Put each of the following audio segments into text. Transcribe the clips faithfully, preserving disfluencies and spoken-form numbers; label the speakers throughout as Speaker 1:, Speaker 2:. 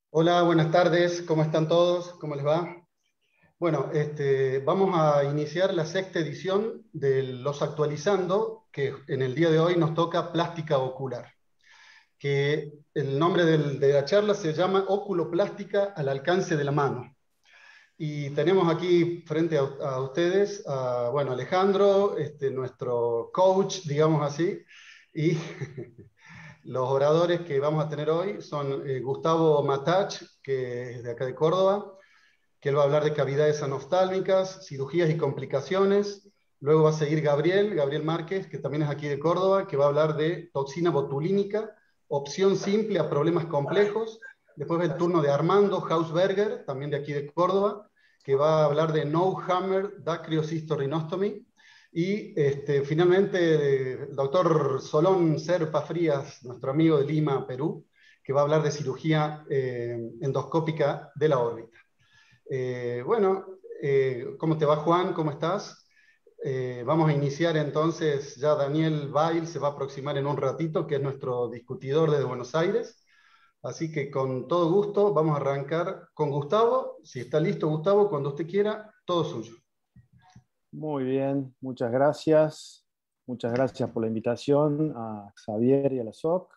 Speaker 1: Hola, buenas tardes, ¿cómo están todos? ¿Cómo les va? Bueno, este, vamos a iniciar la sexta edición de Los Actualizando, que en el día de hoy nos toca plástica ocular, que el nombre del- de la charla se llama Oculoplástica al alcance de la mano. Y tenemos aquí frente a, a ustedes, a, bueno, Alejandro, este, nuestro coach, digamos así, y los oradores que vamos a tener hoy son eh, Gustavo Matach, que es de acá de Córdoba, que él va a hablar de cavidades anoftálmicas, cirugías y complicaciones. Luego va a seguir Gabriel, Gabriel Márquez, que también es aquí de Córdoba, que va a hablar de toxina botulínica, opción simple a problemas complejos. Después va el turno de Armando Hausberger, también de aquí de Córdoba, que va a hablar de no hammer dacryocysto-rhinostomy. Y este, finalmente el doctor Solón Serpa Frías, nuestro amigo de Lima, Perú, que va a hablar de cirugía eh, endoscópica de la órbita. Eh, bueno, eh, ¿cómo te va, Juan? ¿Cómo estás? Eh, vamos a iniciar entonces, ya Daniel Bail se va a aproximar en un ratito, que es nuestro discutidor desde Buenos Aires. Así que con todo gusto vamos a arrancar con Gustavo. Si está listo, Gustavo, cuando usted quiera, todo suyo.
Speaker 2: Muy bien, muchas gracias. Muchas gracias por la invitación a Xavier y a la S O C.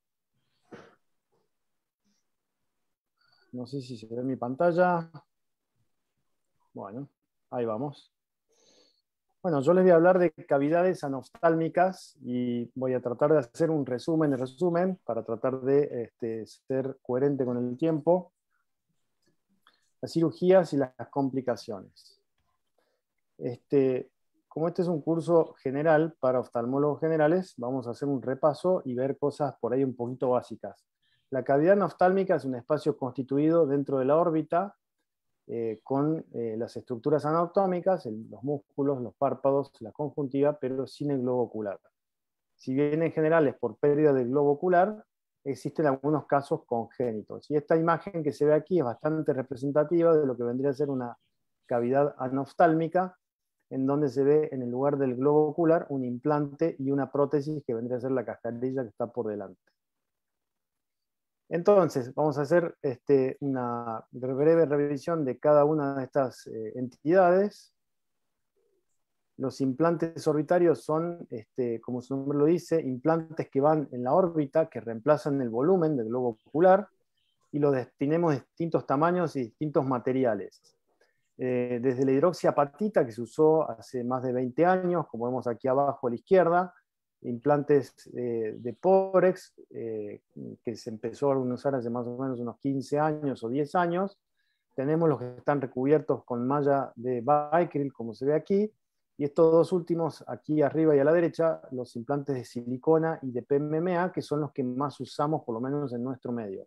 Speaker 2: No sé si se ve mi pantalla. Bueno, ahí vamos. Bueno, yo les voy a hablar de cavidades anoftálmicas y voy a tratar de hacer un resumen de resumen para tratar de este, ser coherente con el tiempo. Las cirugías y las complicaciones. Este, como este es un curso general para oftalmólogos generales, vamos a hacer un repaso y ver cosas por ahí un poquito básicas. La cavidad anoftálmica es un espacio constituido dentro de la órbita eh, con eh, las estructuras anatómicas, el, los músculos, los párpados, la conjuntiva, pero sin el globo ocular. Si bien en general es por pérdida del globo ocular, existen algunos casos congénitos. Y esta imagen que se ve aquí es bastante representativa de lo que vendría a ser una cavidad anoftálmica, en donde se ve en el lugar del globo ocular un implante y una prótesis que vendría a ser la cascarilla que está por delante. Entonces, vamos a hacer este, una breve revisión de cada una de estas eh, entidades. Los implantes orbitarios son, este, como su nombre lo dice, implantes que van en la órbita, que reemplazan el volumen del globo ocular, y los tenemos de distintos tamaños y distintos materiales. Eh, desde la hidroxiapatita, que se usó hace más de veinte años, como vemos aquí abajo a la izquierda, implantes eh, de Porex, eh, que se empezó a usar hace más o menos unos quince años o diez años. Tenemos los que están recubiertos con malla de Vicryl, como se ve aquí, y estos dos últimos, aquí arriba y a la derecha, los implantes de silicona y de P M M A, que son los que más usamos, por lo menos en nuestro medio.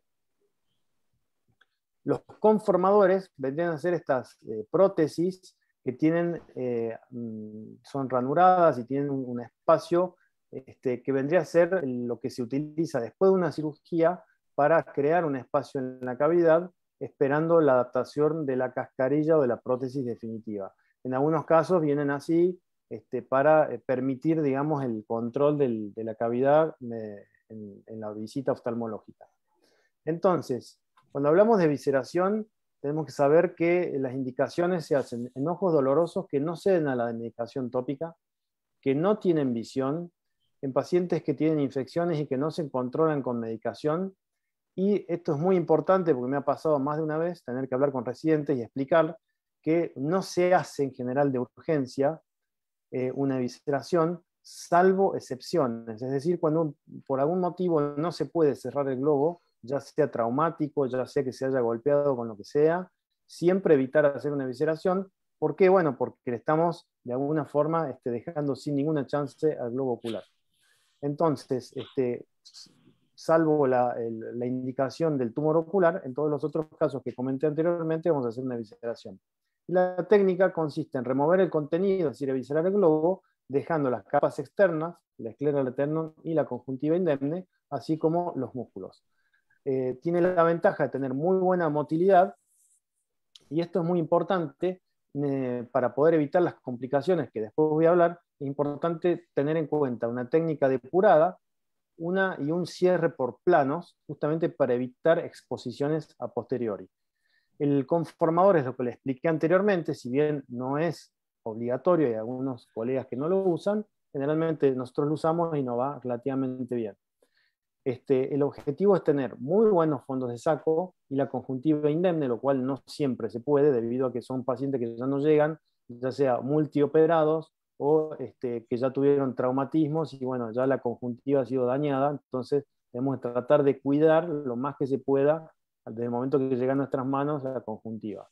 Speaker 2: Los conformadores vendrían a ser estas eh, prótesis que tienen, eh, son ranuradas y tienen un, un espacio este, que vendría a ser lo que se utiliza después de una cirugía para crear un espacio en la cavidad, esperando la adaptación de la cascarilla o de la prótesis definitiva. En algunos casos vienen así este, para eh, permitir, digamos, el control del, de la cavidad eh, en, en la visita oftalmológica. Entonces, cuando hablamos de evisceración, tenemos que saber que las indicaciones se hacen en ojos dolorosos que no ceden a la medicación tópica, que no tienen visión, en pacientes que tienen infecciones y que no se controlan con medicación. Y esto es muy importante porque me ha pasado más de una vez tener que hablar con residentes y explicar que no se hace en general de urgencia eh, una evisceración, salvo excepciones. Es decir, cuando por algún motivo no se puede cerrar el globo, ya sea traumático, ya sea que se haya golpeado con lo que sea, siempre evitar hacer una evisceración. ¿Por qué? Bueno, porque le estamos de alguna forma este, dejando sin ninguna chance al globo ocular. Entonces, este, salvo la, el, la indicación del tumor ocular, en todos los otros casos que comenté anteriormente vamos a hacer una evisceración. Y la técnica consiste en remover el contenido, es decir, eviscerar el globo, dejando las capas externas, la esclera laterna y la conjuntiva indemne, así como los músculos. Eh, tiene la ventaja de tener muy buena motilidad, y esto es muy importante eh, para poder evitar las complicaciones que después voy a hablar. Es importante tener en cuenta una técnica depurada, una, y un cierre por planos, justamente para evitar exposiciones a posteriori. El conformador es lo que le expliqué anteriormente, si bien no es obligatorio, hay algunos colegas que no lo usan, generalmente nosotros lo usamos y nos va relativamente bien. Este, el objetivo es tener muy buenos fondos de saco y la conjuntiva indemne, lo cual no siempre se puede debido a que son pacientes que ya no llegan, ya sea multioperados o este, que ya tuvieron traumatismos y bueno, ya la conjuntiva ha sido dañada, entonces debemos tratar de cuidar lo más que se pueda desde el momento que llega a nuestras manos la conjuntiva.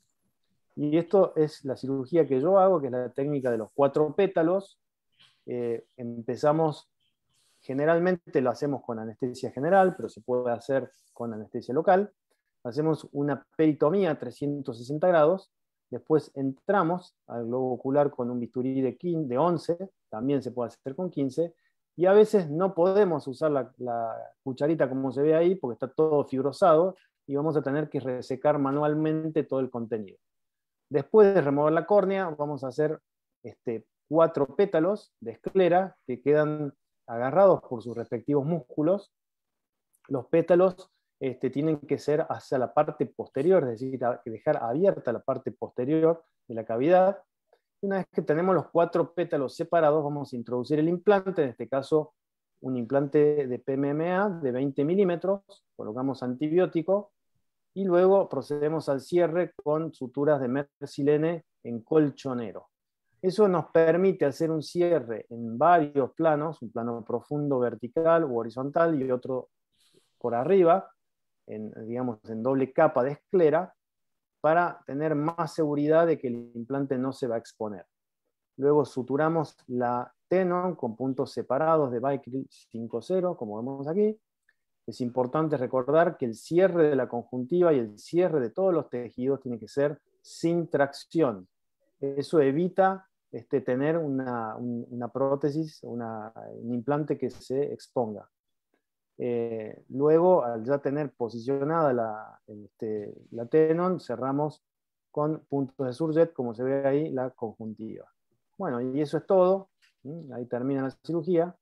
Speaker 2: Y esto es la cirugía que yo hago, que es la técnica de los cuatro pétalos. Eh, empezamos, generalmente lo hacemos con anestesia general, pero se puede hacer con anestesia local. Hacemos una peritomía a trescientos sesenta grados, después entramos al globo ocular con un bisturí de, quince, de once, también se puede hacer con quince, y a veces no podemos usar la, la cucharita como se ve ahí, porque está todo fibrosado, y vamos a tener que resecar manualmente todo el contenido. Después de remover la córnea, vamos a hacer este, cuatro pétalos de esclera que quedan agarrados por sus respectivos músculos. Los pétalos este, tienen que ser hacia la parte posterior, es decir, dejar abierta la parte posterior de la cavidad. Una vez que tenemos los cuatro pétalos separados, vamos a introducir el implante, en este caso un implante de P M M A de veinte milímetros, colocamos antibiótico, y luego procedemos al cierre con suturas de mercilene en colchonero. Eso nos permite hacer un cierre en varios planos, un plano profundo vertical u horizontal y otro por arriba, en, digamos, en doble capa de esclera, para tener más seguridad de que el implante no se va a exponer. Luego suturamos la tenon con puntos separados de Bicryl cinco cero, como vemos aquí. Es importante recordar que el cierre de la conjuntiva y el cierre de todos los tejidos tiene que ser sin tracción. Eso evita este, tener una, un, una prótesis, una, un implante que se exponga. Eh, luego, al ya tener posicionada la, este, la tenon, cerramos con puntos de surjet, como se ve ahí, la conjuntiva. Bueno, y eso es todo. Ahí termina la cirugía.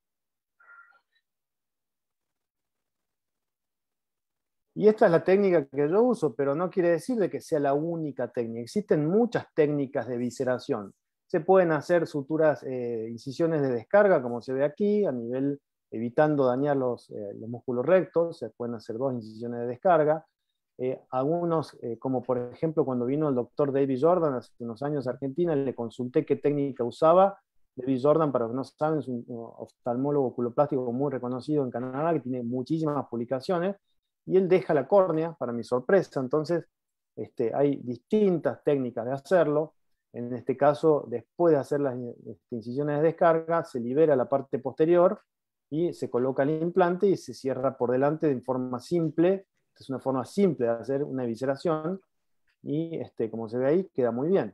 Speaker 2: Y esta es la técnica que yo uso, pero no quiere decir de que sea la única técnica. Existen muchas técnicas de visceración. Se pueden hacer suturas, eh, incisiones de descarga, como se ve aquí, a nivel evitando dañar los, eh, los músculos rectos. Se pueden hacer dos incisiones de descarga. Eh, algunos, eh, como por ejemplo cuando vino el doctor David Jordan hace unos años a Argentina, le consulté qué técnica usaba. David Jordan, para los que no saben, es un oftalmólogo oculoplástico muy reconocido en Canadá, que tiene muchísimas publicaciones. Y él deja la córnea, para mi sorpresa. Entonces, este, hay distintas técnicas de hacerlo. En este caso, después de hacer las este, incisiones de descarga, se libera la parte posterior y se coloca el implante y se cierra por delante de forma simple. Esta es una forma simple de hacer una evisceración y, este, como se ve ahí, queda muy bien.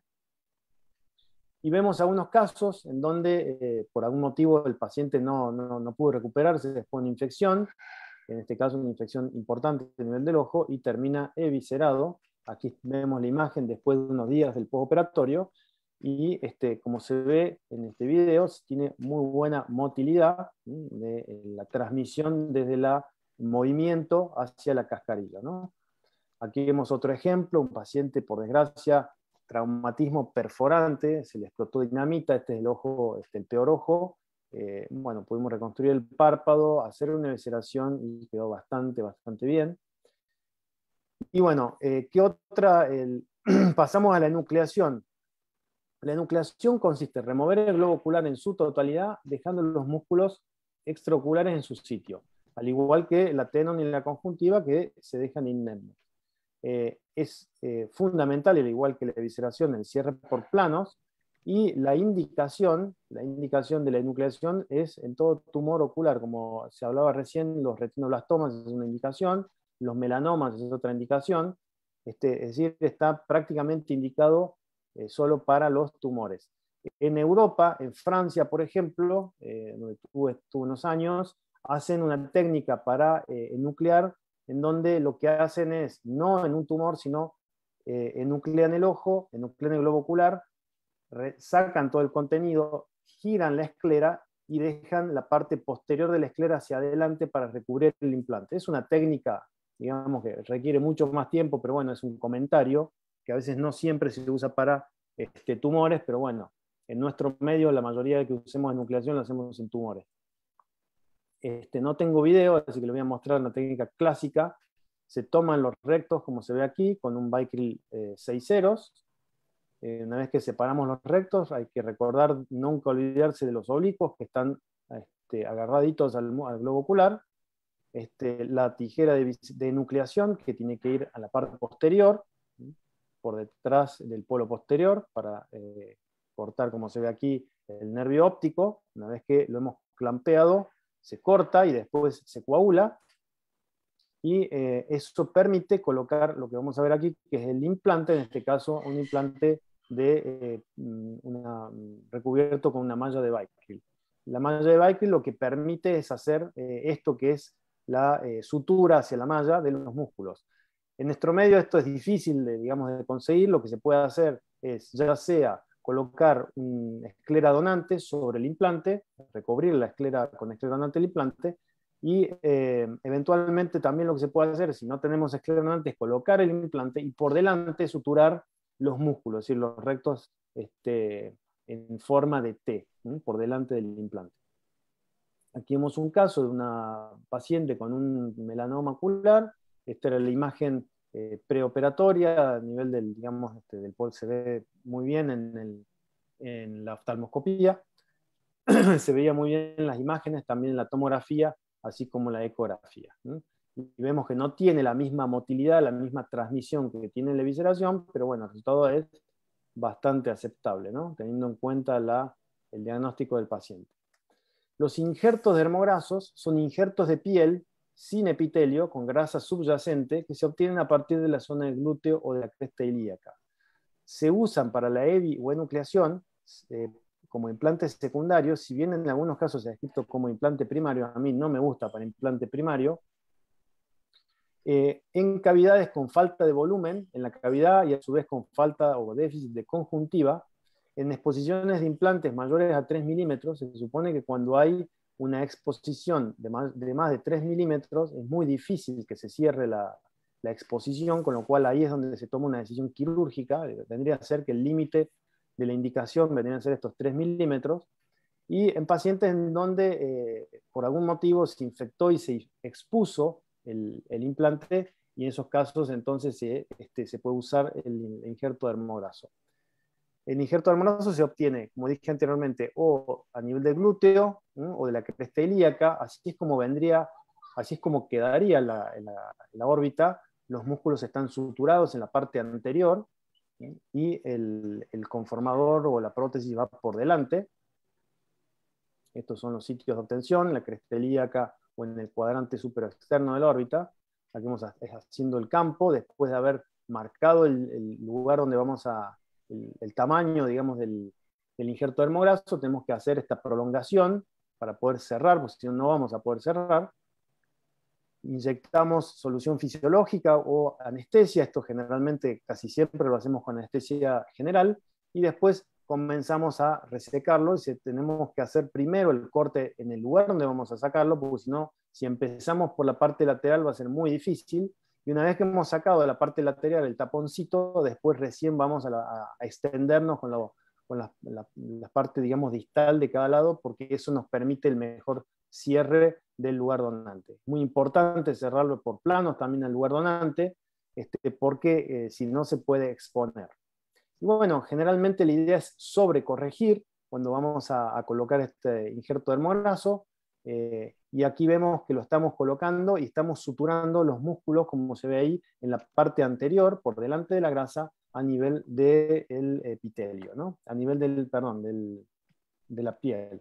Speaker 2: Y vemos algunos casos en donde, eh, por algún motivo, el paciente no, no, no pudo recuperarse después de una infección, en este caso una infección importante a nivel del ojo, y termina eviscerado. Aquí vemos la imagen después de unos días del postoperatorio, y este, como se ve en este video, tiene muy buena motilidad de la transmisión desde el movimiento hacia la cascarilla, ¿no? Aquí vemos otro ejemplo, un paciente, por desgracia, traumatismo perforante, se le explotó dinamita, este es el ojo, este, el peor ojo. Eh, bueno, pudimos reconstruir el párpado, hacer una evisceración y quedó bastante, bastante bien. Y bueno, eh, ¿qué otra? El, pasamos a la enucleación. La enucleación consiste en remover el globo ocular en su totalidad, dejando los músculos extraoculares en su sitio, al igual que la tenon y la conjuntiva, que se dejan indemnes. Eh, es eh, fundamental, al igual que la evisceración, el cierre por planos. Y la indicación, la indicación de la enucleación es en todo tumor ocular, como se hablaba recién, los retinoblastomas es una indicación, los melanomas es otra indicación, este, es decir, está prácticamente indicado eh, solo para los tumores. En Europa, en Francia, por ejemplo, eh, donde estuve, estuve unos años, hacen una técnica para eh, enuclear, en donde lo que hacen es, no en un tumor, sino eh, enuclean el ojo, enuclean el globo ocular, sacan todo el contenido, giran la esclera y dejan la parte posterior de la esclera hacia adelante para recubrir el implante. Es una técnica, digamos, que requiere mucho más tiempo, pero bueno, es un comentario que a veces no siempre se usa para este, tumores, pero bueno, en nuestro medio la mayoría de que usemos enucleación lo hacemos en tumores. Este, no tengo video, así que les voy a mostrar la técnica clásica. Se toman los rectos, como se ve aquí, con un Vicryl eh, seis ceros. Eh, una vez que separamos los rectos, hay que recordar nunca olvidarse de los oblicuos que están este, agarraditos al, al globo ocular. Este, la tijera de, de enucleación, que tiene que ir a la parte posterior, ¿sí? Por detrás del polo posterior, para eh, cortar, como se ve aquí, el nervio óptico. Una vez que lo hemos clampeado, se corta y después se coagula. Y eh, eso permite colocar lo que vamos a ver aquí, que es el implante, en este caso un implante de, eh, una, recubierto con una malla de Vicryl. La malla de Vicryl lo que permite es hacer eh, esto que es la eh, sutura hacia la malla de los músculos. En nuestro medio esto es difícil de, digamos, de conseguir. Lo que se puede hacer es ya sea colocar una esclera donante sobre el implante, recubrir la esclera con esclera donante del implante, y eh, eventualmente también lo que se puede hacer, si no tenemos esclera donante, es colocar el implante y por delante suturar los músculos, es decir, los rectos este, en forma de T, ¿sí? Por delante del implante. Aquí vemos un caso de una paciente con un melanoma ocular. Esta era la imagen eh, preoperatoria a nivel del, digamos, este, del pol, se ve muy bien en, el, en la oftalmoscopía. Se veía muy bien en las imágenes, también en la tomografía, así como la ecografía. ¿Sí? Y vemos que no tiene la misma motilidad, la misma transmisión que tiene la evisceración, pero bueno, el resultado es bastante aceptable, ¿no? Teniendo en cuenta la, el diagnóstico del paciente. Los injertos dermograsos son injertos de piel sin epitelio, con grasa subyacente, que se obtienen a partir de la zona del glúteo o de la cresta ilíaca. Se usan para la E B I o enucleación eh, como implantes secundarios, si bien en algunos casos se ha descrito como implante primario, a mí no me gusta para implante primario, eh, en cavidades con falta de volumen, en la cavidad y a su vez con falta o déficit de conjuntiva. En exposiciones de implantes mayores a tres milímetros, se supone que cuando hay una exposición de más de, más de tres milímetros, es muy difícil que se cierre la, la exposición, con lo cual ahí es donde se toma una decisión quirúrgica. Tendría que ser que el límite de la indicación vendrían a ser estos tres milímetros, y en pacientes en donde eh, por algún motivo se infectó y se expuso el, el implante, y en esos casos entonces se, este, se puede usar el, el injerto dermograso. El injerto dermograso se obtiene, como dije anteriormente, o a nivel del glúteo, ¿sí? O de la cresta ilíaca. Así es como vendría, así es como quedaría la, la, la órbita. Los músculos están suturados en la parte anterior, ¿sí? Y el, el conformador o la prótesis va por delante. Estos son los sitios de obtención, la cresta ilíaca o en el cuadrante superexterno de la órbita. Aquí vamos haciendo el campo, después de haber marcado el, el lugar donde vamos a El, el tamaño, digamos, del, del injerto dermograso, tenemos que hacer esta prolongación para poder cerrar, porque si no, no vamos a poder cerrar. Inyectamos solución fisiológica o anestesia, esto generalmente casi siempre lo hacemos con anestesia general, y después comenzamos a resecarlo, y tenemos que hacer primero el corte en el lugar donde vamos a sacarlo, porque si no, si empezamos por la parte lateral va a ser muy difícil. Y una vez que hemos sacado de la parte lateral el taponcito, después recién vamos a, la, a extendernos con, la, con la, la, la parte, digamos, distal de cada lado, porque eso nos permite el mejor cierre del lugar donante. Muy importante cerrarlo por planos también al lugar donante, este, porque eh, si no se puede exponer. Y bueno, generalmente la idea es sobrecorregir cuando vamos a, a colocar este injerto dermograso. Eh, y aquí vemos que lo estamos colocando y estamos suturando los músculos, como se ve ahí, en la parte anterior, por delante de la grasa, a nivel del epitelio, ¿no? A nivel del, perdón, del, de la piel.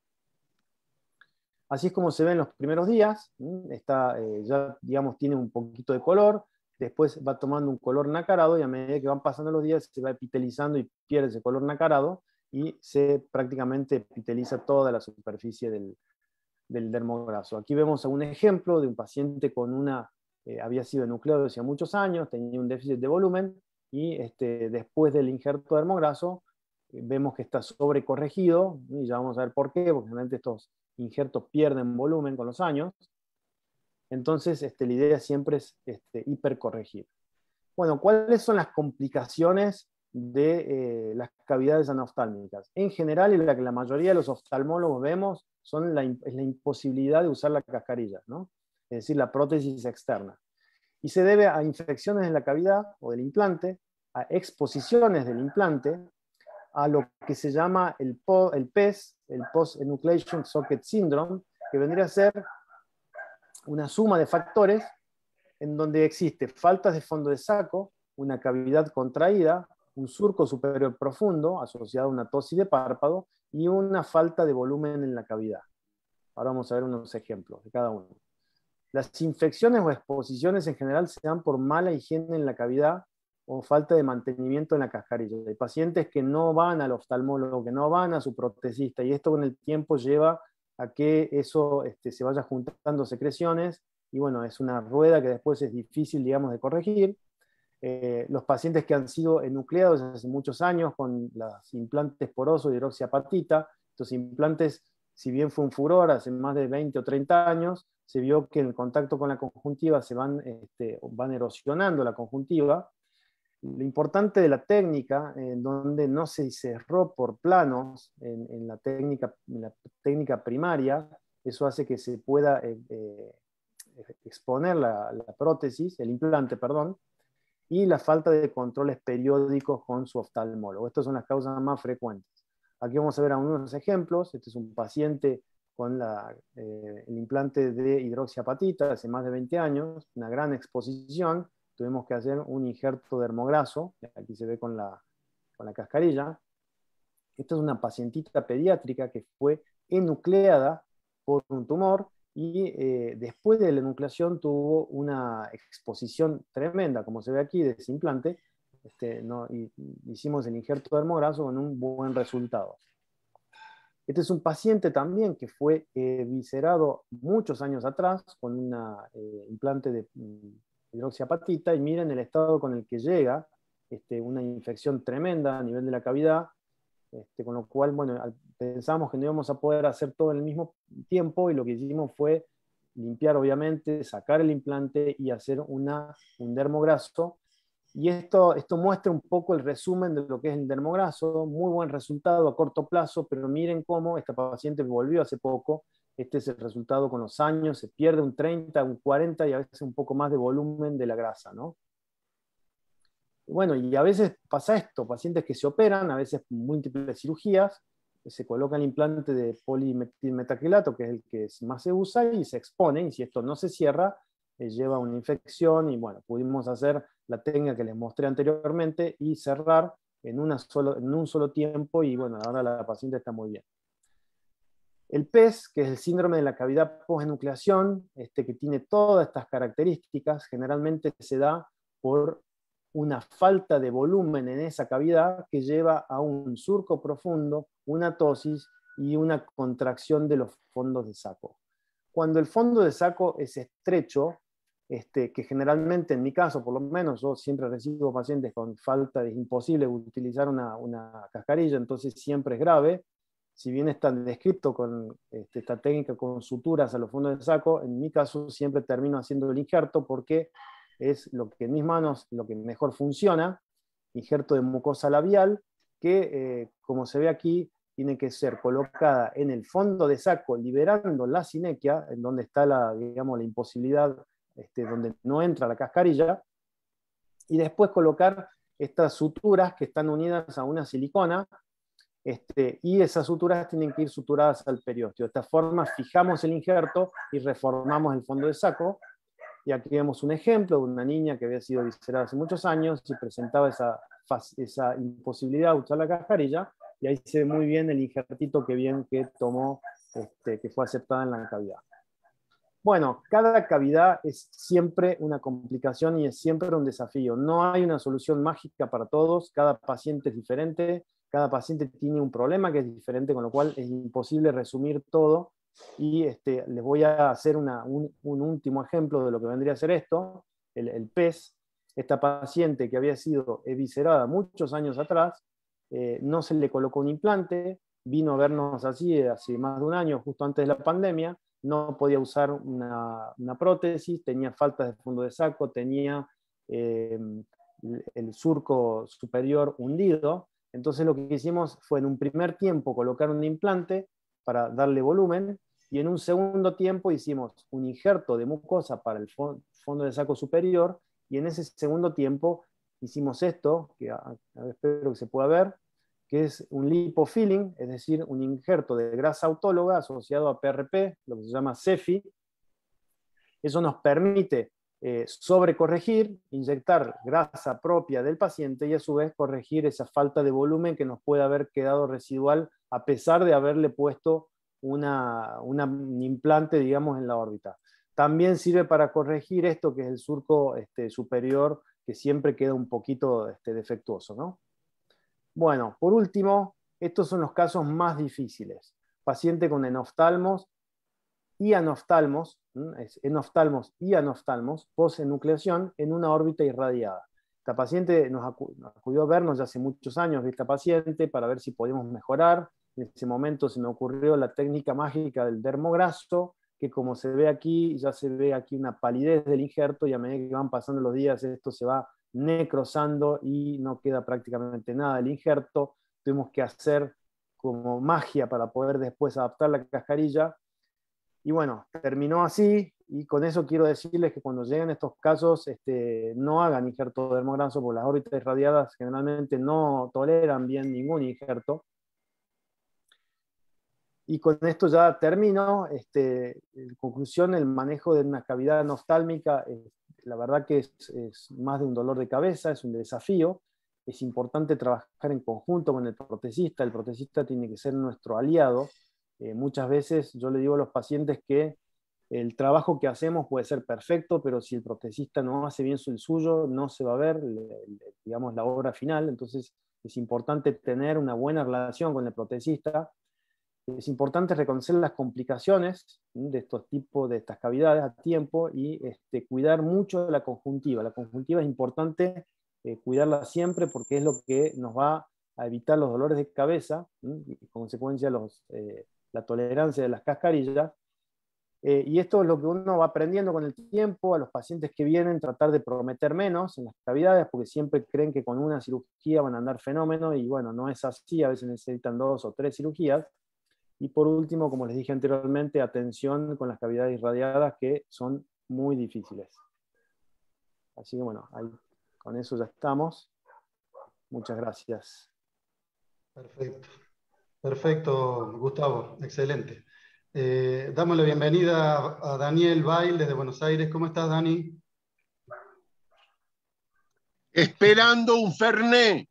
Speaker 2: Así es como se ve en los primeros días. Está, eh, ya, digamos, tiene un poquito de color, después va tomando un color nacarado, y a medida que van pasando los días se va epitelizando y pierde ese color nacarado, y se prácticamente epiteliza toda la superficie del, del dermograso. Aquí vemos un ejemplo de un paciente con una, eh, había sido enucleado hacía muchos años, tenía un déficit de volumen, y este, después del injerto dermograso vemos que está sobrecorregido, y ya vamos a ver por qué, porque realmente estos injertos pierden volumen con los años. Entonces, este, la idea siempre es este, hipercorregir. Bueno, ¿cuáles son las complicaciones de eh, las cavidades anoftálmicas? En general, y la que la mayoría de los oftalmólogos vemos, son la, es la imposibilidad de usar la cascarilla, ¿no? Es decir, la prótesis externa. Y se debe a infecciones en la cavidad o del implante, a exposiciones del implante, a lo que se llama el, el P E S, el Post-Enucleation Socket Syndrome, que vendría a ser una suma de factores en donde existe faltas de fondo de saco, una cavidad contraída, un surco superior profundo asociado a una tosis de párpado y una falta de volumen en la cavidad. Ahora vamos a ver unos ejemplos de cada uno. Las infecciones o exposiciones en general se dan por mala higiene en la cavidad o falta de mantenimiento en la cascarilla. Hay pacientes que no van al oftalmólogo, que no van a su protesista, y esto con el tiempo lleva a que eso este, se vaya juntando secreciones, y bueno, es una rueda que después es difícil, digamos, de corregir. Eh, los pacientes que han sido enucleados hace muchos años con los implantes porosos de hidroxiapatita, estos implantes, si bien fue un furor hace más de veinte o treinta años, se vio que en el contacto con la conjuntiva se van, este, van erosionando la conjuntiva. Lo importante de la técnica, en donde no se cerró por planos en, en, la, técnica, en la técnica primaria, eso hace que se pueda eh, eh, exponer la, la prótesis, el implante, perdón, y la falta de controles periódicos con su oftalmólogo. Estas son las causas más frecuentes. Aquí vamos a ver algunos ejemplos. Este es un paciente con la, eh, el implante de hidroxiapatita hace más de veinte años, una gran exposición. Tuvimos que hacer un injerto dermograso, aquí se ve con la, con la cascarilla. Esta es una pacientita pediátrica que fue enucleada por un tumor y eh, después de la enucleación tuvo una exposición tremenda, como se ve aquí, de ese implante. Este, no, y, hicimos el injerto dermograso con un buen resultado. Este es un paciente también que fue eh, viscerado muchos años atrás con un eh, implante de hidroxiapatita, y miren el estado con el que llega, este, una infección tremenda a nivel de la cavidad, este, con lo cual, bueno, pensamos que no íbamos a poder hacer todo en el mismo tiempo, y lo que hicimos fue limpiar, obviamente, sacar el implante y hacer una, un dermograso. Y esto, esto muestra un poco el resumen de lo que es el dermograso, muy buen resultado a corto plazo, pero miren cómo esta paciente volvió hace poco. Este es el resultado con los años, se pierde un treinta, un cuarenta y a veces un poco más de volumen de la grasa, ¿no? Bueno, y a veces pasa esto, pacientes que se operan, a veces múltiples cirugías, se coloca el implante de polimetilmetacrilato, que es el que más se usa, y se expone, y si esto no se cierra, eh, lleva una infección, y bueno, pudimos hacer la técnica que les mostré anteriormente y cerrar en, una solo, en un solo tiempo, y bueno, ahora la paciente está muy bien. El P E S, que es el síndrome de la cavidad postenucleación, este, que tiene todas estas características, generalmente se da por una falta de volumen en esa cavidad que lleva a un surco profundo, una tosis y una contracción de los fondos de saco. Cuando el fondo de saco es estrecho, este, que generalmente en mi caso, por lo menos, yo siempre recibo pacientes con falta, es imposible utilizar una, una cascarilla, entonces siempre es grave. Si bien está descrito con este, esta técnica con suturas a los fondos de saco, en mi caso siempre termino haciendo el injerto porque es lo que en mis manos, lo que mejor funciona, injerto de mucosa labial, que eh, como se ve aquí, tiene que ser colocada en el fondo de saco, liberando la sinequia, en donde está la, digamos, la imposibilidad, este, donde no entra la cascarilla, y después colocar estas suturas que están unidas a una silicona, Este, y esas suturas tienen que ir suturadas al periósteo. De esta forma fijamos el injerto y reformamos el fondo de saco. Y aquí vemos un ejemplo de una niña que había sido viscerada hace muchos años y presentaba esa, esa imposibilidad de usar la cascarilla, y ahí se ve muy bien el injertito que bien que tomó, este, que fue aceptada en la cavidad. Bueno, cada cavidad es siempre una complicación y es siempre un desafío. No hay una solución mágica para todos, cada paciente es diferente, cada paciente tiene un problema que es diferente, con lo cual es imposible resumir todo. Y este, les voy a hacer una, un, un último ejemplo de lo que vendría a ser esto, el, el P E S. Esta paciente que había sido eviscerada muchos años atrás, eh, no se le colocó un implante, vino a vernos así hace más de un año, justo antes de la pandemia, no podía usar una, una prótesis, tenía faltas de fondo de saco, tenía eh, el surco superior hundido. Entonces lo que hicimos fue en un primer tiempo colocar un implante para darle volumen, y en un segundo tiempo hicimos un injerto de mucosa para el fondo de saco superior, y en ese segundo tiempo hicimos esto, que a, a, espero que se pueda ver, que es un lipofilling, es decir, un injerto de grasa autóloga asociado a P R P, lo que se llama CEFI. Eso nos permite eh, sobrecorregir, inyectar grasa propia del paciente y a su vez corregir esa falta de volumen que nos puede haber quedado residual a pesar de haberle puesto una, una, un implante, digamos, en la órbita. También sirve para corregir esto que es el surco este, superior, que siempre queda un poquito este, defectuoso, ¿no? Bueno, por último, estos son los casos más difíciles. Paciente con enoftalmos y anoftalmos, es enoftalmos y anoftalmos, posenucleación en una órbita irradiada. Esta paciente nos acudió a vernos ya hace muchos años, esta paciente, para ver si podíamos mejorar. En ese momento se me ocurrió la técnica mágica del dermograso, que como se ve aquí, ya se ve aquí una palidez del injerto, y a medida que van pasando los días esto se va necrosando y no queda prácticamente nada del injerto. Tuvimos que hacer como magia para poder después adaptar la cascarilla. Y bueno, terminó así, y con eso quiero decirles que cuando lleguen estos casos, este, no hagan injerto dermograso, porque las órbitas irradiadas generalmente no toleran bien ningún injerto. Y con esto ya termino. Este, en conclusión, el manejo de una cavidad anoftálmica, eh, la verdad que es, es más de un dolor de cabeza, es un desafío. Es importante trabajar en conjunto con el protecista. El protecista tiene que ser nuestro aliado. Eh, muchas veces yo le digo a los pacientes que el trabajo que hacemos puede ser perfecto, pero si el protecista no hace bien el suyo, no se va a ver, digamos, la obra final. Entonces es importante tener una buena relación con el protecista. Es importante reconocer las complicaciones de estos tipos, de estas cavidades a tiempo, y este, cuidar mucho de la conjuntiva. La conjuntiva es importante eh, cuidarla siempre, porque es lo que nos va a evitar los dolores de cabeza, ¿sí? Y en consecuencia los, eh, la tolerancia de las cascarillas. Eh, y esto es lo que uno va aprendiendo con el tiempo. A los pacientes que vienen, tratar de prometer menos en las cavidades, porque siempre creen que con una cirugía van a andar fenómeno, y bueno, no es así. A veces necesitan dos o tres cirugías. Y por último, como les dije anteriormente, atención con las cavidades irradiadas, que son muy difíciles. Así que bueno, ahí, con eso ya estamos. Muchas gracias.
Speaker 1: Perfecto. Perfecto, Gustavo. Excelente. Eh, damos la bienvenida a Daniel Bail desde Buenos Aires. ¿Cómo estás, Dani?
Speaker 3: Esperando un Fernet.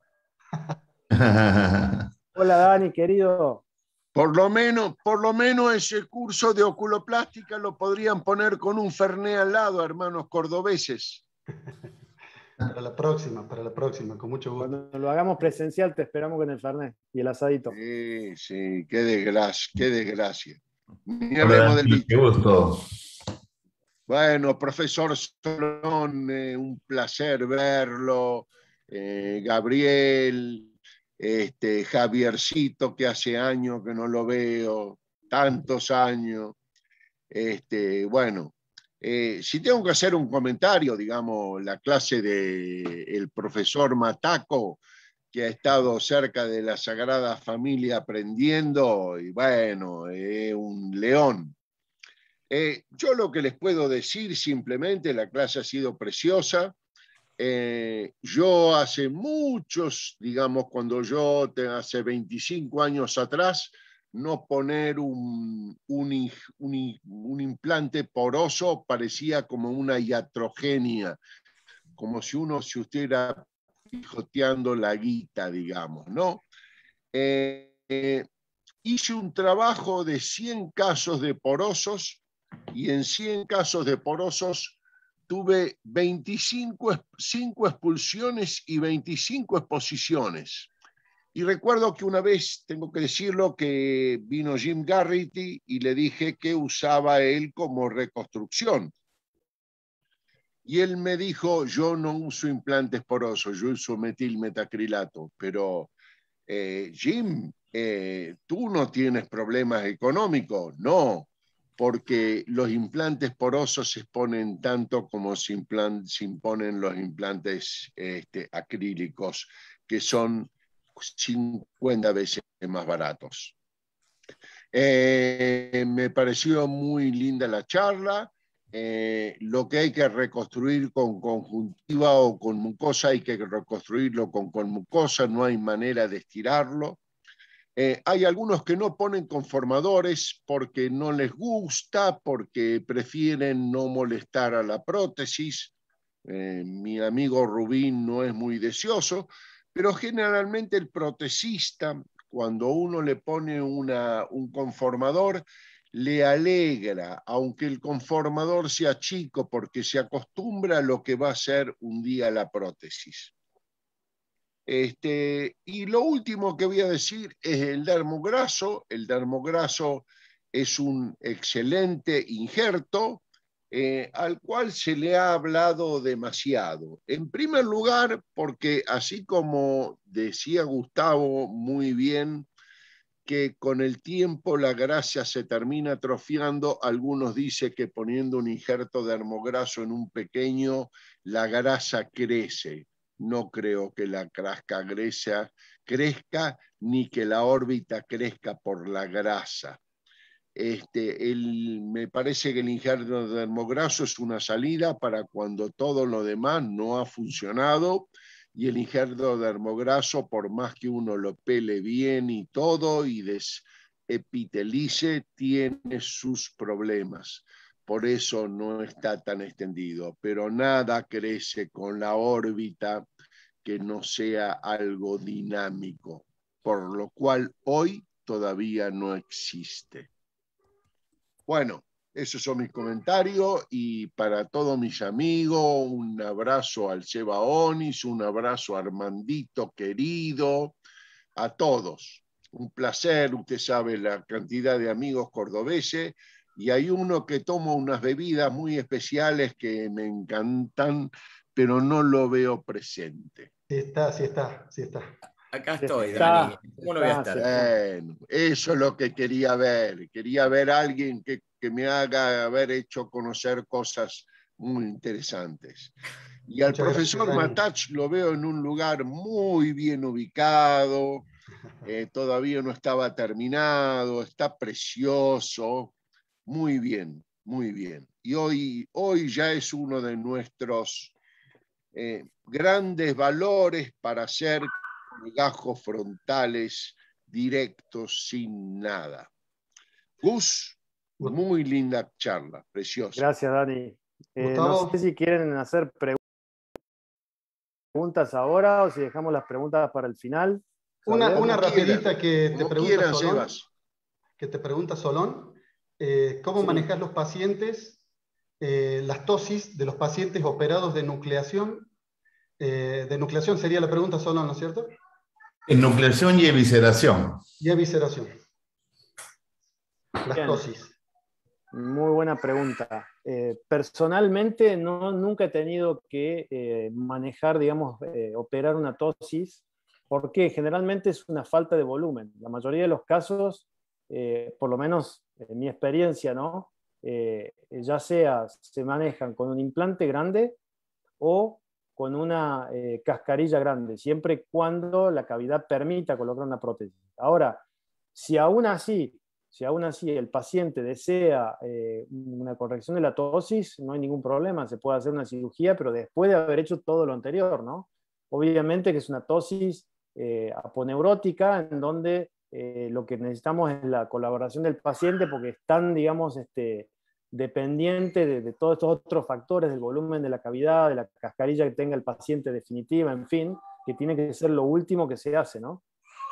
Speaker 2: Hola, Dani, querido.
Speaker 3: Por lo menos, por lo menos ese curso de oculoplástica lo podrían poner con un Fernet al lado, hermanos cordobeses.
Speaker 1: Para la próxima, para la próxima, con mucho gusto.
Speaker 2: Cuando lo hagamos presencial, te esperamos con el Fernet y el asadito.
Speaker 3: Sí, sí, qué desgracia, qué desgracia. Ni
Speaker 4: Hola,
Speaker 3: hablemos del
Speaker 4: Dani,
Speaker 3: bicho.
Speaker 4: qué gusto.
Speaker 3: Bueno, profesor Solón, eh, un placer verlo. Eh, Gabriel, este, Javiercito, que hace años que no lo veo, tantos años. Este, bueno, eh, si tengo que hacer un comentario, digamos, la clase del profesor Mataco, que ha estado cerca de la Sagrada Familia aprendiendo, y bueno, es eh, un león. Eh, yo lo que les puedo decir simplemente, la clase ha sido preciosa. Eh, yo hace muchos, digamos, cuando yo te, hace veinticinco años atrás, no poner un, un, un, un implante poroso parecía como una iatrogenia, como si uno se estuviera pijoteando la guita, digamos, ¿no? Eh, eh, hice un trabajo de cien casos de porosos, y en cien casos de porosos tuve veinticinco cinco expulsiones y veinticinco exposiciones. Y recuerdo que una vez, tengo que decirlo, que vino Jim Garrity y le dije que usaba él como reconstrucción. Y él me dijo, yo no uso implantes porosos, yo uso metilmetacrilato, pero eh, Jim, eh, ¿tú no tienes problemas económicos? No, porque los implantes porosos se exponen tanto como se, implan, se imponen los implantes este, acrílicos, que son cincuenta veces más baratos. Eh, me pareció muy linda la charla. Eh, lo que hay que reconstruir con conjuntiva o con mucosa, hay que reconstruirlo con, con mucosa, no hay manera de estirarlo. Eh, hay algunos que no ponen conformadores porque no les gusta, porque prefieren no molestar a la prótesis. Eh, mi amigo Rubín no es muy deseoso, pero generalmente el protesista, cuando uno le pone una, un conformador, le alegra, aunque el conformador sea chico, porque se acostumbra a lo que va a ser un día la prótesis. Este, y lo último que voy a decir es el dermograso. El dermograso es un excelente injerto eh, al cual se le ha hablado demasiado. En primer lugar, porque así como decía Gustavo muy bien, que con el tiempo la grasa se termina atrofiando, algunos dicen que poniendo un injerto dermograso en un pequeño, la grasa crece. No creo que la grasa crezca, ni que la órbita crezca por la grasa. Este, el, me parece que el injerto dermograso es una salida para cuando todo lo demás no ha funcionado, y el injerto dermograso, por más que uno lo pele bien y todo y desepitelice, tiene sus problemas. Por eso no está tan extendido, pero nada crece con la órbita que no sea algo dinámico, por lo cual hoy todavía no existe. Bueno, esos son mis comentarios, y para todos mis amigos, un abrazo al Seba Onis, un abrazo a Armandito querido, a todos. Un placer, usted sabe la cantidad de amigos cordobeses, y hay uno que toma unas bebidas muy especiales que me encantan, pero no lo veo presente.
Speaker 1: Sí está, sí está, sí está.
Speaker 4: Acá estoy,
Speaker 2: Está,
Speaker 4: Dani. ¿Cómo no voy a
Speaker 2: está,
Speaker 4: estar?
Speaker 3: Bueno, eso es lo que quería ver. Quería ver a alguien que, que me haga haber hecho conocer cosas muy interesantes. Y al
Speaker 1: Muchas
Speaker 3: profesor
Speaker 1: gracias, Dani.
Speaker 3: Matach lo veo en un lugar muy bien ubicado, eh, todavía no estaba terminado, está precioso, muy bien, muy bien. Y hoy, hoy ya es uno de nuestros eh, grandes valores para hacer legajos frontales directos sin nada. Gus, muy linda charla, preciosa.
Speaker 2: Gracias, Dani. Eh, no
Speaker 1: Gustavo.
Speaker 2: sé si quieren hacer preguntas ahora o si dejamos las preguntas para el final.
Speaker 1: Una, una
Speaker 3: Como
Speaker 1: rapidita
Speaker 3: quieran,
Speaker 1: que te
Speaker 3: como
Speaker 1: pregunta
Speaker 3: quieran,
Speaker 1: Solón.
Speaker 3: Sebas.
Speaker 1: Que te pregunta Solón. Eh, ¿Cómo
Speaker 2: Sí.
Speaker 1: manejas los pacientes, eh, las tosis de los pacientes operados de nucleación? Eh, de nucleación sería la pregunta, Solón, ¿no es cierto?
Speaker 5: Enucleación y evisceración.
Speaker 1: Y evisceración. Las
Speaker 2: Bien.
Speaker 1: tosis.
Speaker 2: Muy buena pregunta. Eh, personalmente no, nunca he tenido que eh, manejar, digamos, eh, operar una tosis, porque generalmente es una falta de volumen. La mayoría de los casos, eh, por lo menos en mi experiencia, ¿no? Eh, ya sea se manejan con un implante grande o con una eh, cascarilla grande, siempre y cuando la cavidad permita colocar una prótesis. Ahora, si aún así Si aún así el paciente desea eh, una corrección de la tosis, no hay ningún problema, se puede hacer una cirugía, pero después de haber hecho todo lo anterior, ¿no? Obviamente que es una tosis eh, aponeurótica, en donde eh, lo que necesitamos es la colaboración del paciente, porque están, digamos, este, dependiente de, de todos estos otros factores, del volumen de la cavidad, de la cascarilla que tenga el paciente definitiva, en fin, que tiene que ser lo último que se hace, ¿no?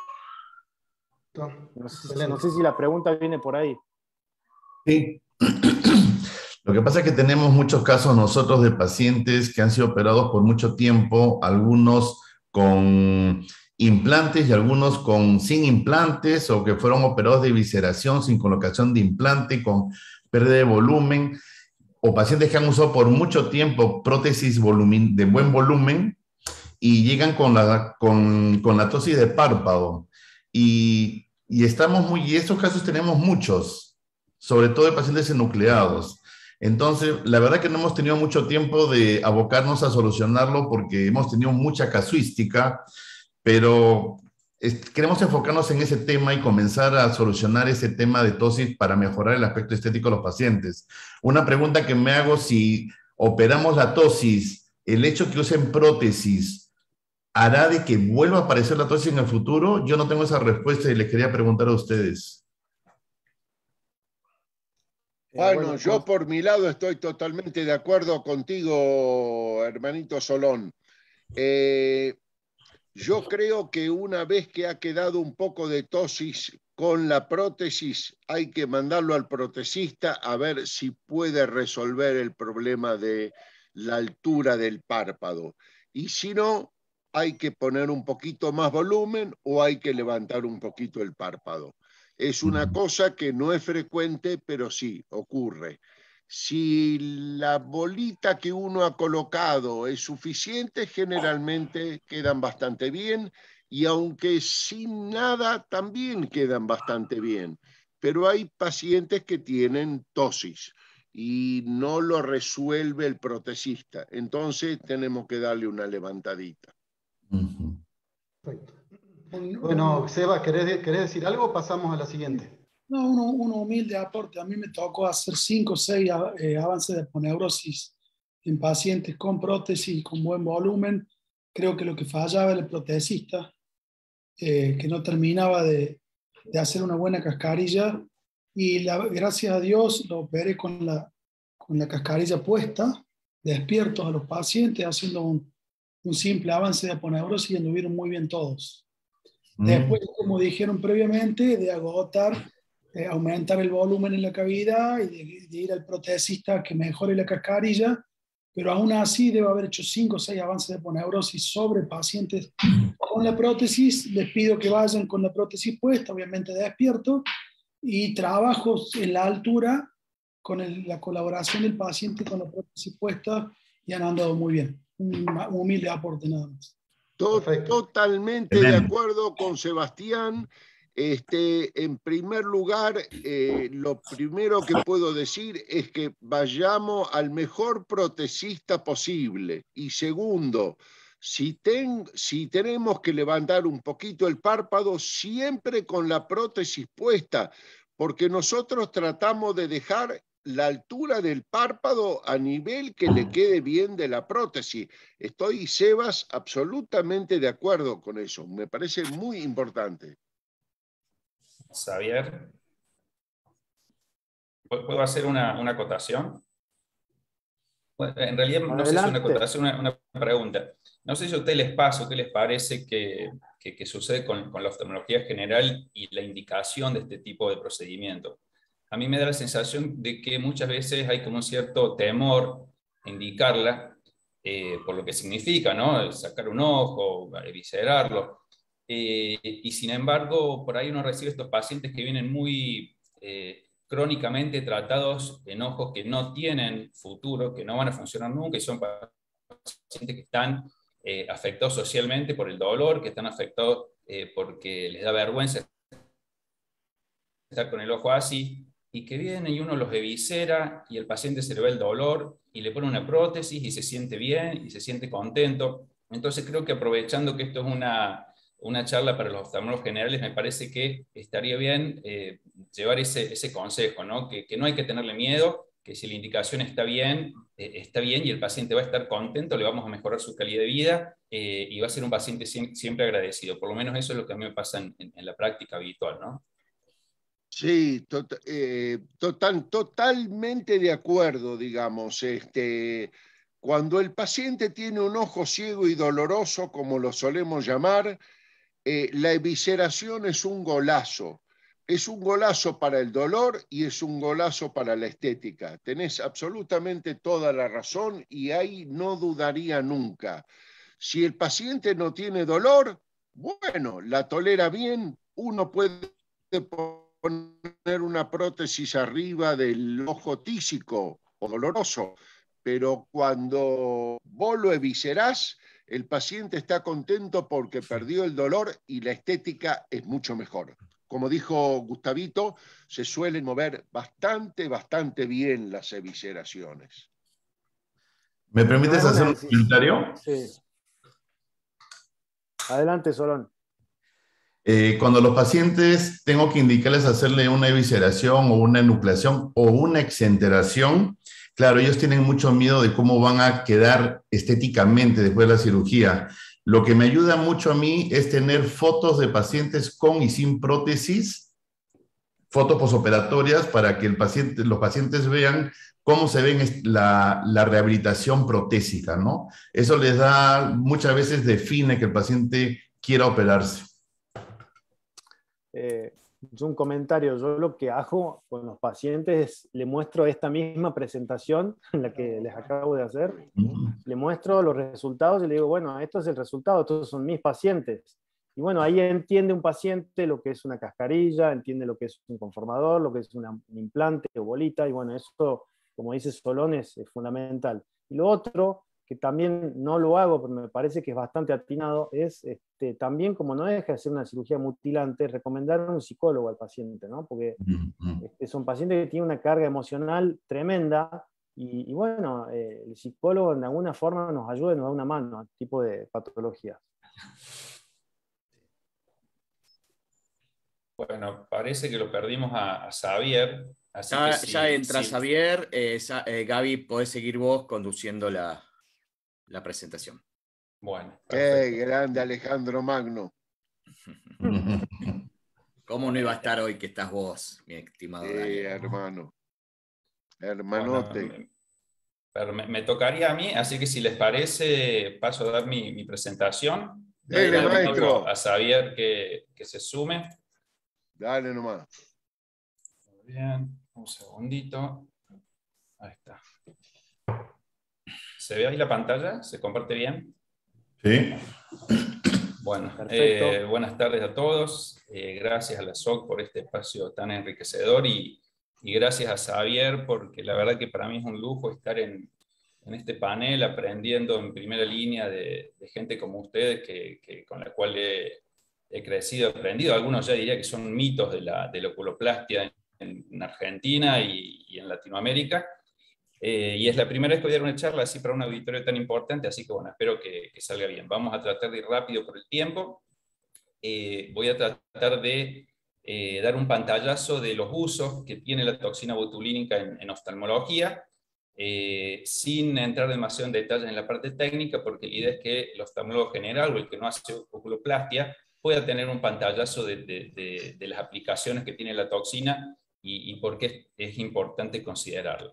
Speaker 2: No sé, no sé si la pregunta viene por ahí.
Speaker 5: Sí. Lo que pasa es que tenemos muchos casos nosotros de pacientes que han sido operados por mucho tiempo, algunos con implantes y algunos con sin implantes, o que fueron operados de evisceración sin colocación de implante, con pérdida de volumen, o pacientes que han usado por mucho tiempo prótesis volumen, de buen volumen y llegan con la, con, con la tosis de párpado. y, y estamos muy, y estos casos tenemos muchos, sobre todo de pacientes enucleados. Entonces, la verdad que no hemos tenido mucho tiempo de abocarnos a solucionarlo porque hemos tenido mucha casuística, pero es, queremos enfocarnos en ese tema y comenzar a solucionar ese tema de tosis para mejorar el aspecto estético de los pacientes. Una pregunta que me hago: si operamos la tosis, ¿el hecho que usen prótesis hará de que vuelva a aparecer la tosis en el futuro? Yo no tengo esa respuesta y les quería preguntar a ustedes.
Speaker 3: Bueno, bueno, yo por mi lado estoy totalmente de acuerdo contigo, hermanito Solón. Eh, yo creo que una vez que ha quedado un poco de tosis con la prótesis, hay que mandarlo al protesista a ver si puede resolver el problema de la altura del párpado. Y si no, hay que poner un poquito más volumen o hay que levantar un poquito el párpado. Es una cosa que no es frecuente, pero sí ocurre. Si la bolita que uno ha colocado es suficiente, generalmente quedan bastante bien, y aunque sin nada, también quedan bastante bien. Pero hay pacientes que tienen tosis y no lo resuelve el protesista. Entonces tenemos que darle una levantadita.
Speaker 5: Uh-huh.
Speaker 1: Perfecto. Bueno, Seba, ¿querés, ¿querés decir algo? Pasamos a la siguiente.
Speaker 4: No, uno, uno humilde aporte. A mí me tocó hacer cinco o seis eh, avances de aponeurosis en pacientes con prótesis y con buen volumen. Creo que lo que fallaba era el protesista, eh, que no terminaba de, de hacer una buena cascarilla. Y la, gracias a Dios lo operé con la, con la cascarilla puesta, despiertos a los pacientes, haciendo un, un simple avance de aponeurosis y anduvieron muy bien todos. Después, como dijeron previamente, de agotar, eh, aumentar el volumen en la cavidad y de, de ir al protesista que mejore la cascarilla, pero aún así debo haber hecho cinco o seis avances de aponeurosis sobre pacientes con la prótesis. Les pido que vayan con la prótesis puesta, obviamente despierto, y trabajos en la altura con el, la colaboración del paciente con la prótesis puesta, y han andado muy bien. Un, un humilde aporte nada más.
Speaker 3: Totalmente de acuerdo con Sebastián. Este, en primer lugar, eh, lo primero que puedo decir es que vayamos al mejor protesista posible. Y segundo, si, ten, si tenemos que levantar un poquito el párpado, siempre con la prótesis puesta, porque nosotros tratamos de dejar la altura del párpado a nivel que le quede bien de la prótesis. Estoy, Sebas, absolutamente de acuerdo con eso. Me parece muy importante.
Speaker 6: Xavier, ¿puedo hacer una, una acotación? Bueno, en realidad no Adelante. sé si es una acotación, una, una pregunta. No sé si a ustedes les pasa, ¿qué les parece que, que, que sucede con, con la oftalmología general y la indicación de este tipo de procedimiento? A mí me da la sensación de que muchas veces hay como un cierto temor a indicarla, eh, por lo que significa, ¿no? Sacar un ojo, eviscerarlo. Eh, y sin embargo, por ahí uno recibe estos pacientes que vienen muy eh, crónicamente tratados en ojos que no tienen futuro, que no van a funcionar nunca, y son pacientes que están eh, afectados socialmente por el dolor, que están afectados eh, porque les da vergüenza estar con el ojo así, y que vienen y uno los eviscera y el paciente se le ve el dolor y le pone una prótesis y se siente bien y se siente contento. Entonces creo que aprovechando que esto es una, una charla para los oftalmólogos generales, me parece que estaría bien eh, llevar ese, ese consejo, ¿no? Que, que no hay que tenerle miedo, que si la indicación está bien, eh, está bien y el paciente va a estar contento, le vamos a mejorar su calidad de vida eh, y va a ser un paciente siempre, siempre agradecido. Por lo menos eso es lo que a mí me pasa en, en, en la práctica habitual, ¿no?
Speaker 3: Sí, to eh, total, totalmente de acuerdo, digamos. Este, cuando el paciente tiene un ojo ciego y doloroso, como lo solemos llamar, eh, la evisceración es un golazo. Es un golazo para el dolor y es un golazo para la estética. Tenés absolutamente toda la razón y ahí no dudaría nunca. Si el paciente no tiene dolor, bueno, la tolera bien, uno puede poner una prótesis arriba del ojo tísico o doloroso, pero cuando vos lo eviscerás, el paciente está contento porque perdió el dolor y la estética es mucho mejor. Como dijo Gustavito, se suelen mover bastante, bastante bien las evisceraciones.
Speaker 5: ¿Me permites
Speaker 2: No,
Speaker 5: hacer un
Speaker 2: decisión.
Speaker 5: comentario?
Speaker 2: Sí. Adelante, Solón.
Speaker 5: Eh, cuando los pacientes tengo que indicarles hacerle una evisceración o una enucleación o una exenteración, claro, ellos tienen mucho miedo de cómo van a quedar estéticamente después de la cirugía. Lo que me ayuda mucho a mí es tener fotos de pacientes con y sin prótesis, fotos posoperatorias, para que el paciente, los pacientes vean cómo se ve la, la rehabilitación protésica, ¿no? Eso les da, muchas veces define que el paciente quiera operarse.
Speaker 2: Eh, yo un comentario, yo lo que hago con los pacientes es, le muestro esta misma presentación, la que les acabo de hacer,
Speaker 5: Uh-huh.
Speaker 2: le muestro los resultados y le digo, bueno, esto es el resultado, estos son mis pacientes. Y bueno, ahí entiende un paciente lo que es una cascarilla, entiende lo que es un conformador, lo que es una, un implante o bolita, y bueno, eso, como dice Solón, es, es fundamental. Y lo otro, que también no lo hago, pero me parece que es bastante atinado, es este, también, como no deja de ser una cirugía mutilante, recomendar a un psicólogo al paciente, ¿no? Porque
Speaker 5: Uh-huh.
Speaker 2: este, son pacientes que tienen una carga emocional tremenda, y, y bueno, eh, el psicólogo de alguna forma nos ayuda y nos da una mano a este tipo de patologías.
Speaker 6: Bueno, parece que lo perdimos a, a Xavier. Así
Speaker 7: Ya,
Speaker 6: que si,
Speaker 7: ya entra
Speaker 6: si...
Speaker 7: Xavier. Eh, Sa- eh, Gaby, podés seguir vos conduciendo la, la presentación.
Speaker 6: Bueno,
Speaker 3: Qué
Speaker 6: perfecto.
Speaker 3: grande Alejandro Magno.
Speaker 7: ¿Cómo no iba a estar hoy que estás vos, mi estimado
Speaker 3: Sí,
Speaker 7: Daniel?
Speaker 3: hermano.
Speaker 6: Bueno,
Speaker 3: Hermanote.
Speaker 6: me, pero me, me tocaría a mí, así que si les parece, paso a dar mi, mi presentación.
Speaker 3: Dele,
Speaker 6: Le
Speaker 3: maestro.
Speaker 6: digo a Xavier que, que se sume.
Speaker 3: Dale nomás.
Speaker 6: Muy bien, un segundito. Ahí está. ¿Se ve ahí la pantalla? ¿Se comparte bien?
Speaker 5: Sí.
Speaker 6: Bueno,
Speaker 2: Perfecto.
Speaker 6: eh, buenas tardes a todos. Eh, gracias a la S O C por este espacio tan enriquecedor y, y gracias a Xavier porque la verdad que para mí es un lujo estar en, en este panel aprendiendo en primera línea de, de gente como ustedes que, que, con la cual he, he crecido, aprendido. Algunos ya diría que son mitos de la, de la oculoplastia en, en Argentina y, y en Latinoamérica. Eh, y es la primera vez que voy a dar una charla así para un auditorio tan importante, así que bueno, espero que, que salga bien. Vamos a tratar de ir rápido por el tiempo. Eh, voy a tratar de eh, dar un pantallazo de los usos que tiene la toxina botulínica en, en oftalmología, eh, sin entrar demasiado en detalles en la parte técnica, porque la idea es que el oftalmólogo general o el que no hace oculoplastia pueda tener un pantallazo de, de, de, de las aplicaciones que tiene la toxina y, y por qué es, es importante considerarla.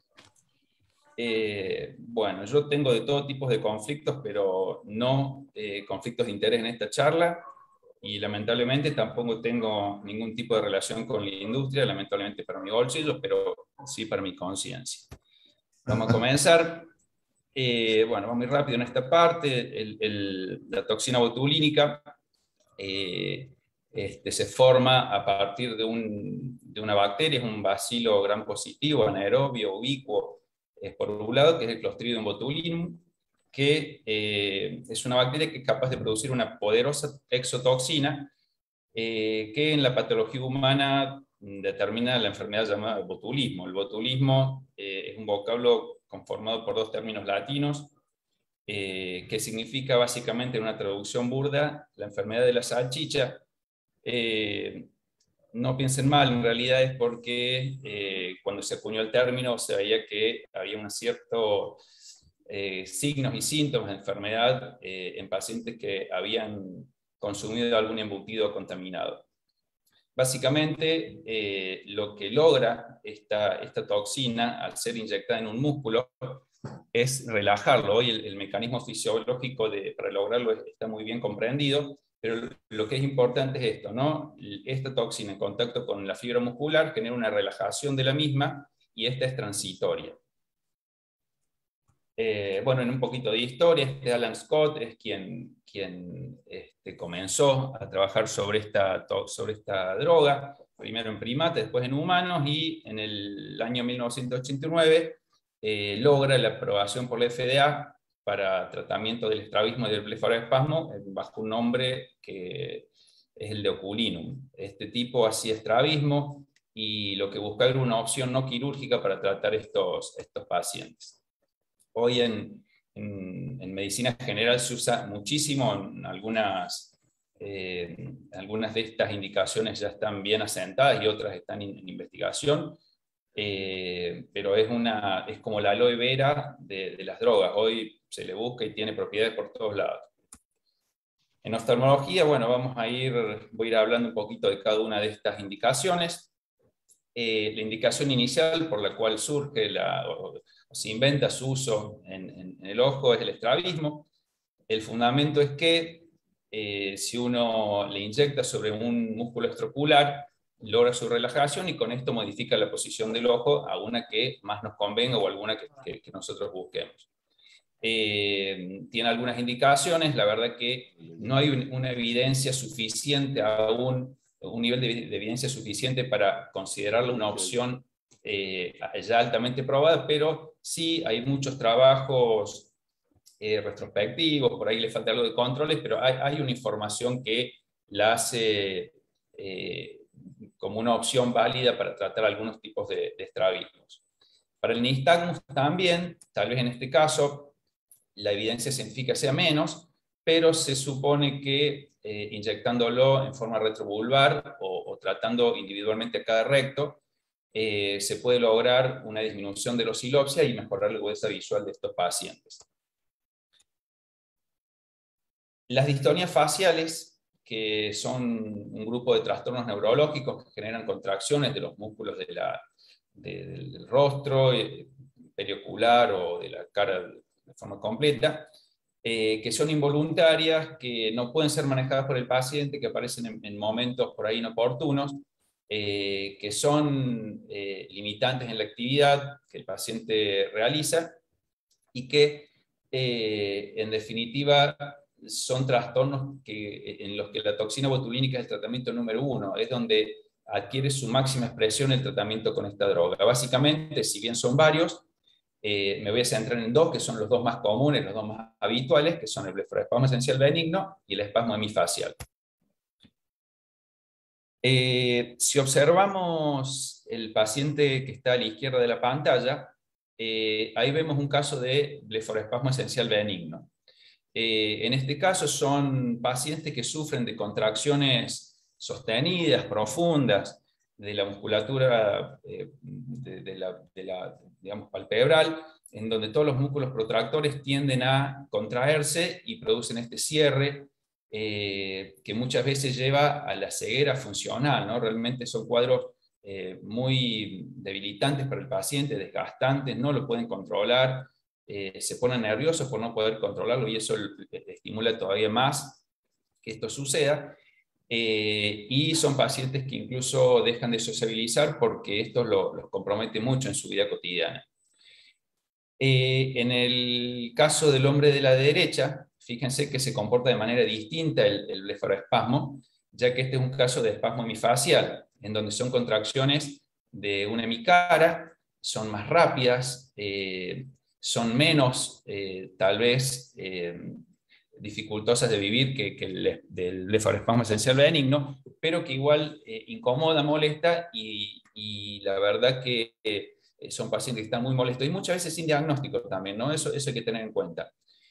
Speaker 6: Eh, bueno, yo tengo de todo tipo de conflictos, pero no eh, conflictos de interés en esta charla, y lamentablemente tampoco tengo ningún tipo de relación con la industria, lamentablemente para mi bolsillo, pero sí para mi conciencia. Vamos a comenzar. Eh, bueno, vamos muy rápido en esta parte. El, el, la toxina botulínica eh, este, se forma a partir de, un, de una bacteria, es un bacilo gram positivo, anaerobio, ubicuo, esporulado, que es el Clostridium botulinum, que eh, es una bacteria que es capaz de producir una poderosa exotoxina eh, que en la patología humana determina la enfermedad llamada botulismo. El botulismo eh, es un vocablo conformado por dos términos latinos, eh, que significa básicamente en una traducción burda la enfermedad de la salchicha. Eh, No piensen mal, en realidad es porque eh, cuando se acuñó el término se veía que había unos ciertos eh, signos y síntomas de enfermedad eh, en pacientes que habían consumido algún embutido contaminado. Básicamente, eh, lo que logra esta, esta toxina al ser inyectada en un músculo es relajarlo. Hoy el, el mecanismo fisiológico de, para lograrlo está muy bien comprendido, pero lo que es importante es esto, ¿no? Esta toxina en contacto con la fibra muscular genera una relajación de la misma y esta es transitoria. Eh, bueno, en un poquito de historia, este Alan Scott es quien, quien este, comenzó a trabajar sobre esta, sobre esta droga, primero en primates, después en humanos, y en el año mil novecientos ochenta y nueve eh, logra la aprobación por la F D A para tratamiento del estrabismo y del blefaroespasmo bajo un nombre que es el de oculinum. Este tipo hacía estrabismo y lo que buscaba era una opción no quirúrgica para tratar estos, estos pacientes. Hoy en, en, en medicina general se usa muchísimo, en algunas, eh, algunas de estas indicaciones ya están bien asentadas y otras están en, en investigación. Eh, pero es, una, es como la aloe vera de, de las drogas. Hoy se le busca y tiene propiedades por todos lados. En oftalmología, bueno, vamos a ir, voy a ir hablando un poquito de cada una de estas indicaciones. Eh, la indicación inicial por la cual surge la, o, o se inventa su uso en, en, en el ojo es el estrabismo. El fundamento es que eh, si uno le inyecta sobre un músculo extraocular, logra su relajación y con esto modifica la posición del ojo a una que más nos convenga o alguna que, que, que nosotros busquemos. Eh, tiene algunas indicaciones, la verdad que no hay un, una evidencia suficiente aún, un nivel de, de evidencia suficiente para considerarlo una opción eh, ya altamente probada, pero sí hay muchos trabajos eh, retrospectivos, por ahí le falta algo de controles, pero hay, hay una información que la hace eh, como una opción válida para tratar algunos tipos de, de estrabismos. Para el nistagmus también, tal vez en este caso, la evidencia científica sea menos, pero se supone que eh, inyectándolo en forma retrovulvar o, o tratando individualmente a cada recto, eh, se puede lograr una disminución de la osilopsia y mejorar la agudeza visual de estos pacientes. Las distonías faciales, que son un grupo de trastornos neurológicos que generan contracciones de los músculos de la, de, del rostro, eh, periocular o de la cara de forma completa, eh, que son involuntarias, que no pueden ser manejadas por el paciente, que aparecen en, en momentos por ahí inoportunos, eh, que son eh, limitantes en la actividad que el paciente realiza y que, eh, en definitiva, son trastornos que, en los que la toxina botulínica es el tratamiento número uno, es donde adquiere su máxima expresión el tratamiento con esta droga. Básicamente, si bien son varios, eh, me voy a centrar en dos, que son los dos más comunes, los dos más habituales, que son el blefaroespasmo esencial benigno y el espasmo hemifacial. Eh, si observamos el paciente que está a la izquierda de la pantalla, eh, ahí vemos un caso de blefaroespasmo esencial benigno. Eh, en este caso son pacientes que sufren de contracciones sostenidas, profundas, de la musculatura eh, de, de la, de la, digamos, palpebral, en donde todos los músculos protractores tienden a contraerse y producen este cierre eh, que muchas veces lleva a la ceguera funcional, ¿no? Realmente son cuadros eh, muy debilitantes para el paciente, desgastantes, no lo pueden controlar. Eh, se ponen nerviosos por no poder controlarlo y eso estimula todavía más que esto suceda. Eh, y son pacientes que incluso dejan de sociabilizar porque esto los lo compromete mucho en su vida cotidiana. Eh, en el caso del hombre de la derecha, fíjense que se comporta de manera distinta el, el blefaroespasmo, ya que este es un caso de espasmo hemifacial, en donde son contracciones de una hemicara, son más rápidas, eh, son menos, eh, tal vez, eh, dificultosas de vivir que, que el del blefaroespasmo esencial benigno, pero que igual eh, incomoda, molesta, y, y la verdad que eh, son pacientes que están muy molestos, y muchas veces sin diagnóstico también, ¿no? Eso, eso hay que tener en cuenta.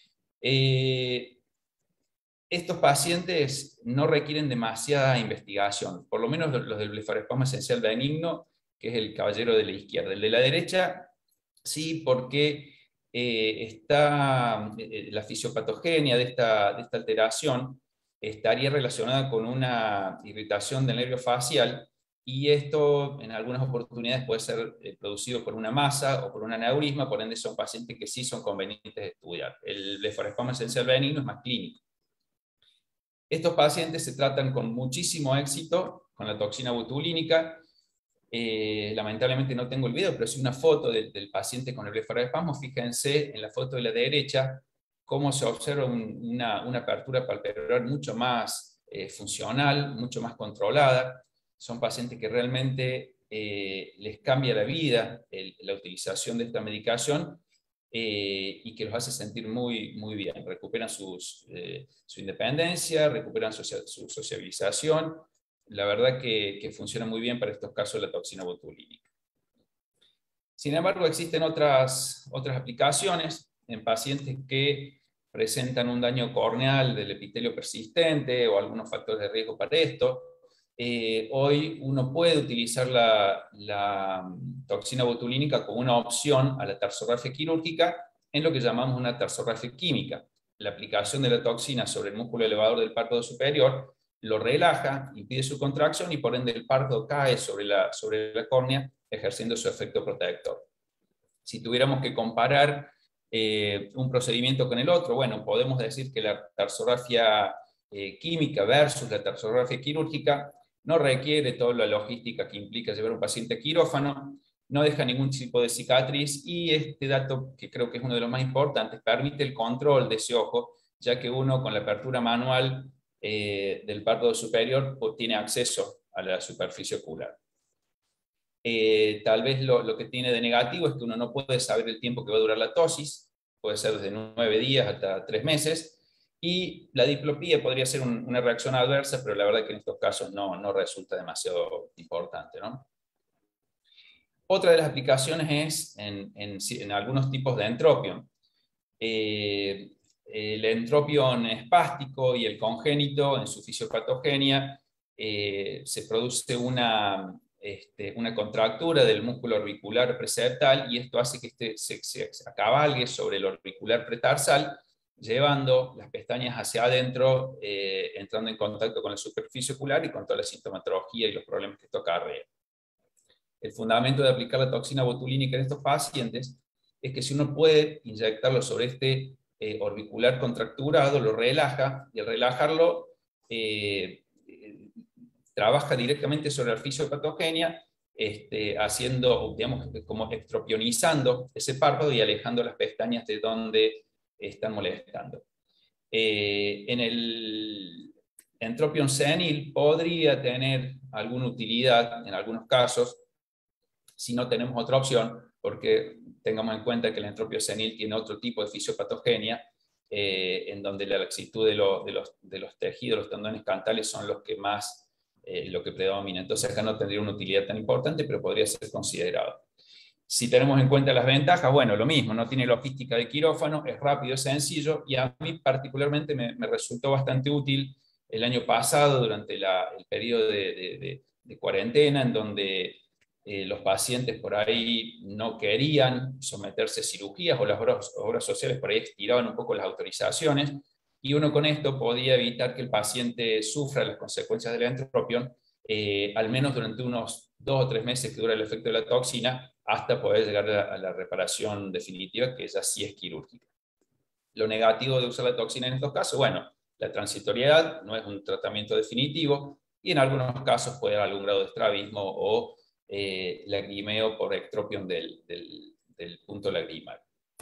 Speaker 6: Eh, estos pacientes no requieren demasiada investigación, por lo menos los del blefaroespasmo esencial benigno, que es el caballero de la izquierda. El de la derecha, sí, porque Eh, está, eh, la fisiopatogenia de esta, de esta alteración estaría relacionada con una irritación del nervio facial, y esto en algunas oportunidades puede ser eh, producido por una masa o por un aneurisma, por ende son pacientes que sí son convenientes de estudiar. El blefaroespasmo esencial benigno es más clínico. Estos pacientes se tratan con muchísimo éxito con la toxina botulínica. Eh, lamentablemente no tengo el video, pero sí una foto del, del paciente con el blefaroespasmo. Fíjense en la foto de la derecha cómo se observa un, una, una apertura palpebral mucho más eh, funcional, mucho más controlada. Son pacientes que realmente eh, les cambia la vida el, la utilización de esta medicación, eh, y que los hace sentir muy, muy bien. Recuperan sus, eh, su independencia, recuperan socia su sociabilización. La verdad que, que funciona muy bien para estos casos la toxina botulínica. Sin embargo, existen otras, otras aplicaciones en pacientes que presentan un daño corneal del epitelio persistente o algunos factores de riesgo para esto. Eh, hoy uno puede utilizar la, la toxina botulínica como una opción a la tarsorrafia quirúrgica en lo que llamamos una tarsorrafia química. La aplicación de la toxina sobre el músculo elevador del párpado superior lo relaja, impide su contracción y por ende el párpado cae sobre la, sobre la córnea, ejerciendo su efecto protector. Si tuviéramos que comparar eh, un procedimiento con el otro, bueno, podemos decir que la tarsorrafia eh, química versus la tarsorrafia quirúrgica no requiere toda la logística que implica llevar un paciente a quirófano, no deja ningún tipo de cicatriz, y este dato, que creo que es uno de los más importantes, permite el control de ese ojo, ya que uno con la apertura manual eh, del párpado superior pues, tiene acceso a la superficie ocular. Eh, tal vez lo, lo que tiene de negativo es que uno no puede saber el tiempo que va a durar la tosis, puede ser desde nueve días hasta tres meses, y la diplopía podría ser un, una reacción adversa, pero la verdad que en estos casos no, no resulta demasiado importante, ¿no? Otra de las aplicaciones es en, en, en algunos tipos de entropion. Eh, el entropion espástico y el congénito, en su fisiopatogenia, eh, se produce una, este, una contractura del músculo orbicular preseptal, y esto hace que este se, se acabalgue sobre el orbicular pretarsal, llevando las pestañas hacia adentro, eh, entrando en contacto con la superficie ocular y con toda la sintomatología y los problemas que esto acarrea. El fundamento de aplicar la toxina botulínica en estos pacientes es que si uno puede inyectarlo sobre este eh, orbicular contracturado, lo relaja, y al relajarlo eh, eh, trabaja directamente sobre la fisiopatogenia, este, haciendo, digamos, como extropionizando ese párpado y alejando las pestañas de donde están molestando. Eh, en el entropion senil podría tener alguna utilidad en algunos casos, si no tenemos otra opción, porque tengamos en cuenta que el entropio senil tiene otro tipo de fisiopatogenia, eh, en donde la laxitud de, lo, de, los, de los tejidos, los tendones cantales son los que más, eh, lo que predomina. Entonces acá no tendría una utilidad tan importante, pero podría ser considerado. Si tenemos en cuenta las ventajas, bueno, lo mismo, no tiene logística de quirófano, es rápido, es sencillo, y a mí particularmente me, me resultó bastante útil el año pasado, durante la, el periodo de, de, de, de cuarentena, en donde Eh, los pacientes por ahí no querían someterse a cirugías, o las obras, obras sociales por ahí estiraban un poco las autorizaciones, y uno con esto podía evitar que el paciente sufra las consecuencias del entropion, eh, al menos durante unos dos o tres meses que dura el efecto de la toxina, hasta poder llegar a la, a la reparación definitiva, que esa sí es quirúrgica. Lo negativo de usar la toxina en estos casos, bueno, la transitoriedad, no es un tratamiento definitivo, y en algunos casos puede haber algún grado de estrabismo o Eh, lagrimeo por ectropion del, del, del punto lagrimal.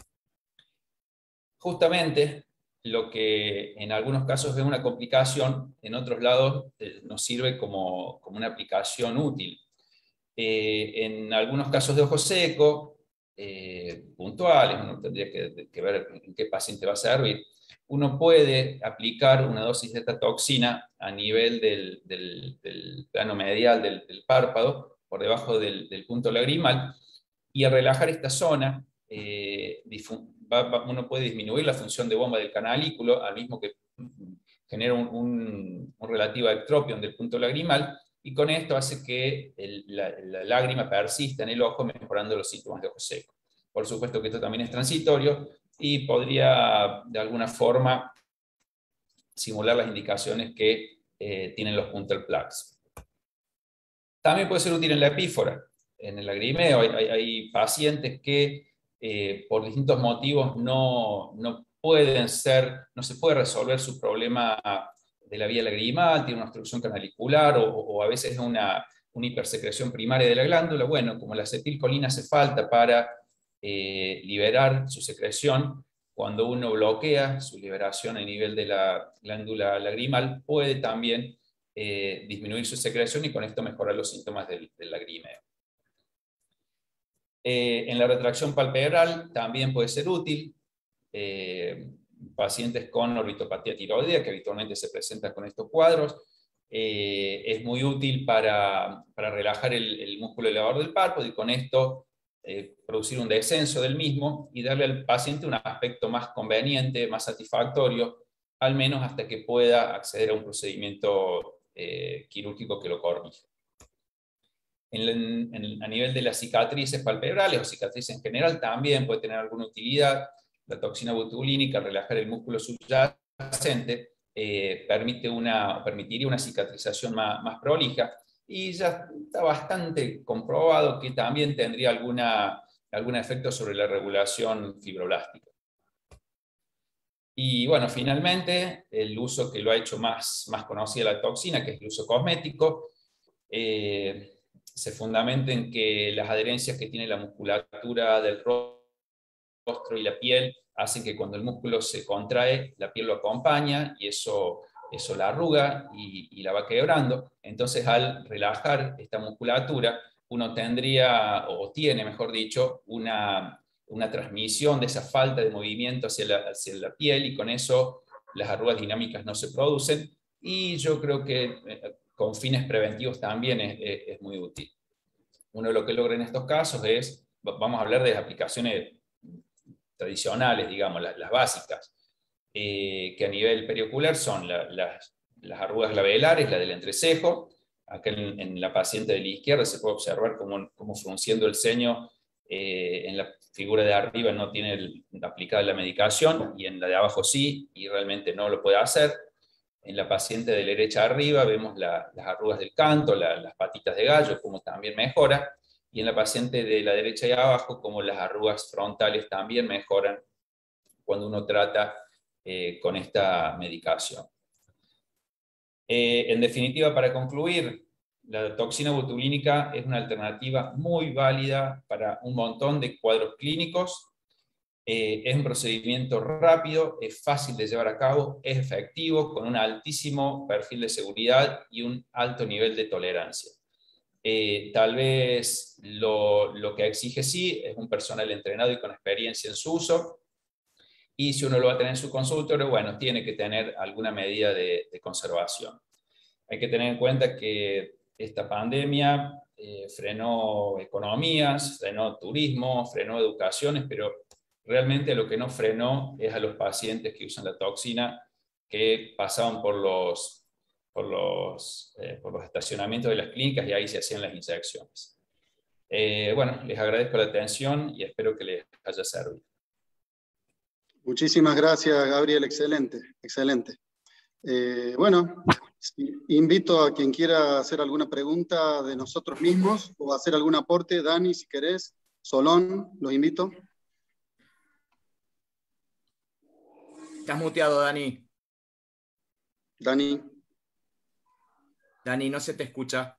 Speaker 6: Justamente lo que en algunos casos es una complicación, en otros lados eh, nos sirve como, como una aplicación útil. Eh, en algunos casos de ojo seco, eh, puntuales, uno tendría que, que ver en qué paciente va a servir, uno puede aplicar una dosis de esta toxina a nivel del, del, del plano medial del, del párpado, por debajo del, del punto lagrimal, y al relajar esta zona, eh, va, va, uno puede disminuir la función de bomba del canalículo, al mismo que genera un, un, un relativo ectropion del punto lagrimal, y con esto hace que el, la, la lágrima persista en el ojo, mejorando los síntomas de ojo seco. Por supuesto que esto también es transitorio, y podría de alguna forma simular las indicaciones que eh, tienen los puntal plugs. También puede ser útil en la epífora, en el lagrimeo. Hay, hay, hay pacientes que eh, por distintos motivos no, no pueden ser, no se puede resolver su problema de la vía lagrimal, tiene una obstrucción canalicular, o, o a veces es una, una hipersecreción primaria de la glándula. Bueno, como la acetilcolina hace falta para eh, liberar su secreción, cuando uno bloquea su liberación a nivel de la glándula lagrimal, puede también Eh, disminuir su secreción, y con esto mejorar los síntomas del, del lagrimeo. Eh, en la retracción palpebral también puede ser útil. Eh, pacientes con orbitopatía tiroidea, que habitualmente se presentan con estos cuadros, eh, es muy útil para, para relajar el, el músculo elevador del párpado y con esto eh, producir un descenso del mismo y darle al paciente un aspecto más conveniente, más satisfactorio, al menos hasta que pueda acceder a un procedimiento eh, quirúrgico que lo corrija. En, en, a nivel de las cicatrices palpebrales o cicatrices en general también puede tener alguna utilidad. La toxina botulínica, al relajar el músculo subyacente, eh, permite una, permitiría una cicatrización más, más prolija, y ya está bastante comprobado que también tendría alguna, algún efecto sobre la regulación fibroblástica. Y bueno, finalmente, el uso que lo ha hecho más, más conocida la toxina, que es el uso cosmético, eh, se fundamenta en que las adherencias que tiene la musculatura del rostro y la piel hacen que cuando el músculo se contrae, la piel lo acompaña y eso, eso la arruga y, y la va quebrando. Entonces, al relajar esta musculatura, uno tendría, o tiene, mejor dicho, una, una transmisión de esa falta de movimiento hacia la, hacia la piel, y con eso las arrugas dinámicas no se producen, y yo creo que eh, con fines preventivos también es, es, es muy útil. Uno de lo que logra en estos casos es, vamos a hablar de aplicaciones tradicionales, digamos, las, las básicas, eh, que a nivel periocular son la, las, las arrugas labelares, la del entrecejo. Acá en, en la paciente de la izquierda se puede observar cómo, cómo frunciendo el ceño, eh, en la figura de arriba no tiene el, aplicada la medicación, y en la de abajo sí, y realmente no lo puede hacer. En la paciente de la derecha arriba vemos la, las arrugas del canto, la, las patitas de gallo, como también mejora, y en la paciente de la derecha y abajo, como las arrugas frontales también mejoran cuando uno trata eh, con esta medicación. Eh, en definitiva, para concluir, la toxina botulínica es una alternativa muy válida para un montón de cuadros clínicos. Eh, es un procedimiento rápido, es fácil de llevar a cabo, es efectivo, con un altísimo perfil de seguridad y un alto nivel de tolerancia. Eh, tal vez lo, lo que exige sí es un personal entrenado y con experiencia en su uso, y si uno lo va a tener en su consultorio, bueno, tiene que tener alguna medida de, de conservación. Hay que tener en cuenta que esta pandemia eh, frenó economías, frenó turismo, frenó educaciones, pero realmente lo que no frenó es a los pacientes que usan la toxina, que pasaban por los Por los, eh, por los estacionamientos de las clínicas, y ahí se hacían las inyecciones. Eh, bueno, les agradezco la atención y espero que les haya servido.
Speaker 1: Muchísimas gracias, Gabriel, excelente, excelente. Eh, bueno, invito a quien quiera hacer alguna pregunta de nosotros mismos o hacer algún aporte. Dani, si querés, Solón, los invito.
Speaker 7: Estás muteado, Dani.
Speaker 1: Dani.
Speaker 7: Dani, no se te escucha.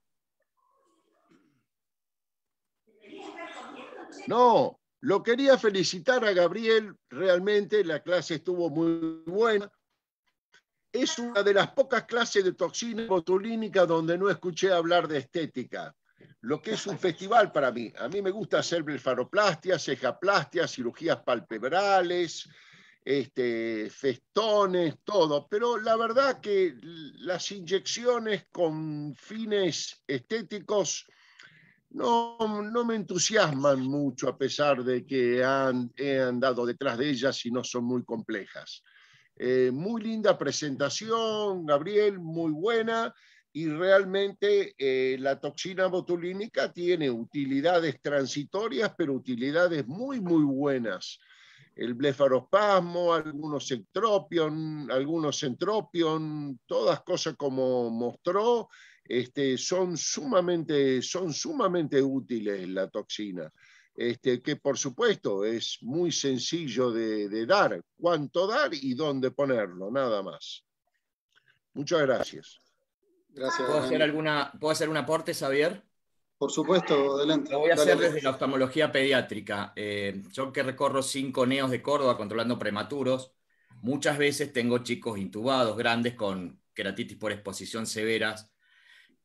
Speaker 3: No, lo quería felicitar a Gabriel, realmente la clase estuvo muy buena. Es una de las pocas clases de toxina botulínica donde no escuché hablar de estética, lo que es un festival para mí. A mí me gusta hacer blefaroplastia, cejaplastia, cirugías palpebrales, Este, festones, todo, pero la verdad que las inyecciones con fines estéticos no, no me entusiasman mucho, a pesar de que han, he andado detrás de ellas y no son muy complejas. Eh, muy linda presentación, Gabriel, muy buena, y realmente eh, la toxina botulínica tiene utilidades transitorias, pero utilidades muy, muy buenas. El blefarospasmo, algunos entropion, algunos entropion, todas cosas como mostró, este, son, sumamente, son sumamente útiles la toxina. Este, que por supuesto es muy sencillo de, de dar, cuánto dar y dónde ponerlo, nada más. Muchas gracias.
Speaker 1: Gracias.
Speaker 7: ¿Puedo hacer, alguna, ¿puedo hacer un aporte, Xavier?
Speaker 1: Por supuesto, adelante.
Speaker 7: Lo voy a
Speaker 1: Dale,
Speaker 7: hacer
Speaker 1: Alex.
Speaker 7: desde la oftalmología pediátrica. Eh, yo que recorro cinco neos de Córdoba controlando prematuros, muchas veces tengo chicos intubados grandes con queratitis por exposición severas,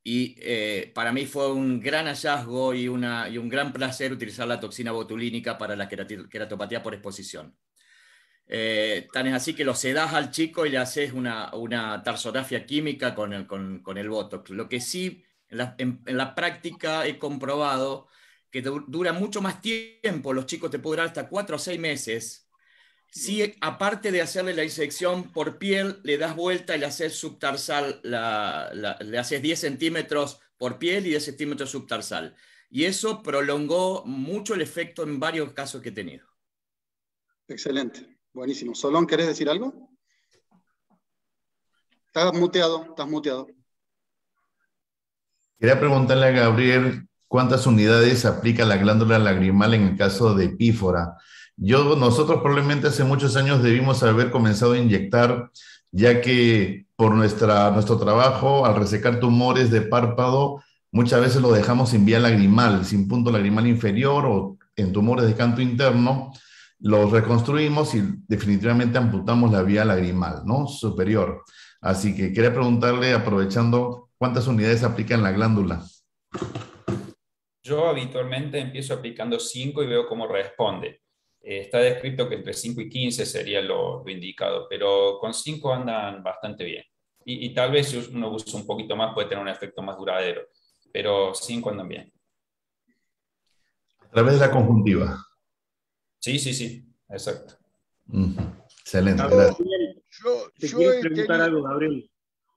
Speaker 7: Y eh, para mí fue un gran hallazgo y, una, y un gran placer utilizar la toxina botulínica para la queratopatía por exposición. Eh, tan es así que lo sedás al chico y le haces una, una tarsografía química con el, con, con el Botox. Lo que sí, en la, en, en la práctica he comprobado que dura mucho más tiempo. Los chicos te pueden durar hasta cuatro o seis meses. Si aparte de hacerle la inyección por piel, le das vuelta y le haces subtarsal, la, la, le haces diez centímetros por piel y diez centímetros subtarsal. Y eso prolongó mucho el efecto en varios casos que he tenido.
Speaker 1: Excelente, buenísimo. Solón, ¿querés decir algo? Estás muteado, estás muteado.
Speaker 5: Quería preguntarle a Gabriel cuántas unidades aplica la glándula lagrimal en el caso de pífora. Yo, nosotros probablemente hace muchos años debimos haber comenzado a inyectar, ya que por nuestra, nuestro trabajo, al resecar tumores de párpado, muchas veces lo dejamos sin vía lagrimal, sin punto lagrimal inferior o en tumores de canto interno, los reconstruimos y definitivamente amputamos la vía lagrimal, ¿no? Superior. Así que quería preguntarle, aprovechando, ¿cuántas unidades aplica en la glándula?
Speaker 6: Yo habitualmente empiezo aplicando cinco y veo cómo responde. Eh, está descrito que entre cinco y quince sería lo, lo indicado, pero con cinco andan bastante bien. Y, y tal vez si uno usa un poquito más puede tener un efecto más duradero, pero cinco andan bien.
Speaker 5: A través de la conjuntiva.
Speaker 6: Sí, sí, sí, exacto.
Speaker 5: Mm, excelente,
Speaker 3: yo,
Speaker 5: gracias.
Speaker 3: Yo,
Speaker 2: Te
Speaker 3: yo
Speaker 2: quiero
Speaker 3: he
Speaker 2: preguntar
Speaker 3: tenido,
Speaker 2: algo, Gabriel.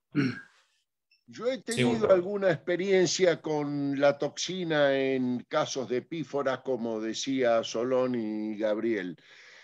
Speaker 3: Yo he
Speaker 6: Sí,
Speaker 3: tenido
Speaker 6: Gustavo.
Speaker 3: alguna experiencia con la toxina en casos de pífora, como decía Solón y Gabriel.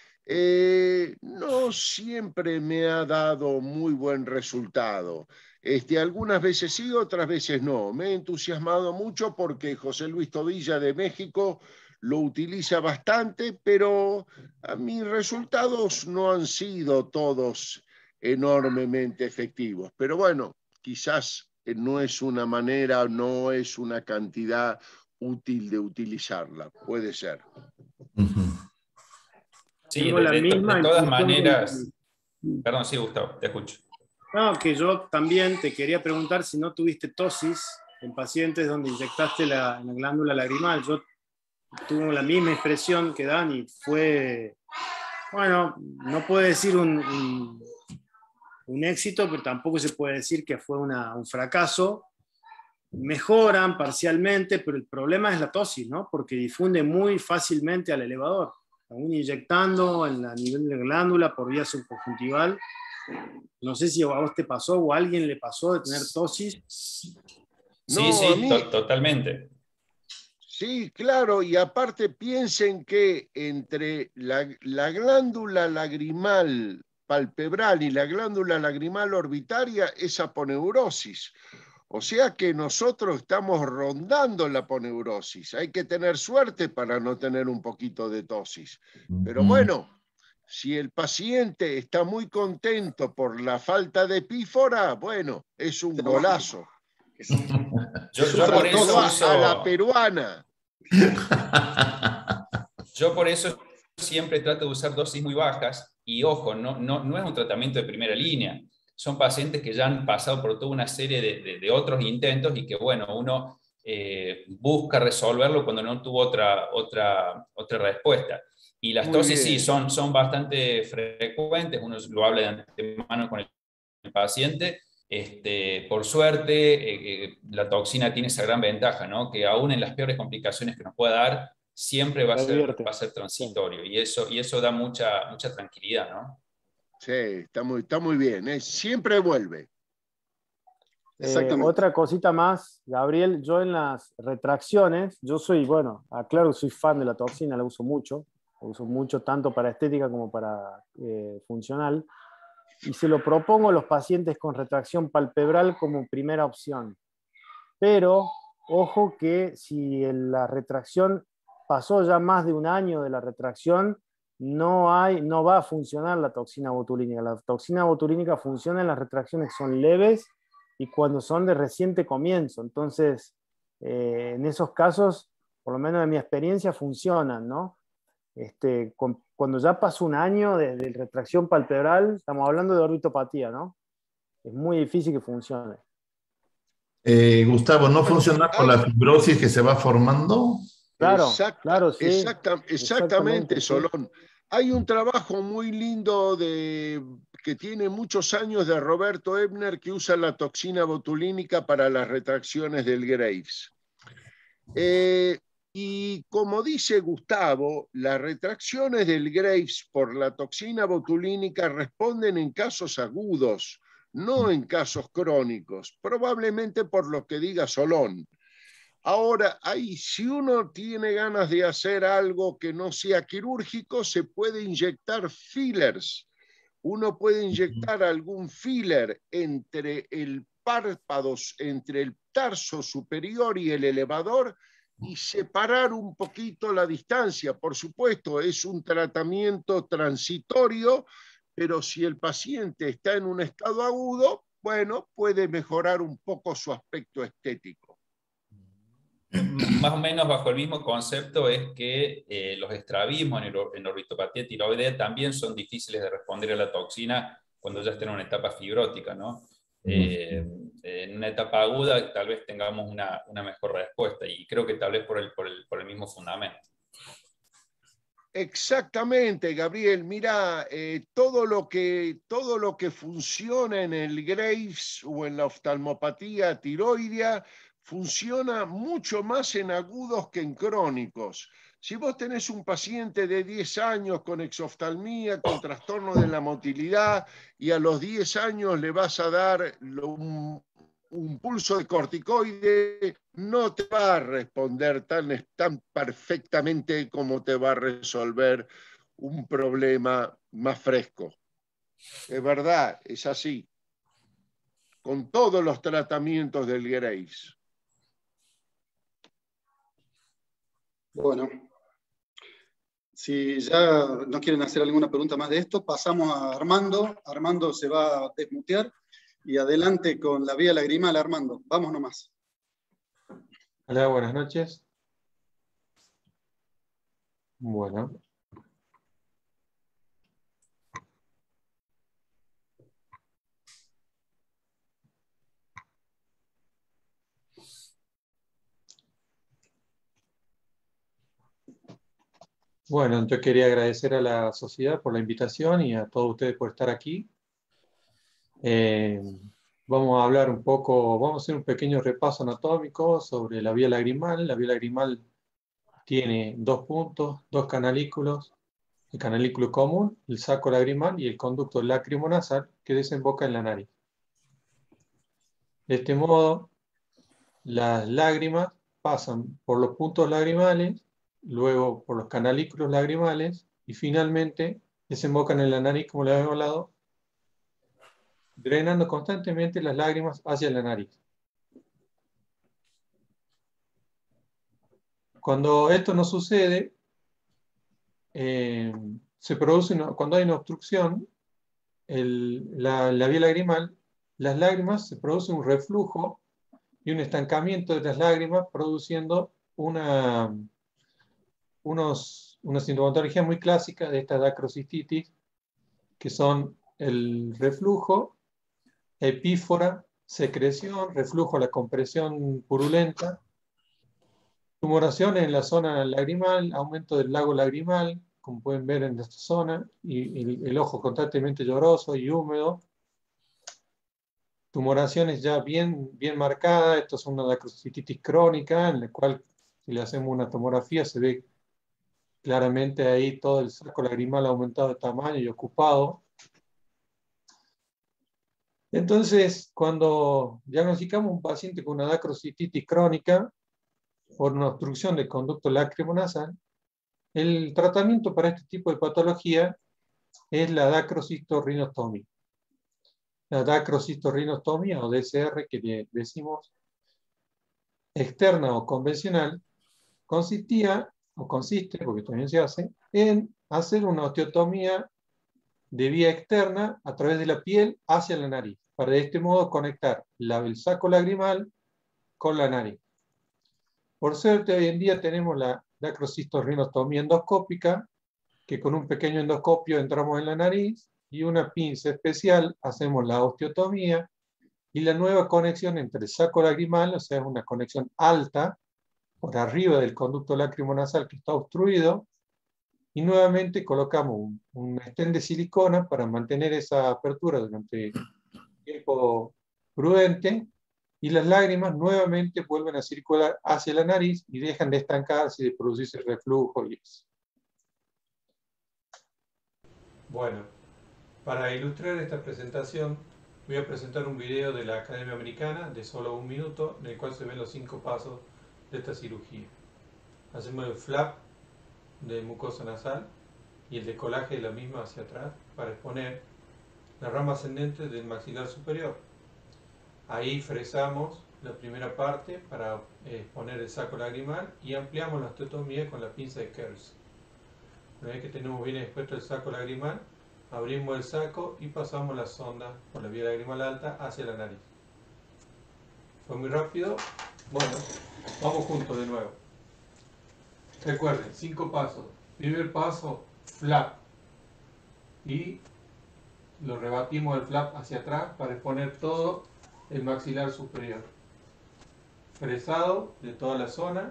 Speaker 3: Eh, no siempre me ha dado muy buen resultado. Este, algunas veces sí, otras veces no. Me he entusiasmado mucho porque José Luis Tobilla de México lo utiliza bastante, pero a mis resultados no han sido todos enormemente efectivos. Pero bueno, quizás no es una manera, no es una cantidad útil de utilizarla. Puede ser.
Speaker 5: Uh-huh.
Speaker 6: Sí,
Speaker 2: Tengo
Speaker 6: de,
Speaker 2: la
Speaker 6: de,
Speaker 2: misma
Speaker 6: de todas
Speaker 2: impresión
Speaker 6: maneras.
Speaker 2: con...
Speaker 6: Perdón, sí, Gustavo, te escucho.
Speaker 2: No, que yo también te quería preguntar si no tuviste tosis en pacientes donde inyectaste la, la glándula lagrimal. Yo tuve la misma expresión que Dani. Fue, bueno, no puedo decir un, un, un éxito, pero tampoco se puede decir que fue una, un fracaso. Mejoran parcialmente, pero el problema es la tosis, ¿no? Porque difunde muy fácilmente al elevador. Aún inyectando en la nivel de glándula por vía subconjuntival. No sé si a vos te pasó o a alguien le pasó de tener tosis.
Speaker 6: Sí,
Speaker 3: No,
Speaker 6: sí,
Speaker 3: a mí,
Speaker 6: to totalmente.
Speaker 3: sí, claro, y aparte piensen que entre la, la glándula lagrimal palpebral y la glándula lagrimal orbitaria es aponeurosis. O sea que nosotros estamos rondando la aponeurosis. Hay que tener suerte para no tener un poquito de tosis. Pero bueno, si el paciente está muy contento por la falta de pífora, bueno, es un golazo.
Speaker 6: Yo,
Speaker 3: Es
Speaker 6: yo
Speaker 3: una
Speaker 6: por eso
Speaker 3: cosa
Speaker 6: uso...
Speaker 3: a la peruana.
Speaker 6: Yo por eso siempre trato de usar dosis muy bajas y ojo, no, no, no es un tratamiento de primera línea. Son pacientes que ya han pasado por toda una serie de, de, de otros intentos y que, bueno, uno eh, busca resolverlo cuando no tuvo otra, otra, otra respuesta. Y las
Speaker 3: Muy
Speaker 6: tosis
Speaker 3: bien.
Speaker 6: sí son, son bastante frecuentes, uno lo habla de antemano con el, el paciente. Este, por suerte, eh, eh, la toxina tiene esa gran ventaja, ¿no? Que aún en las peores complicaciones que nos pueda dar, siempre va a ser, va a ser transitorio. Sí. Y, eso, y eso da mucha, mucha tranquilidad, ¿no?
Speaker 3: Sí, está muy, está muy bien. ¿eh? Siempre vuelve.
Speaker 2: Eh, otra cosita más, Gabriel, yo en las retracciones, yo soy, bueno, aclaro, soy fan de la toxina, la uso mucho, la uso mucho tanto para estética como para eh, funcional, y se lo propongo a los pacientes con retracción palpebral como primera opción. Pero, ojo que si la retracción pasó ya más de un año de la retracción, no, hay, no va a funcionar la toxina botulínica. La toxina botulínica funciona en las retracciones que son leves y cuando son de reciente comienzo. Entonces, eh, en esos casos, por lo menos de mi experiencia, funcionan, ¿no? Este, con, cuando ya pasó un año de, de retracción palpebral, estamos hablando de orbitopatía, ¿no? Es muy difícil que funcione.
Speaker 5: Eh, Gustavo, ¿no
Speaker 3: Bueno,
Speaker 5: funciona por
Speaker 3: hay-
Speaker 5: la fibrosis que se va formando?
Speaker 2: Claro,
Speaker 3: Exacta-
Speaker 2: claro, sí.
Speaker 3: exacta- exactamente,
Speaker 2: Exactamente, sí.
Speaker 3: Solón. Hay un trabajo muy lindo de, que tiene muchos años de Roberto Ebner que usa la toxina botulínica para las retracciones del Graves. Eh, y como dice Gustavo, las retracciones del Graves por la toxina botulínica responden en casos agudos, no en casos crónicos, probablemente por lo que diga Solón. Ahora, ahí, si uno tiene ganas de hacer algo que no sea quirúrgico, se puede inyectar fillers. Uno puede inyectar algún filler entre el párpado, entre el tarso superior y el elevador y separar un poquito la distancia. Por supuesto, es un tratamiento transitorio, pero si el paciente está en un estado agudo, bueno, puede mejorar un poco su aspecto estético.
Speaker 6: Más o menos bajo el mismo concepto es que eh, los estrabismos en, en orbitopatía tiroidea también son difíciles de responder a la toxina cuando ya estén en una etapa fibrótica, ¿no? Eh, en una etapa aguda tal vez tengamos una, una mejor respuesta y creo que tal vez por el, por el, por el mismo fundamento.
Speaker 3: Exactamente, Gabriel. Mira, eh, todo, lo que, todo lo que funciona en el Graves o en la oftalmopatía tiroidea funciona mucho más en agudos que en crónicos. Si vos tenés un paciente de diez años con exoftalmía, con trastorno de la motilidad, y a los diez años le vas a dar lo, un, un pulso de corticoide, no te va a responder tan, tan perfectamente como te va a resolver un problema más fresco. Es verdad, es así. Con todos los tratamientos del Graves.
Speaker 1: Bueno, si ya no quieren hacer alguna pregunta más de esto, pasamos a Armando. Armando se va a desmutear y adelante con la vía lagrimal, Armando. Vamos nomás.
Speaker 8: Hola, buenas noches. Bueno. Bueno, yo quería agradecer a la sociedad por la invitación y a todos ustedes por estar aquí. Eh, vamos a hablar un poco, vamos a hacer un pequeño repaso anatómico sobre la vía lagrimal. La vía lagrimal tiene dos puntos, dos canalículos, el canalículo común, el saco lagrimal y el conducto lacrimonasal que desemboca en la nariz. De este modo, las lágrimas pasan por los puntos lagrimales, luego por los canalículos lagrimales y finalmente desembocan en la nariz, como le habíamos hablado, drenando constantemente las lágrimas hacia la nariz. Cuando esto no sucede, eh, se produce una, cuando hay una obstrucción, el, la, la vía lagrimal, las lágrimas se produce un reflujo y un estancamiento de las lágrimas, produciendo una, unos, una sintomatología muy clásica de esta dacrocistitis, que son el reflujo, epífora, secreción, reflujo a la compresión purulenta, tumoración en la zona lagrimal, aumento del lago lagrimal, como pueden ver en esta zona, y, y el ojo constantemente lloroso y húmedo. Tumoraciones ya bien, bien marcadas, esto es una dacrocistitis crónica, en la cual si le hacemos una tomografía se ve claramente ahí todo el saco lagrimal aumentado de tamaño y ocupado. Entonces, cuando diagnosticamos un paciente con una dacrocistitis crónica por una obstrucción del conducto lacrimonasal, el tratamiento para este tipo de patología es la dacrocistorrinostomía. La dacrocistorrinostomía, o D C R, que le decimos externa o convencional, consistía, o consiste, porque también se hace, en hacer una osteotomía de vía externa a través de la piel hacia la nariz, para de este modo conectar la, el saco lagrimal con la nariz. Por suerte, hoy en día tenemos la dacrocistorrinostomía endoscópica, que con un pequeño endoscopio entramos en la nariz y una pinza especial hacemos la osteotomía y la nueva conexión entre el saco lagrimal, o sea, es una conexión alta, por arriba del conducto lacrimonasal que está obstruido, y nuevamente colocamos un, un stent de silicona para mantener esa apertura durante un tiempo prudente, y las lágrimas nuevamente vuelven a circular hacia la nariz y dejan de estancarse y de producirse reflujo y eso. Bueno, para ilustrar esta presentación, voy a presentar un video de la Academia Americana de solo un minuto, en el cual se ven los cinco pasos de esta cirugía. Hacemos el flap de mucosa nasal y el decolaje de la misma hacia atrás para exponer la rama ascendente del maxilar superior. Ahí fresamos la primera parte para exponer el saco lagrimal y ampliamos la osteotomía con la pinza de Kers. Una vez que tenemos bien expuesto el saco lagrimal, abrimos el saco y pasamos la sonda por la vía lagrimal alta hacia la nariz. ¿Fue muy rápido? Bueno, vamos juntos de nuevo. Recuerden, cinco pasos. Primer paso, flap. Y lo rebatimos el flap hacia atrás para exponer todo el maxilar superior. Fresado de toda la zona.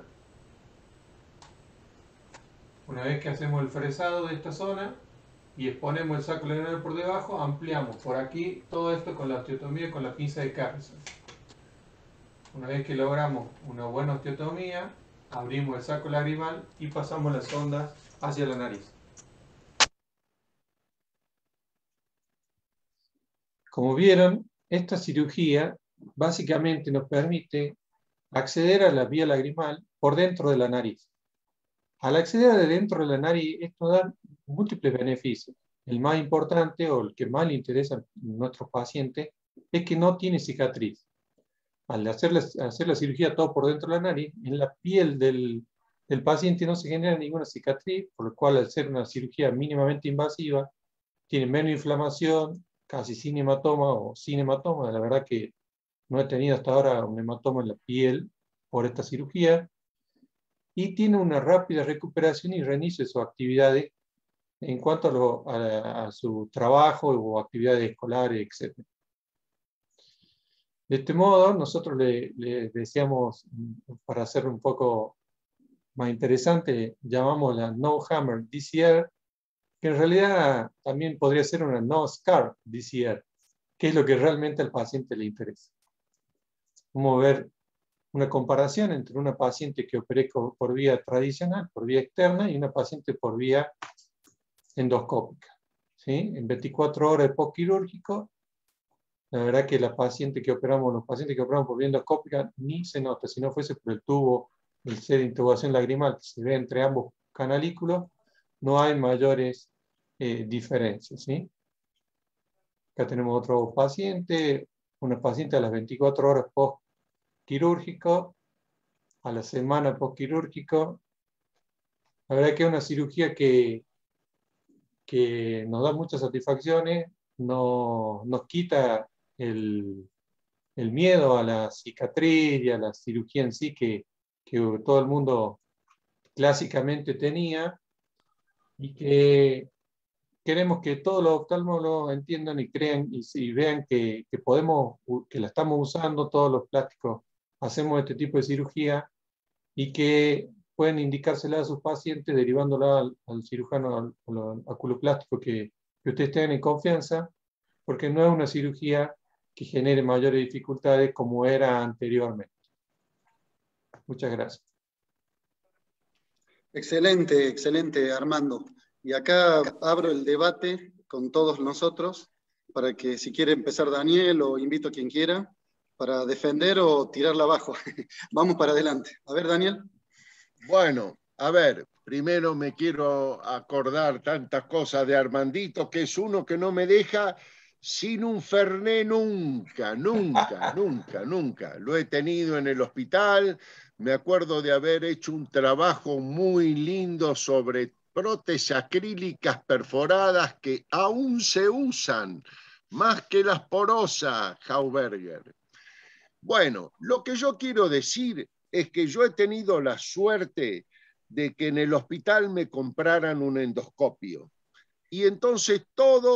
Speaker 8: Una vez que hacemos el fresado de esta zona y exponemos el saco lagrimal por debajo, ampliamos por aquí todo esto con la osteotomía con la pinza de Carlson. Una vez que logramos una buena osteotomía, abrimos el saco lagrimal y pasamos las sondas hacia la nariz. Como vieron, esta cirugía básicamente nos permite acceder a la vía lagrimal por dentro de la nariz. Al acceder de dentro de la nariz, esto da múltiples beneficios. El más importante, o el que más le interesa a nuestros pacientes, es que no tiene cicatriz. Al hacer la, hacer la cirugía todo por dentro de la nariz, en la piel del, del paciente no se genera ninguna cicatriz, por lo cual al ser una cirugía mínimamente invasiva, tiene menos inflamación, casi sin hematoma o sin hematoma. La verdad que no he tenido hasta ahora un hematoma en la piel por esta cirugía. Y tiene una rápida recuperación y reinicio de sus actividades en cuanto a, lo, a, a su trabajo o actividades escolares, etcétera. De este modo, nosotros le, le deseamos, para hacerlo un poco más interesante, llamamos la No Hammer D C R, que en realidad también podría ser una No Scar D C R, que es lo que realmente al paciente le interesa. Vamos a ver una comparación entre una paciente que operé por vía tradicional, por vía externa, y una paciente por vía endoscópica. ¿Sí? En veinticuatro horas de postquirúrgico, la verdad que la paciente que operamos, los pacientes que operamos por vía endoscópica ni se nota, si no fuese por el tubo, el C de intubación lagrimal que se ve entre ambos canalículos, no hay mayores eh, diferencias. ¿Sí? Acá tenemos otro paciente, una paciente a las veinticuatro horas postquirúrgico, a la semana postquirúrgico. La verdad que es una cirugía que, que nos da muchas satisfacciones, no, nos quita el, el miedo a la cicatriz y a la cirugía en sí que, que todo el mundo clásicamente tenía, y que queremos que todos los oftalmólogos entiendan y crean y, y vean que, que, podemos, que la estamos usando, todos los plásticos hacemos este tipo de cirugía, y que pueden indicársela a sus pacientes derivándola al, al cirujano, al, al oculoplástico que, que ustedes tengan en confianza, porque no es una cirugía que genere mayores dificultades como era anteriormente. Muchas gracias.
Speaker 1: Excelente, excelente, Armando. Y acá abro el debate con todos nosotros para que si quiere empezar Daniel o invito a quien quiera para defender o tirarla abajo. Vamos para adelante. A ver, Daniel.
Speaker 3: Bueno, a ver, primero me quiero acordar tantas cosas de Armandito, que es uno que no me deja sin un Ferné nunca, nunca, nunca, nunca. Lo he tenido en el hospital. Me acuerdo de haber hecho un trabajo muy lindo sobre prótesis acrílicas perforadas que aún se usan, más que las porosas, Hauberger. Bueno, lo que yo quiero decir es que yo he tenido la suerte de que en el hospital me compraran un endoscopio. Y entonces todos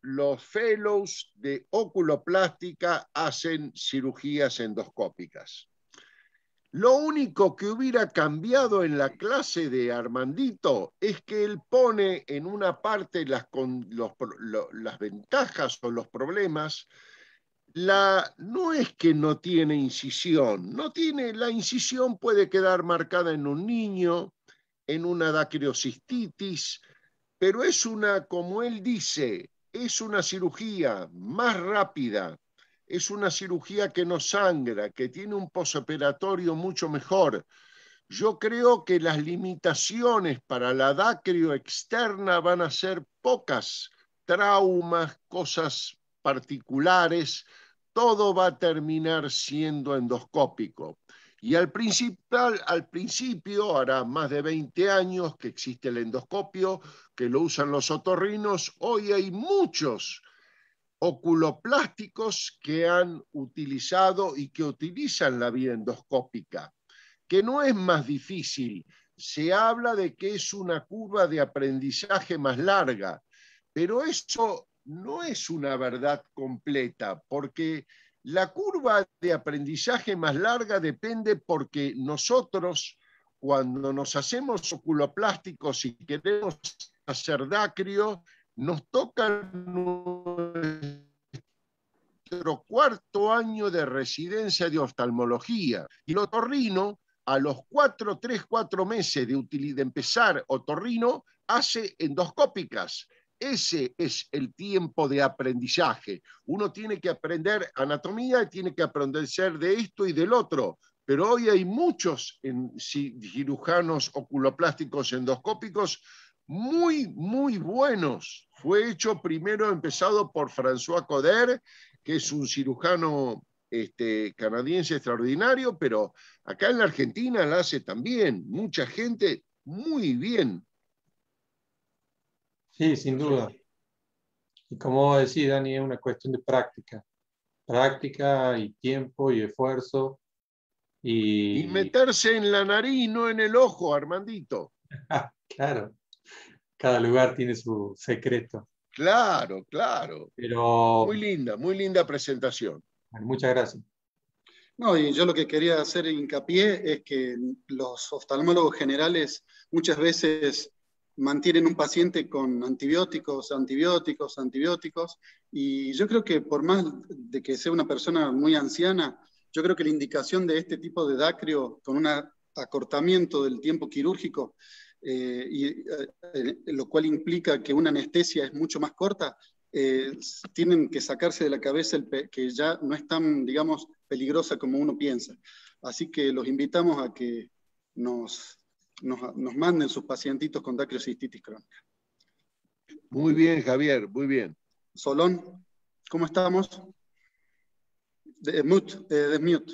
Speaker 3: los fellows de oculoplástica hacen cirugías endoscópicas. Lo único que hubiera cambiado en la clase de Armandito es que él pone en una parte las, con, los, lo, las ventajas o los problemas. La, no es que no tiene incisión, no tiene, la incisión puede quedar marcada en un niño, en una dacriocistitis, pero es una, como él dice, es una cirugía más rápida, es una cirugía que no sangra, que tiene un posoperatorio mucho mejor. Yo creo que las limitaciones para la dacrio externa van a ser pocas, traumas, cosas particulares, todo va a terminar siendo endoscópico. Y al, principal, al principio, hará más de veinte años que existe el endoscopio, que lo usan los otorrinos. Hoy hay muchos oculoplásticos que han utilizado y que utilizan la vía endoscópica, que no es más difícil. Se habla de que es una curva de aprendizaje más larga, pero eso no es una verdad completa, porque la curva de aprendizaje más larga depende porque nosotros, cuando nos hacemos oculoplásticos y queremos hacer dacrio, nos toca nuestro cuarto año de residencia de oftalmología. Y el otorrino, a los cuatro, tres, cuatro meses de, de empezar otorrino, hace endoscópicas. Ese es el tiempo de aprendizaje. Uno tiene que aprender anatomía y tiene que aprender de esto y del otro. Pero hoy hay muchos en, cirujanos oculoplásticos endoscópicos muy, muy buenos. Fue hecho primero, empezado por François Coder, que es un cirujano este, canadiense extraordinario, pero acá en la Argentina la hace también mucha gente muy bien.
Speaker 8: Sí, sin duda. Y como decía Dani, es una cuestión de práctica. Práctica y tiempo y esfuerzo. Y,
Speaker 3: y meterse en la nariz, no en el ojo, Armandito.
Speaker 8: Claro. Cada lugar tiene su secreto.
Speaker 3: Claro, claro.
Speaker 8: Pero,
Speaker 3: muy linda, muy linda presentación.
Speaker 8: Muchas gracias.
Speaker 1: No, y yo lo que quería hacer hincapié es que los oftalmólogos generales muchas veces mantienen un paciente con antibióticos, antibióticos, antibióticos, y yo creo que por más de que sea una persona muy anciana, yo creo que la indicación de este tipo de dacrio con un acortamiento del tiempo quirúrgico, eh, y, eh, lo cual implica que una anestesia es mucho más corta, eh, tienen que sacarse de la cabeza el que ya no es tan, digamos, peligrosa como uno piensa. Así que los invitamos a que nos, nos, nos manden sus pacientitos con dacriocistitis crónica.
Speaker 3: Muy bien, Javier, muy bien.
Speaker 1: Solón, ¿cómo estamos? De, mute, eh, de mute.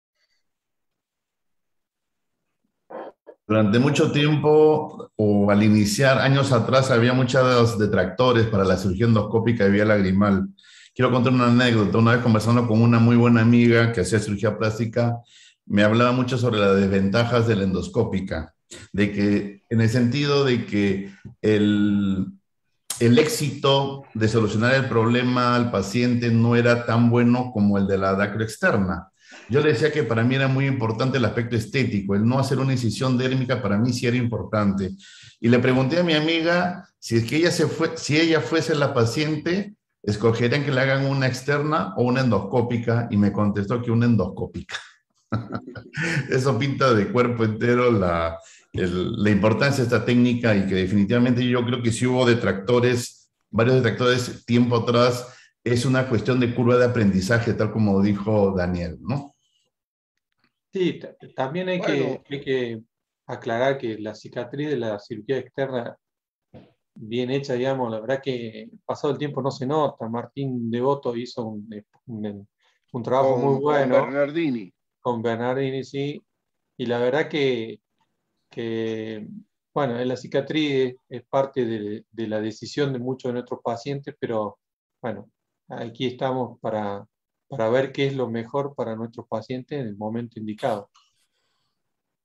Speaker 5: Durante mucho tiempo, o al iniciar, años atrás, había muchos detractores para la cirugía endoscópica de vía lagrimal. Quiero contar una anécdota. Una vez conversando con una muy buena amiga que hacía cirugía plástica, me hablaba mucho sobre las desventajas de la endoscópica, de que, en el sentido de que el, el éxito de solucionar el problema al paciente no era tan bueno como el de la dacro externa. Yo le decía que para mí era muy importante el aspecto estético, el no hacer una incisión dérmica para mí sí era importante. Y le pregunté a mi amiga si es que ella, se fue, si ella fuese la paciente, escogerían que le hagan una externa o una endoscópica, y me contestó que una endoscópica. Eso pinta de cuerpo entero la, el, la importancia de esta técnica, y que definitivamente yo creo que si hubo detractores, varios detractores tiempo atrás, es una cuestión de curva de aprendizaje, tal como dijo Daniel, ¿no?
Speaker 8: Sí, también hay,
Speaker 3: bueno.
Speaker 8: que, hay que aclarar que la cicatriz de la cirugía externa bien hecha, digamos, la verdad que pasado el tiempo no se nota. Martín Devoto hizo un, un, un trabajo
Speaker 3: con,
Speaker 8: muy bueno.
Speaker 3: Con Bernardini.
Speaker 8: Con Bernardini, sí. Y la verdad que, que bueno, la cicatriz es parte de, de la decisión de muchos de nuestros pacientes, pero bueno, aquí estamos para, para ver qué es lo mejor para nuestros pacientes en el momento indicado.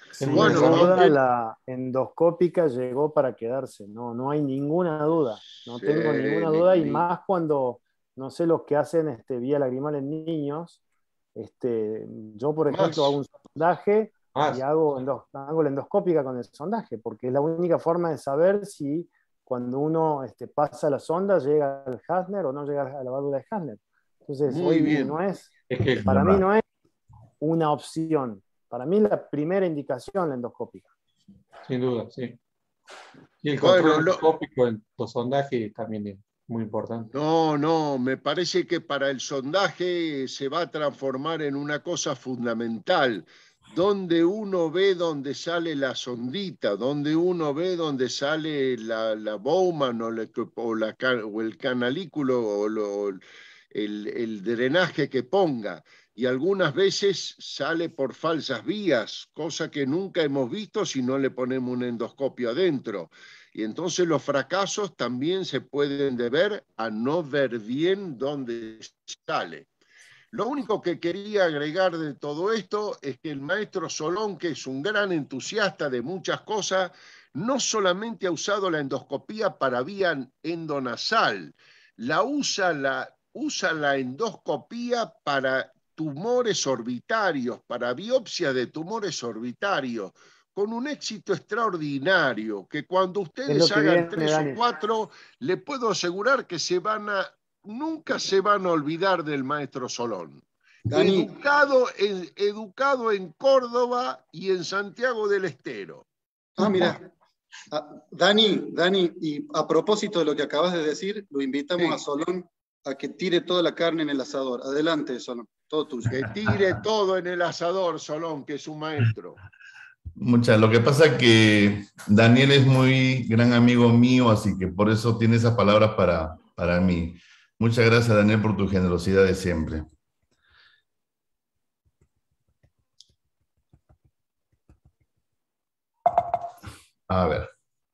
Speaker 2: Sin
Speaker 3: Bueno,
Speaker 2: duda,
Speaker 3: ¿dónde?
Speaker 2: la endoscópica llegó para quedarse, no, no hay ninguna duda, no
Speaker 3: Sí,
Speaker 2: tengo ninguna
Speaker 3: mi-
Speaker 2: duda, y
Speaker 3: mi-
Speaker 2: más cuando, no sé, los que hacen este, vía lagrimal en niños. Este, yo, por ejemplo, hago
Speaker 3: más.
Speaker 2: un sondaje y
Speaker 8: Más.
Speaker 2: hago, endos- hago la endoscópica con el sondaje, porque es la única forma de saber si cuando uno este, pasa la sonda llega al Hasner o no llega a la válvula de Hasner. Entonces,
Speaker 3: Muy
Speaker 2: hoy
Speaker 3: bien.
Speaker 2: no es,
Speaker 8: Es que,
Speaker 2: para mí
Speaker 5: verdad.
Speaker 2: no es una opción. Para mí la primera indicación la endoscópica.
Speaker 8: sin duda, sí. Y el
Speaker 3: Bueno,
Speaker 8: control
Speaker 3: lo-
Speaker 8: endoscópico en los sondajes también es muy importante.
Speaker 3: No, no, me parece que para el sondaje se va a transformar en una cosa fundamental, donde uno ve donde sale la sondita, donde uno ve donde sale la, la Bowman o, la- o la ca- o el canalículo o lo- el, el drenaje que ponga. Y algunas veces sale por falsas vías, cosa que nunca hemos visto si no le ponemos un endoscopio adentro. Y entonces los fracasos también se pueden deber a no ver bien dónde sale. Lo único que quería agregar de todo esto es que el maestro Solón, que es un gran entusiasta de muchas cosas, no solamente ha usado la endoscopía para vía endonasal, la usa la, usa la endoscopía para tumores orbitarios, para biopsia de tumores orbitarios, con un éxito extraordinario, que cuando
Speaker 2: Es
Speaker 3: ustedes
Speaker 2: lo que
Speaker 3: hagan
Speaker 2: viene,
Speaker 3: tres o
Speaker 2: Dani.
Speaker 3: cuatro, le puedo asegurar que se van a, nunca se van a olvidar del maestro Solón.
Speaker 1: Dani,
Speaker 3: Educado en, educado en Córdoba y en Santiago del Estero.
Speaker 1: ah, mira, ah, Dani, Dani, y a propósito de lo que acabas de decir, lo invitamos
Speaker 3: Sí.
Speaker 1: a Solón a que tire toda la carne en el asador. Adelante, Solón, todo tuyo.
Speaker 3: Que tire todo en el asador, Solón, que es un maestro.
Speaker 5: Muchas. Lo que pasa es que Daniel es muy gran amigo mío, así que por eso tiene esas palabras para, para mí. Muchas gracias, Daniel, por tu generosidad de siempre. A ver.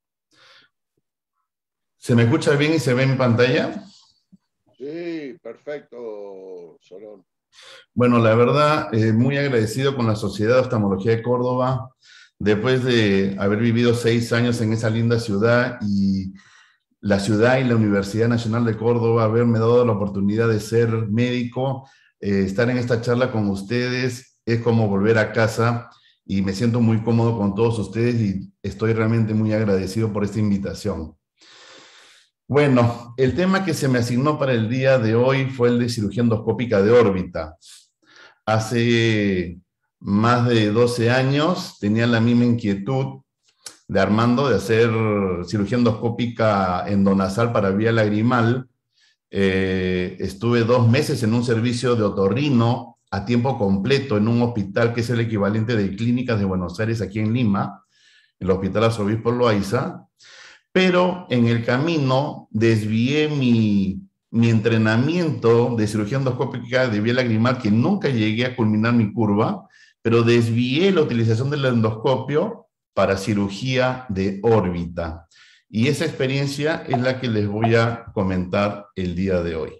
Speaker 5: ¿Se me escucha bien y se ve en pantalla?
Speaker 3: Sí, perfecto, Solón.
Speaker 5: Bueno, la verdad, eh, muy agradecido con la Sociedad de Oftalmología de Córdoba, después de haber vivido seis años en esa linda ciudad y la ciudad y la Universidad Nacional de Córdoba, haberme dado la oportunidad de ser médico, eh, estar en esta charla con ustedes, es como volver a casa y me siento muy cómodo con todos ustedes y estoy realmente muy agradecido por esta invitación. Bueno, el tema que se me asignó para el día de hoy fue el de cirugía endoscópica de órbita. Hace más de doce años tenía la misma inquietud de Armando de hacer cirugía endoscópica endonasal para vía lagrimal. Eh, estuve dos meses en un servicio de otorrino a tiempo completo en un hospital que es el equivalente de Clínicas de Buenos Aires aquí en Lima, el Hospital Arzobispo Loaiza. Pero en el camino desvié mi, mi entrenamiento de cirugía endoscópica de vía lagrimal, que nunca llegué a culminar mi curva, pero desvié la utilización del endoscopio para cirugía de órbita. Y esa experiencia es la que les voy a comentar el día de hoy.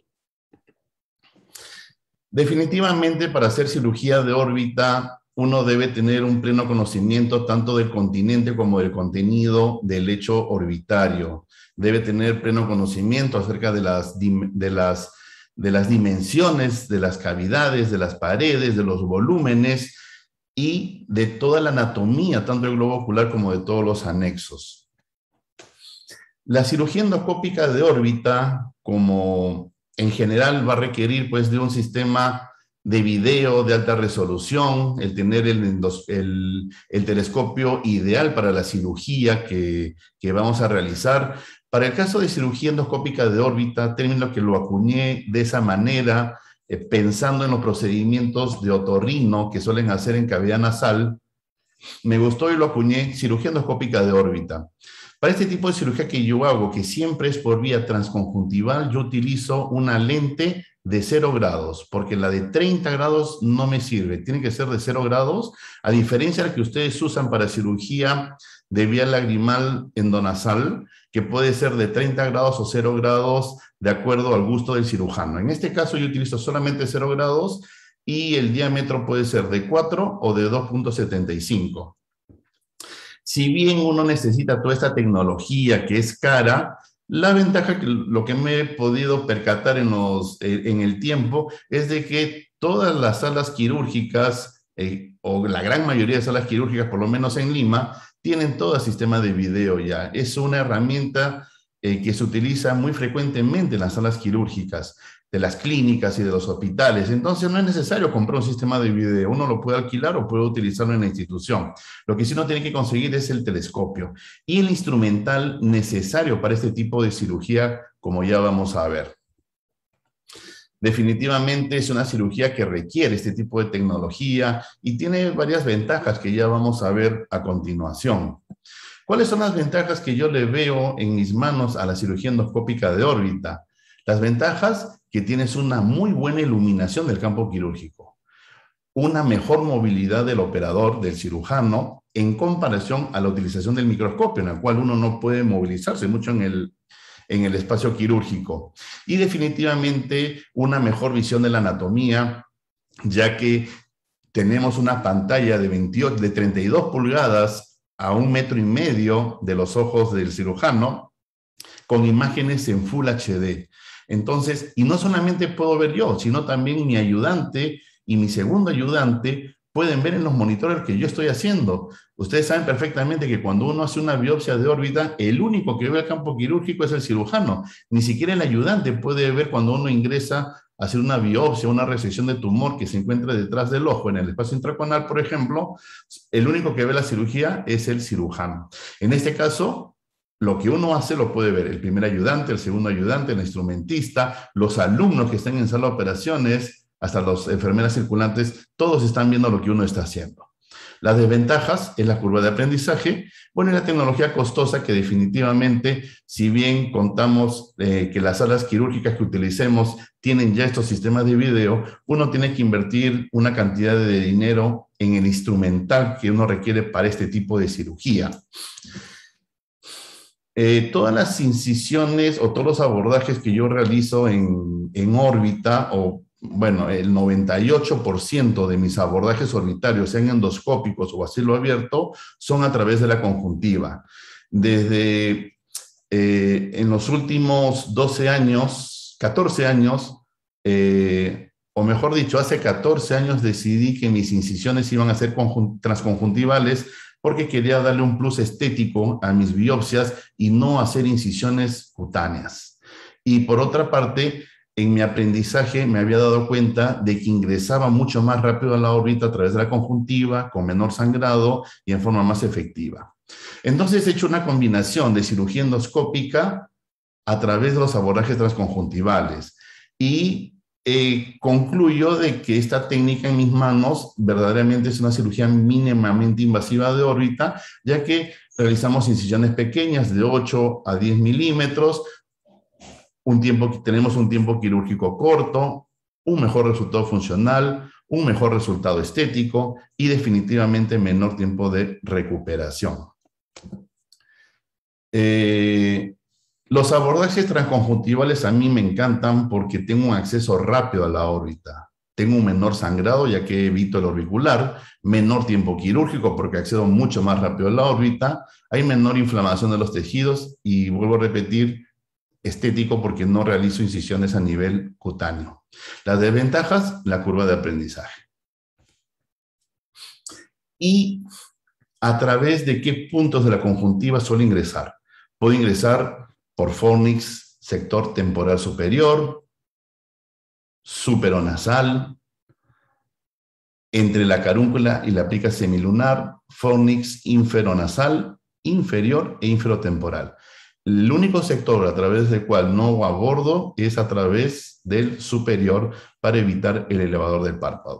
Speaker 5: Definitivamente, para hacer cirugía de órbita, uno debe tener un pleno conocimiento tanto del continente como del contenido del lecho orbitario. Debe tener pleno conocimiento acerca de las, de las, de las dimensiones, de las cavidades, de las paredes, de los volúmenes y de toda la anatomía, tanto del globo ocular como de todos los anexos. La cirugía endoscópica de órbita, como en general va a requerir pues, de un sistema de video de alta resolución, el tener el, el, el telescopio ideal para la cirugía que, que vamos a realizar. Para el caso de cirugía endoscópica de órbita, término que lo acuñé de esa manera, eh, pensando en los procedimientos de otorrino que suelen hacer en cavidad nasal, me gustó y lo acuñé cirugía endoscópica de órbita. Para este tipo de cirugía que yo hago, que siempre es por vía transconjuntival, yo utilizo una lente de cero grados, porque la de treinta grados no me sirve, tiene que ser de cero grados, a diferencia de la que ustedes usan para cirugía de vía lagrimal endonasal, que puede ser de treinta grados o cero grados, de acuerdo al gusto del cirujano. En este caso yo utilizo solamente cero grados y el diámetro puede ser de cuatro o de dos punto setenta y cinco. Si bien uno necesita toda esta tecnología que es cara, la ventaja, que lo que me he podido percatar en, los, eh, en el tiempo, es de que todas las salas quirúrgicas, eh, o la gran mayoría de salas quirúrgicas, por lo menos en Lima, tienen todo el sistema de video ya. Es una herramienta eh, que se utiliza muy frecuentemente en las salas quirúrgicas de las clínicas y de los hospitales. Entonces no es necesario comprar un sistema de video. Uno lo puede alquilar o puede utilizarlo en la institución. Lo que sí uno tiene que conseguir es el telescopio y el instrumental necesario para este tipo de cirugía, como ya vamos a ver. Definitivamente es una cirugía que requiere este tipo de tecnología y tiene varias ventajas que ya vamos a ver a continuación. ¿Cuáles son las ventajas que yo le veo en mis manos a la cirugía endoscópica de órbita? Las ventajas: que tienes una muy buena iluminación del campo quirúrgico, una mejor movilidad del operador, del cirujano, en comparación a la utilización del microscopio, en el cual uno no puede movilizarse mucho en el, en el espacio quirúrgico. Y definitivamente una mejor visión de la anatomía, ya que tenemos una pantalla de, veintiocho, de treinta y dos pulgadas a un metro y medio de los ojos del cirujano, con imágenes en Full H D. Entonces, y no solamente puedo ver yo, sino también mi ayudante y mi segundo ayudante pueden ver en los monitores que yo estoy haciendo. Ustedes saben perfectamente que cuando uno hace una biopsia de órbita, el único que ve el campo quirúrgico es el cirujano. Ni siquiera el ayudante puede ver cuando uno ingresa a hacer una biopsia, una resección de tumor que se encuentra detrás del ojo, en el espacio intraconal, por ejemplo. El único que ve la cirugía es el cirujano. En este caso, lo que uno hace lo puede ver el primer ayudante, el segundo ayudante, el instrumentista, los alumnos que están en sala de operaciones, hasta las enfermeras circulantes, todos están viendo lo que uno está haciendo. Las desventajas es la curva de aprendizaje, bueno, y la tecnología costosa que definitivamente, si bien contamos eh, que las salas quirúrgicas que utilicemos tienen ya estos sistemas de video, uno tiene que invertir una cantidad de dinero en el instrumental que uno requiere para este tipo de cirugía. Eh, todas las incisiones o todos los abordajes que yo realizo en, en órbita, o bueno, el noventa y ocho por ciento de mis abordajes orbitarios, sean endoscópicos o a cielo abierto, son a través de la conjuntiva. Desde eh, en los últimos doce años, catorce años, eh, o mejor dicho, hace catorce años decidí que mis incisiones iban a ser transconjuntivales, porque quería darle un plus estético a mis biopsias y no hacer incisiones cutáneas. Y por otra parte, en mi aprendizaje me había dado cuenta de que ingresaba mucho más rápido a la órbita a través de la conjuntiva, con menor sangrado y en forma más efectiva. Entonces he hecho una combinación de cirugía endoscópica a través de los abordajes transconjuntivales y Eh, concluyo de que esta técnica en mis manos verdaderamente es una cirugía mínimamente invasiva de órbita, ya que realizamos incisiones pequeñas de ocho a diez milímetros, un tiempo, tenemos un tiempo quirúrgico corto, un mejor resultado funcional, un mejor resultado estético y definitivamente menor tiempo de recuperación. Eh, Los abordajes transconjuntivales a mí me encantan porque tengo un acceso rápido a la órbita. Tengo un menor sangrado ya que evito el orbicular, menor tiempo quirúrgico porque accedo mucho más rápido a la órbita, hay menor inflamación de los tejidos y, vuelvo a repetir, estético porque no realizo incisiones a nivel cutáneo. Las desventajas, la curva de aprendizaje. ¿Y a través de qué puntos de la conjuntiva suelo ingresar? Puedo ingresar por fornix, sector temporal superior, superonasal, entre la carúncula y la plica semilunar, fornix inferonasal, inferior e inferotemporal. El único sector a través del cual no abordo es a través del superior para evitar el elevador del párpado.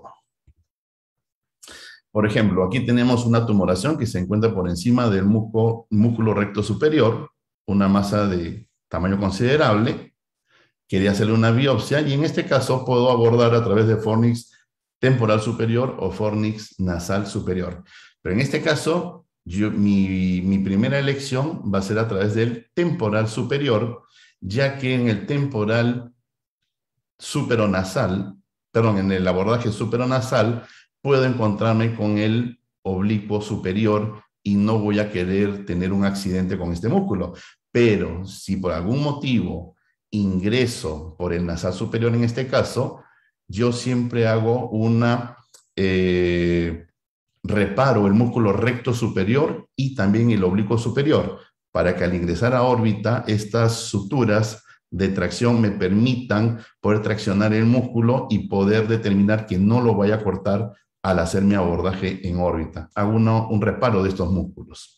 Speaker 5: Por ejemplo, aquí tenemos una tumoración que se encuentra por encima del músculo, músculo recto superior, una masa de tamaño considerable. Quería hacerle una biopsia y en este caso puedo abordar a través de fornix temporal superior o fornix nasal superior. Pero en este caso, yo, mi, mi primera elección va a ser a través del temporal superior, ya que en el temporal superonasal, perdón, en el abordaje superonasal, puedo encontrarme con el oblicuo superior, y no voy a querer tener un accidente con este músculo. Pero si por algún motivo ingreso por el nasal superior en este caso, yo siempre hago una eh, reparo el músculo recto superior y también el oblicuo superior, para que al ingresar a órbita estas suturas de tracción me permitan poder traccionar el músculo y poder determinar que no lo vaya a cortar al hacer mi abordaje en órbita. Hago una, un reparo de estos músculos.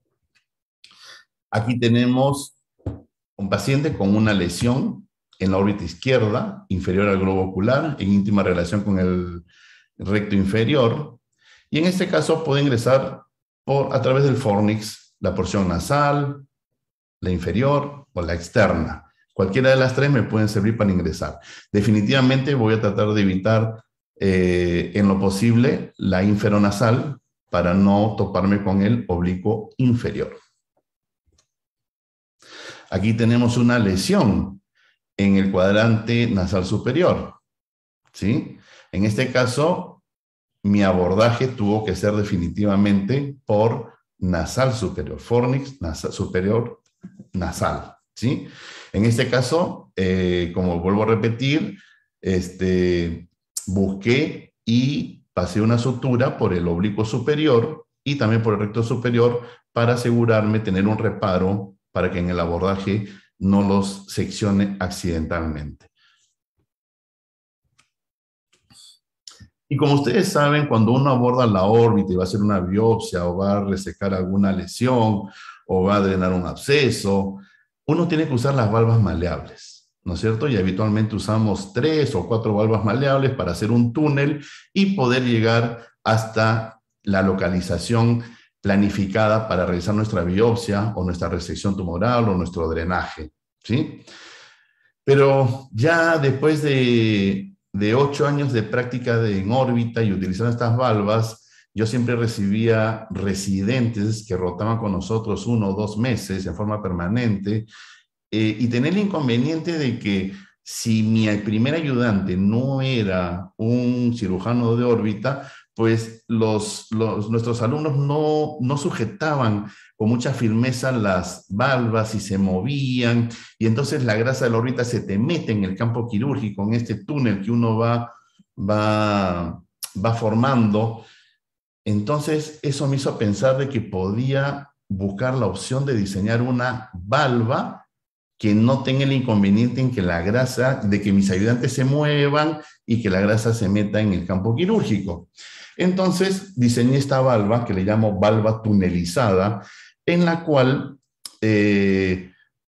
Speaker 5: Aquí tenemos un paciente con una lesión en la órbita izquierda, inferior al globo ocular, en íntima relación con el recto inferior. Y en este caso puede ingresar por, a través del fornix, la porción nasal, la inferior o la externa. Cualquiera de las tres me pueden servir para ingresar. Definitivamente voy a tratar de evitar eh, en lo posible la inferonasal para no toparme con el oblicuo inferior. Aquí tenemos una lesión en el cuadrante nasal superior, ¿sí? En este caso, mi abordaje tuvo que ser definitivamente por nasal superior, fornix nasal superior nasal, ¿sí? En este caso, eh, como vuelvo a repetir, este, busqué y pasé una sutura por el oblicuo superior y también por el recto superior para asegurarme tener un reparo para que en el abordaje no los seccione accidentalmente. Y como ustedes saben, cuando uno aborda la órbita y va a hacer una biopsia o va a resecar alguna lesión o va a drenar un absceso, uno tiene que usar las valvas maleables, ¿no es cierto? Y habitualmente usamos tres o cuatro valvas maleables para hacer un túnel y poder llegar hasta la localización planificada para realizar nuestra biopsia o nuestra resección tumoral o nuestro drenaje, ¿sí? Pero ya después de, de ocho años de práctica de, en órbita y utilizando estas valvas, yo siempre recibía residentes que rotaban con nosotros uno o dos meses en forma permanente eh, y tenía el inconveniente de que si mi primer ayudante no era un cirujano de órbita, pues los, los, nuestros alumnos no, no sujetaban con mucha firmeza las valvas y se movían, y entonces la grasa de la órbita se te mete en el campo quirúrgico, en este túnel que uno va, va, va formando. Entonces eso me hizo pensar de que podía buscar la opción de diseñar una valva que no tenga el inconveniente en que la grasa, de que mis ayudantes se muevan y que la grasa se meta en el campo quirúrgico. Entonces diseñé esta valva que le llamo valva tunelizada, en la cual eh,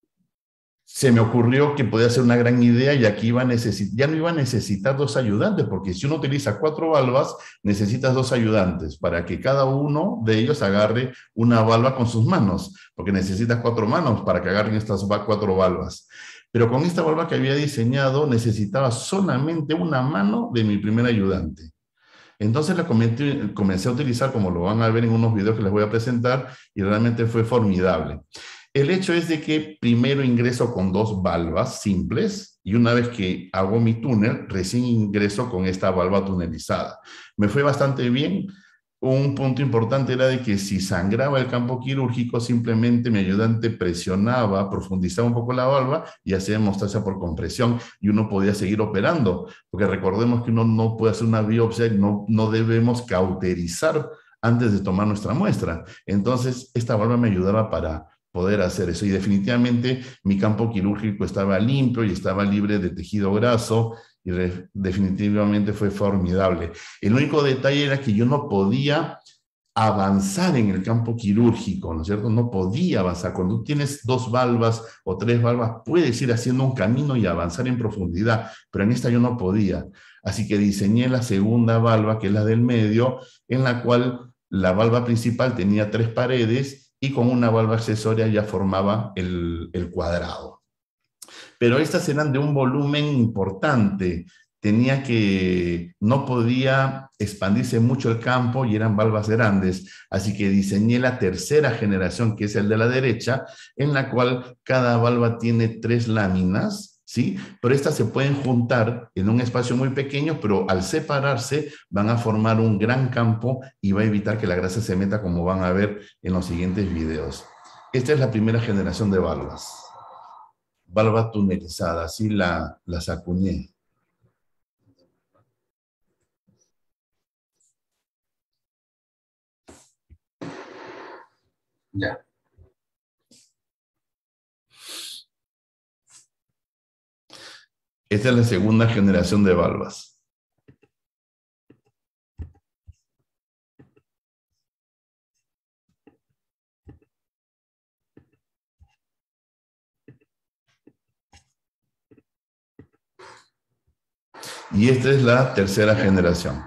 Speaker 5: se me ocurrió que podía ser una gran idea y aquí iba a ya no iba a necesitar dos ayudantes, porque si uno utiliza cuatro valvas, necesitas dos ayudantes para que cada uno de ellos agarre una valva con sus manos, porque necesitas cuatro manos para que agarren estas cuatro valvas. Pero con esta valva que había diseñado necesitaba solamente una mano de mi primer ayudante. Entonces la comencé, comencé a utilizar, como lo van a ver en unos videos que les voy a presentar, y realmente fue formidable. El hecho es de que primero ingreso con dos valvas simples y una vez que hago mi túnel, recién ingreso con esta valva tunelizada. Me fue bastante bien. Un punto importante era de que si sangraba el campo quirúrgico, simplemente mi ayudante presionaba, profundizaba un poco la valva y hacía hemostasia por compresión y uno podía seguir operando. Porque recordemos que uno no puede hacer una biopsia y no, no debemos cauterizar antes de tomar nuestra muestra. Entonces, esta valva me ayudaba para poder hacer eso. Y definitivamente mi campo quirúrgico estaba limpio y estaba libre de tejido graso y definitivamente fue formidable. El único detalle era que yo no podía avanzar en el campo quirúrgico, ¿no es cierto? No podía avanzar. Cuando tienes dos valvas o tres valvas, puedes ir haciendo un camino y avanzar en profundidad, pero en esta yo no podía. Así que diseñé la segunda valva, que es la del medio, en la cual la valva principal tenía tres paredes y con una valva accesoria ya formaba el, el cuadrado. Pero estas eran de un volumen importante, tenía que, no podía expandirse mucho el campo y eran valvas grandes, así que diseñé la tercera generación, que es el de la derecha, en la cual cada valva tiene tres láminas ¿sí? Pero estas se pueden juntar en un espacio muy pequeño, pero al separarse van a formar un gran campo y va a evitar que la grasa se meta, como van a ver en los siguientes videos. Esta es la primera generación de valvas. Valva tunelizada, así la, las acuñé. Ya. Esta es la segunda generación de valvas. Y esta es la tercera generación,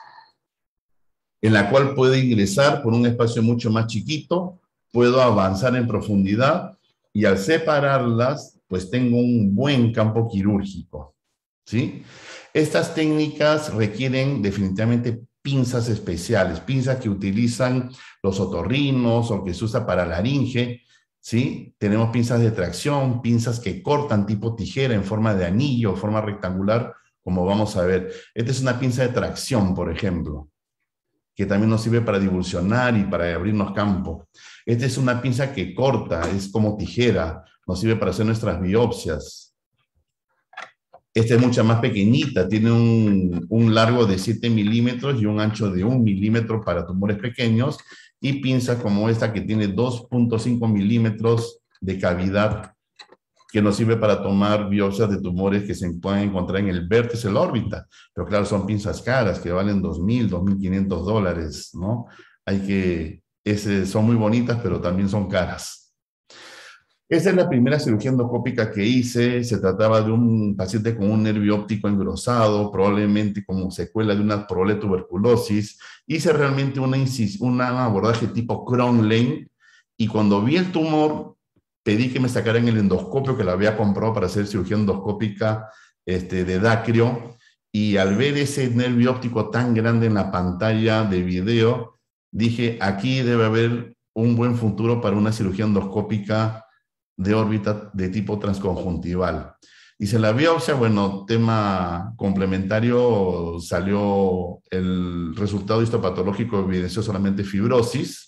Speaker 5: en la cual puedo ingresar por un espacio mucho más chiquito, puedo avanzar en profundidad y al separarlas, pues tengo un buen campo quirúrgico, ¿sí? Estas técnicas requieren definitivamente pinzas especiales, pinzas que utilizan los otorrinos o que se usa para laringe, ¿sí? Tenemos pinzas de tracción, pinzas que cortan tipo tijera en forma de anillo, forma rectangular, como vamos a ver. Esta es una pinza de tracción, por ejemplo, que también nos sirve para divulsionar y para abrirnos campo. Esta es una pinza que corta, es como tijera, nos sirve para hacer nuestras biopsias. Esta es mucha más pequeñita, tiene un, un largo de siete milímetros y un ancho de un milímetro para tumores pequeños, y pinzas como esta que tiene dos punto cinco milímetros de cavidad, que nos sirve para tomar biopsias de tumores que se pueden encontrar en el vértice de la órbita. Pero claro, son pinzas caras que valen dos mil, dos mil quinientos dólares, ¿no? Hay que, ese, son muy bonitas, pero también son caras. Esta es la primera cirugía endoscópica que hice. Se trataba de un paciente con un nervio óptico engrosado, probablemente como secuela de una probable tuberculosis. Hice realmente una, un abordaje tipo Cronlein, y cuando vi el tumor, pedí que me sacaran el endoscopio que lo había comprado para hacer cirugía endoscópica este, de Dacrio, y al ver ese nervio óptico tan grande en la pantalla de video, dije, aquí debe haber un buen futuro para una cirugía endoscópica de órbita de tipo transconjuntival. Hice la biopsia, bueno, tema complementario, salió el resultado histopatológico, evidenció solamente fibrosis,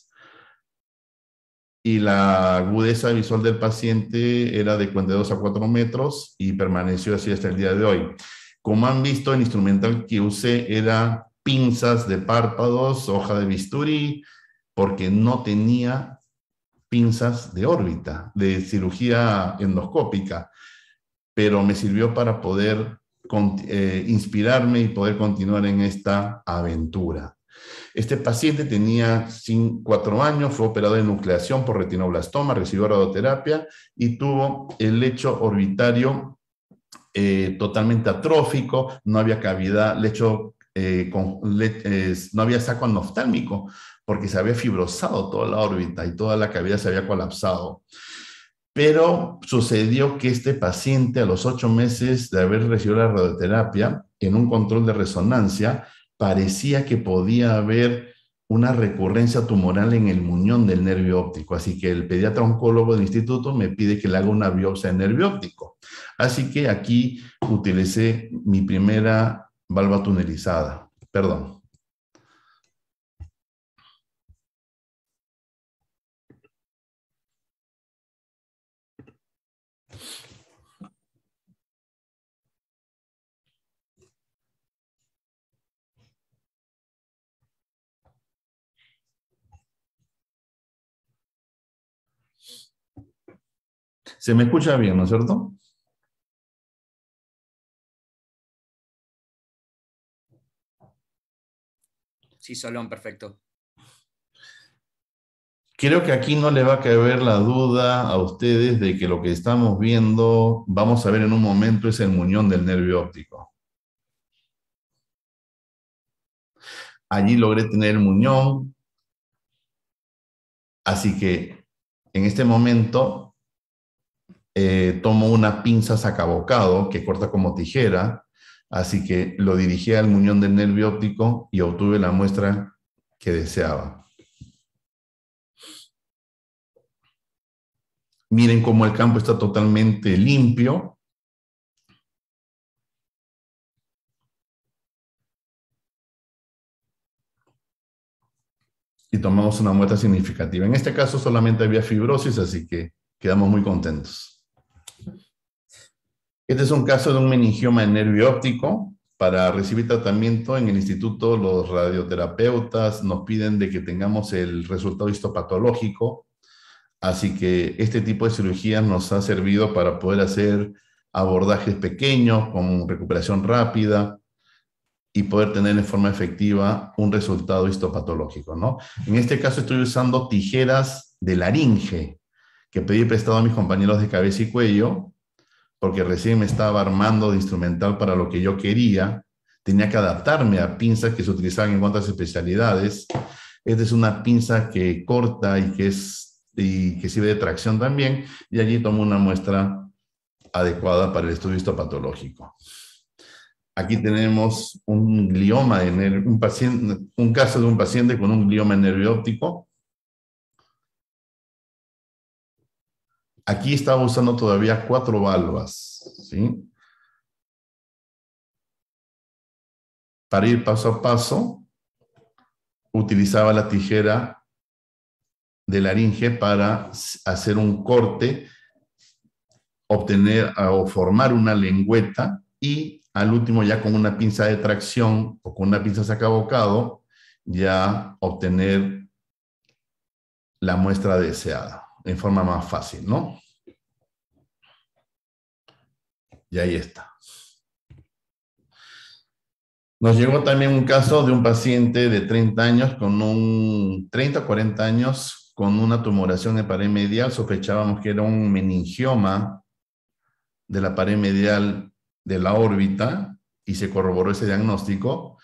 Speaker 5: y la agudeza visual del paciente era de cuarenta y dos a cuatro metros y permaneció así hasta el día de hoy. Como han visto, el instrumental que usé era pinzas de párpados, hoja de bisturí, porque no tenía pinzas de órbita, de cirugía endoscópica, pero me sirvió para poder eh, inspirarme y poder continuar en esta aventura. Este paciente tenía cuatro años, fue operado de nucleación por retinoblastoma, recibió radioterapia y tuvo el lecho orbitario eh, totalmente atrófico, no había cavidad, lecho, eh, con, le, eh, no había saco anoftálmico, porque se había fibrosado toda la órbita y toda la cavidad se había colapsado. Pero sucedió que este paciente, a los ocho meses de haber recibido la radioterapia, en un control de resonancia, parecía que podía haber una recurrencia tumoral en el muñón del nervio óptico. Así que el pediatra oncólogo del instituto me pide que le haga una biopsia de nervio óptico. Así que aquí utilicé mi primera valva tunelizada. Perdón. ¿Se me escucha bien, no es cierto?
Speaker 7: Sí, Solón, perfecto.
Speaker 5: Creo que aquí no le va a caber la duda a ustedes de que lo que estamos viendo, vamos a ver en un momento, es el muñón del nervio óptico. Allí logré tener el muñón, así que en este momento eh, tomo una pinza sacabocado que corta como tijera, así que lo dirigí al muñón del nervio óptico y obtuve la muestra que deseaba. Miren cómo el campo está totalmente limpio, y tomamos una muestra significativa. En este caso solamente había fibrosis, así que quedamos muy contentos. Este es un caso de un meningioma de nervio óptico. Para recibir tratamiento en el instituto, los radioterapeutas nos piden de que tengamos el resultado histopatológico, así que este tipo de cirugías nos ha servido para poder hacer abordajes pequeños con recuperación rápida y poder tener de forma efectiva un resultado histopatológico, ¿no? En este caso estoy usando tijeras de laringe que pedí prestado a mis compañeros de cabeza y cuello, porque recién me estaba armando de instrumental para lo que yo quería. Tenía que adaptarme a pinzas que se utilizaban en otras especialidades. Esta es una pinza que corta y que, es, y que sirve de tracción también, y allí tomo una muestra adecuada para el estudio histopatológico. Aquí tenemos un glioma, de nervio, un, paciente, un caso de un paciente con un glioma en nervio óptico. Aquí estaba usando todavía cuatro valvas, ¿sí? Para ir paso a paso, utilizaba la tijera de laringe para hacer un corte, obtener o formar una lengüeta y al último ya con una pinza de tracción o con una pinza sacabocado ya obtener la muestra deseada en forma más fácil, ¿no? Y ahí está. Nos llegó también un caso de un paciente de treinta años con un treinta o cuarenta años con una tumoración de pared medial. Sospechábamos que era un meningioma de la pared medial de la órbita y se corroboró ese diagnóstico.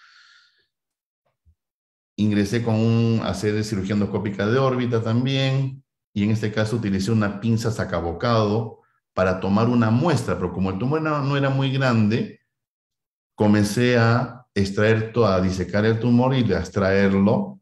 Speaker 5: Ingresé con un hacer de cirugía endoscópica de órbita también, y en este caso utilicé una pinza sacabocado para tomar una muestra, pero como el tumor no, no era muy grande, comencé a extraer, a disecar el tumor y a extraerlo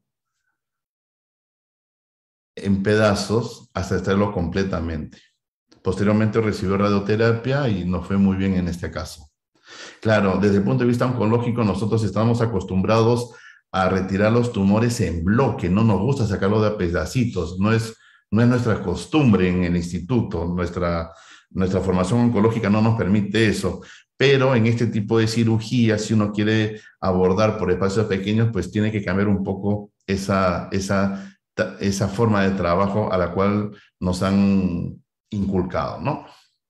Speaker 5: en pedazos hasta extraerlo completamente. Posteriormente recibió radioterapia y nos fue muy bien en este caso. Claro, desde el punto de vista oncológico nosotros estamos acostumbrados a retirar los tumores en bloque, no nos gusta sacarlo de a pedacitos, no es, no es nuestra costumbre en el instituto, nuestra, nuestra formación oncológica no nos permite eso, pero en este tipo de cirugía, si uno quiere abordar por espacios pequeños, pues tiene que cambiar un poco esa, esa, esa forma de trabajo a la cual nos han inculcado, ¿no?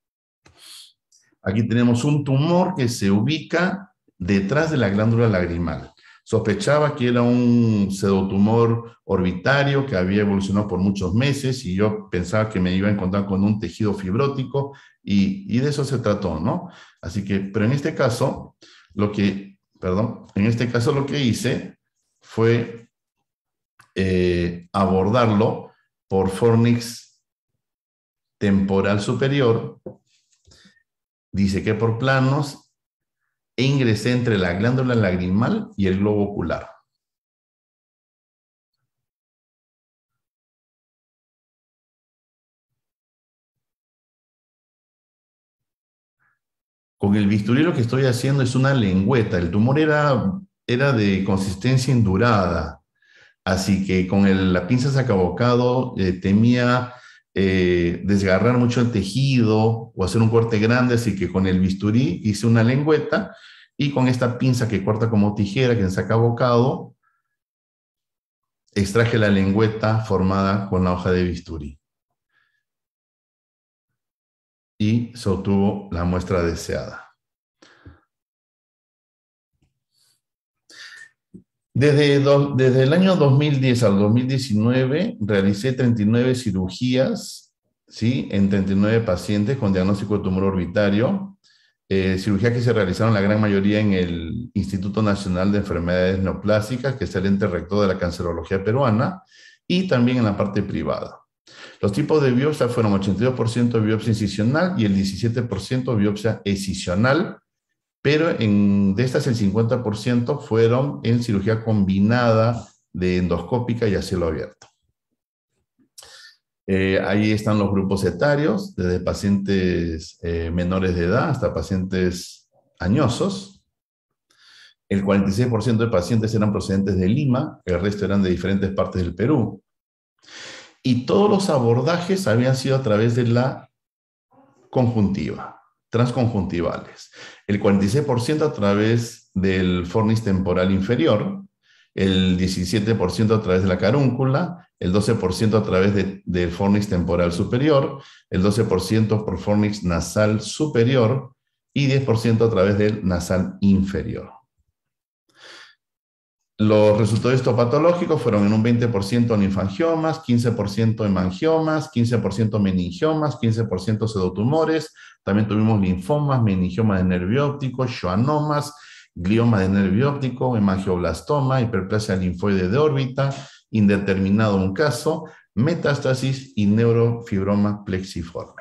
Speaker 5: Aquí tenemos un tumor que se ubica detrás de la glándula lagrimal. Sospechaba que era un pseudotumor orbitario que había evolucionado por muchos meses y yo pensaba que me iba a encontrar con un tejido fibrótico y, y de eso se trató, ¿no? Así que, pero en este caso, lo que, perdón, en este caso lo que hice fue eh, abordarlo por fornix temporal superior, disequé por planos e ingresé entre la glándula lagrimal y el globo ocular. Con el bisturí lo que estoy haciendo es una lengüeta. El tumor era, era de consistencia endurada, así que con el, la pinza sacabocado eh, temía eh, desgarrar mucho el tejido o hacer un corte grande, así que con el bisturí hice una lengüeta y con esta pinza que corta como tijera, que en sacabocado, extraje la lengüeta formada con la hoja de bisturí. Y se obtuvo la muestra deseada. Desde, do, desde el año dos mil diez al dos mil diecinueve realicé treinta y nueve cirugías, ¿sí? En treinta y nueve pacientes con diagnóstico de tumor orbitario, eh, cirugías que se realizaron la gran mayoría en el Instituto Nacional de Enfermedades Neoplásicas, que es el ente rector de la cancerología peruana, y también en la parte privada. Los tipos de biopsia fueron ochenta y dos por ciento biopsia incisional y el diecisiete por ciento biopsia excisional, pero en, de estas el cincuenta por ciento fueron en cirugía combinada de endoscópica y a cielo abierto. Eh, ahí están los grupos etarios, desde pacientes eh, menores de edad hasta pacientes añosos. El cuarenta y seis por ciento de pacientes eran procedentes de Lima, el resto eran de diferentes partes del Perú. Y todos los abordajes habían sido a través de la conjuntiva, transconjuntivales. El cuarenta y seis por ciento a través del fornix temporal inferior, el diecisiete por ciento a través de la carúncula, el doce por ciento a través de, del fornix temporal superior, el doce por ciento por fornix nasal superior y diez por ciento a través del nasal inferior. Los resultados histopatológicos fueron en un veinte por ciento linfangiomas, quince por ciento hemangiomas, quince por ciento meningiomas, quince por ciento pseudotumores. También tuvimos linfomas, meningiomas de nervio óptico, schwannomas, glioma de nervio óptico, hemangioblastoma, hiperplasia linfoide de órbita, indeterminado un caso, metástasis y neurofibroma plexiforme.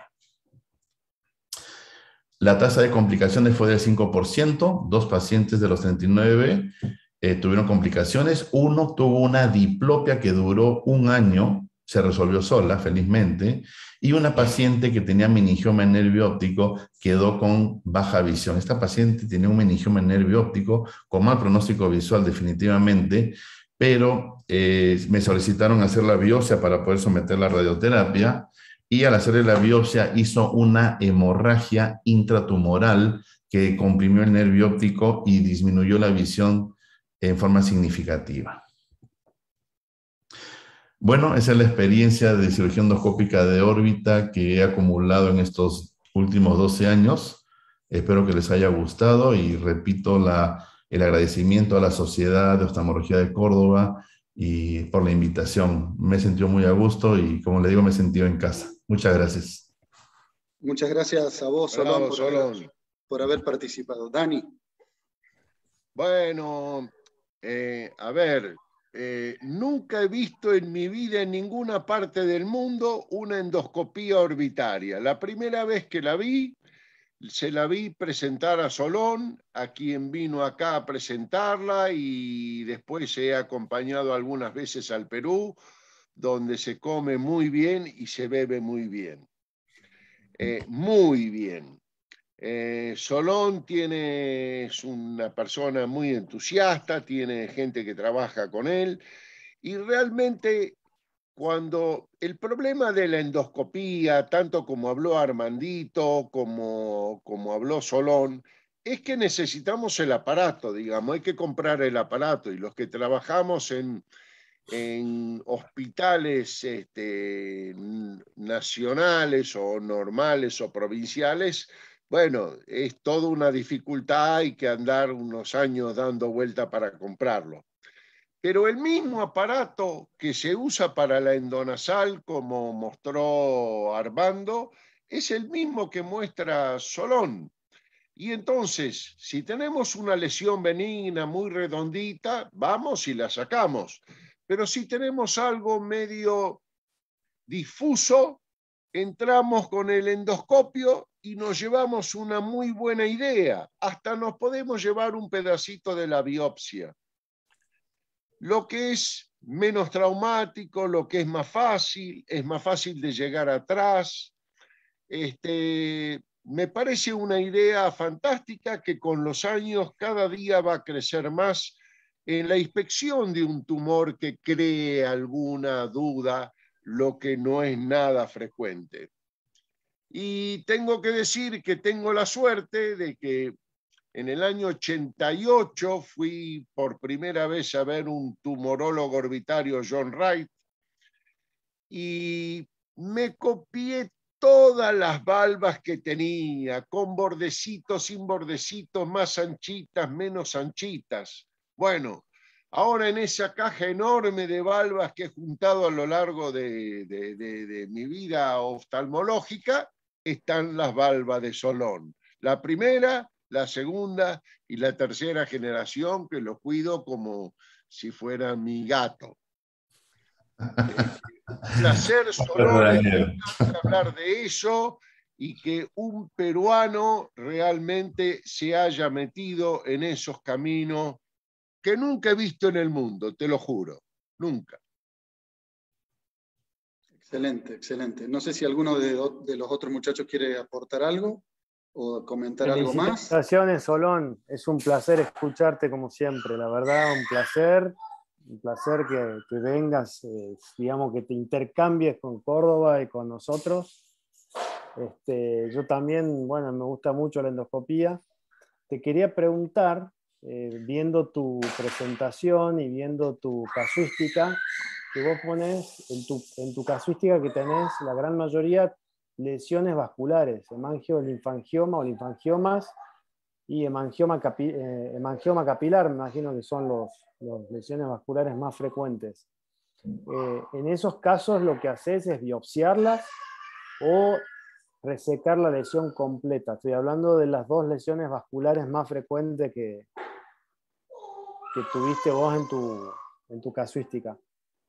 Speaker 5: La tasa de complicaciones fue del cinco por ciento, dos pacientes de los treinta y nueve eh, tuvieron complicaciones, uno tuvo una diplopia que duró un año, se resolvió sola, felizmente, y una paciente que tenía meningioma en nervio óptico quedó con baja visión. Esta paciente tenía un meningioma en nervio óptico con mal pronóstico visual definitivamente, pero eh, me solicitaron hacer la biopsia para poder someter la radioterapia, y al hacerle la biopsia hizo una hemorragia intratumoral que comprimió el nervio óptico y disminuyó la visión en forma significativa. Bueno, esa es la experiencia de cirugía endoscópica de órbita que he acumulado en estos últimos doce años. Espero que les haya gustado y repito la, el agradecimiento a la Sociedad de Oftalmología de Córdoba y por la invitación. Me he sentido muy a gusto y, como le digo, me he sentido en casa. Muchas gracias.
Speaker 1: Muchas gracias a vos, Solón,
Speaker 3: Bravo,
Speaker 1: por,
Speaker 3: Solón.
Speaker 1: Haber, por haber participado. Dani.
Speaker 3: Bueno, eh, a ver, eh, nunca he visto en mi vida en ninguna parte del mundo una endoscopía orbitaria. La primera vez que la vi, se la vi presentar a Solón, a quien vino acá a presentarla, y después he acompañado algunas veces al Perú, donde se come muy bien y se bebe muy bien. Eh, muy bien. Eh, Solón tiene, es una persona muy entusiasta, tiene gente que trabaja con él, y realmente cuando el problema de la endoscopía, tanto como habló Armandito, como, como habló Solón, es que necesitamos el aparato, digamos, hay que comprar el aparato, y los que trabajamos en, en hospitales este, nacionales o normales o provinciales, bueno, es toda una dificultad, hay que andar unos años dando vuelta para comprarlo. Pero el mismo aparato que se usa para la endonasal, como mostró Armando, es el mismo que muestra Solón. Y entonces, si tenemos una lesión benigna muy redondita, vamos y la sacamos. Pero si tenemos algo medio difuso, entramos con el endoscopio y nos llevamos una muy buena idea. Hasta nos podemos llevar un pedacito de la biopsia. Lo que es menos traumático, lo que es más fácil, es más fácil de llegar atrás. Este, me parece una idea fantástica que con los años cada día va a crecer más en la inspección de un tumor que cree alguna duda, lo que no es nada frecuente. Y tengo que decir que tengo la suerte de que en el año ochenta y ocho fui por primera vez a ver un tumorólogo orbitario, John Wright, y me copié todas las valvas que tenía, con bordecitos, sin bordecitos, más anchitas, menos anchitas. Bueno, ahora en esa caja enorme de valvas que he juntado a lo largo de, de, de, de mi vida oftalmológica, están las valvas de Solón. La primera, la segunda y la tercera generación, que lo cuido como si fuera mi gato. Eh, un placer, Solón, me encanta hablar de eso, y que un peruano realmente se haya metido en esos caminos que nunca he visto en el mundo, te lo juro, nunca.
Speaker 1: Excelente, excelente. No sé si alguno de, de los otros muchachos quiere aportar algo. o comentar algo más.
Speaker 2: Felicitaciones, Solón. Es un placer escucharte como siempre. La verdad, un placer. Un placer que, que vengas, eh, digamos, que te intercambies con Córdoba y con nosotros. Este, yo también, bueno, me gusta mucho la endoscopía. Te quería preguntar, eh, viendo tu presentación y viendo tu casuística, que vos pones en tu, en tu casuística que tenés la gran mayoría lesiones vasculares, hemangio, linfangioma o linfangiomas y hemangioma, capi, eh, hemangioma capilar, me imagino que son los, los lesiones vasculares más frecuentes. Eh, en esos casos lo que haces es biopsiarlas o resecar la lesión completa. Estoy hablando de las dos lesiones vasculares más frecuentes que, que tuviste vos en tu, en tu casuística.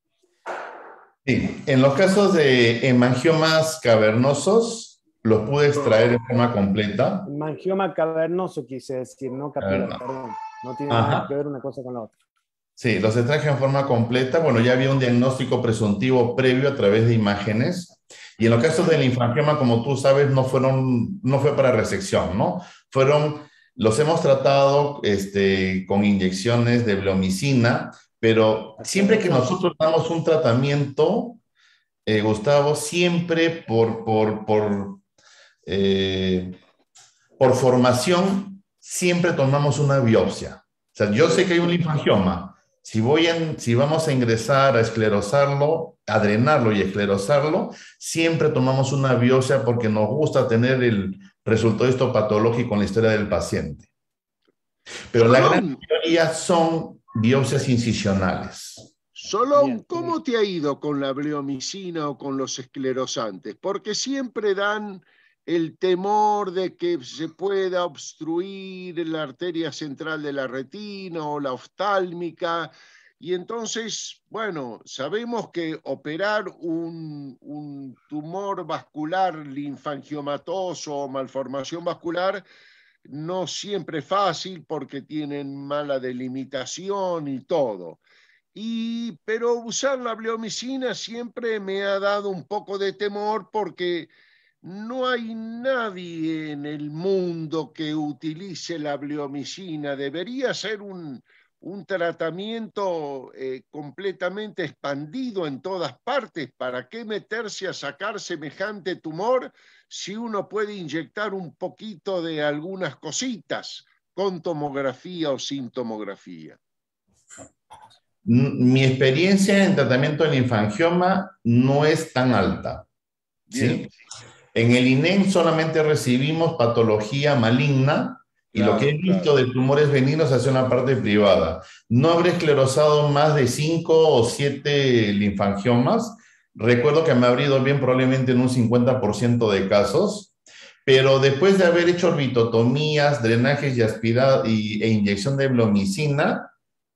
Speaker 5: Sí, en los casos de hemangiomas cavernosos, los pude extraer de forma completa.
Speaker 2: Hemangioma cavernoso quise decir, no capilar, Caverno. Perdón. No tiene Ajá. nada que ver una cosa con la otra.
Speaker 5: Sí, los extraje en forma completa. Bueno, ya había un diagnóstico presuntivo previo a través de imágenes. Y en los casos del linfangioma, como tú sabes, no, fueron, no fue para resección, ¿no? Fueron, los hemos tratado este, con inyecciones de bleomicina, pero siempre que nosotros damos un tratamiento, eh, Gustavo, siempre por, por, por, eh, por formación, siempre tomamos una biopsia. O sea, yo sé que hay un linfangioma. Si, voy en, si vamos a ingresar a esclerosarlo, a drenarlo y esclerosarlo, siempre tomamos una biopsia porque nos gusta tener el resultado histopatológico en la historia del paciente. Pero la gran mayoría son biopsias incisionales.
Speaker 3: Solón, ¿cómo te ha ido con la bleomicina o con los esclerosantes? Porque siempre dan el temor de que se pueda obstruir la arteria central de la retina o la oftálmica. Y entonces, bueno, sabemos que operar un, un tumor vascular linfangiomatoso o malformación vascular no siempre es fácil porque tienen mala delimitación y todo. Y, pero usar la bleomicina siempre me ha dado un poco de temor porque no hay nadie en el mundo que utilice la bleomicina. Debería ser un, un tratamiento eh, completamente expandido en todas partes. ¿Para qué meterse a sacar semejante tumor si uno puede inyectar un poquito de algunas cositas con tomografía o sin tomografía?
Speaker 5: Mi experiencia en tratamiento del linfangioma no es tan alta. ¿Sí? En el I N E M solamente recibimos patología maligna y claro, lo que he visto claro. de tumores benignos hacia una parte privada. No habré esclerosado más de cinco o siete linfangiomas. Recuerdo que me ha ido bien probablemente en un cincuenta por ciento de casos, pero después de haber hecho orbitotomías, drenajes y, aspirado, y, e inyección de bleomicina,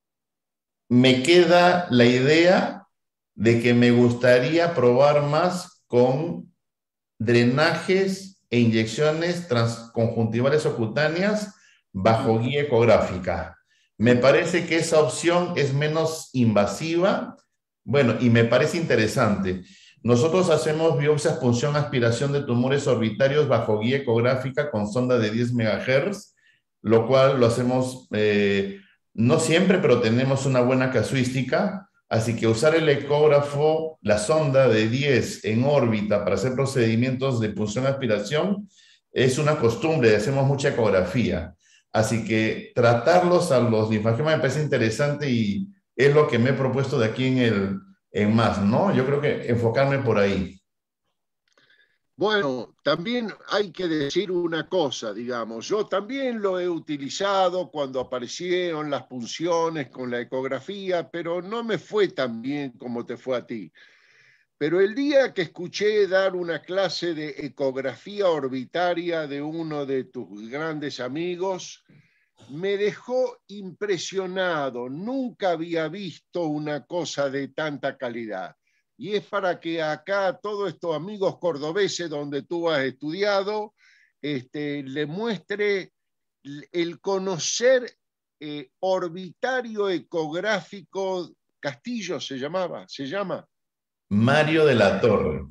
Speaker 5: me queda la idea de que me gustaría probar más con drenajes e inyecciones transconjuntivales o cutáneas bajo guía ecográfica. Me parece que esa opción es menos invasiva, bueno, y me parece interesante. Nosotros hacemos biopsias, punción, aspiración de tumores orbitarios bajo guía ecográfica con sonda de diez megahertz, lo cual lo hacemos... Eh, no siempre, pero tenemos una buena casuística, así que usar el ecógrafo, la sonda de diez en órbita para hacer procedimientos de punción-aspiración es una costumbre, hacemos mucha ecografía. Así que tratarlos a los linfangiomas me parece interesante y es lo que me he propuesto de aquí en, el, en más, ¿no? Yo creo que enfocarme por ahí.
Speaker 3: Bueno, también hay que decir una cosa, digamos, yo también lo he utilizado cuando aparecieron las punciones con la ecografía, pero no me fue tan bien como te fue a ti. Pero el día que escuché dar una clase de ecografía orbitaria de uno de tus grandes amigos, me dejó impresionado. Nunca había visto una cosa de tanta calidad. Y es para que acá todos estos amigos cordobeses donde tú has estudiado, este, le muestre el conocer eh, orbitario ecográfico. Castillo se llamaba, se llama.
Speaker 5: Mario de la Torre.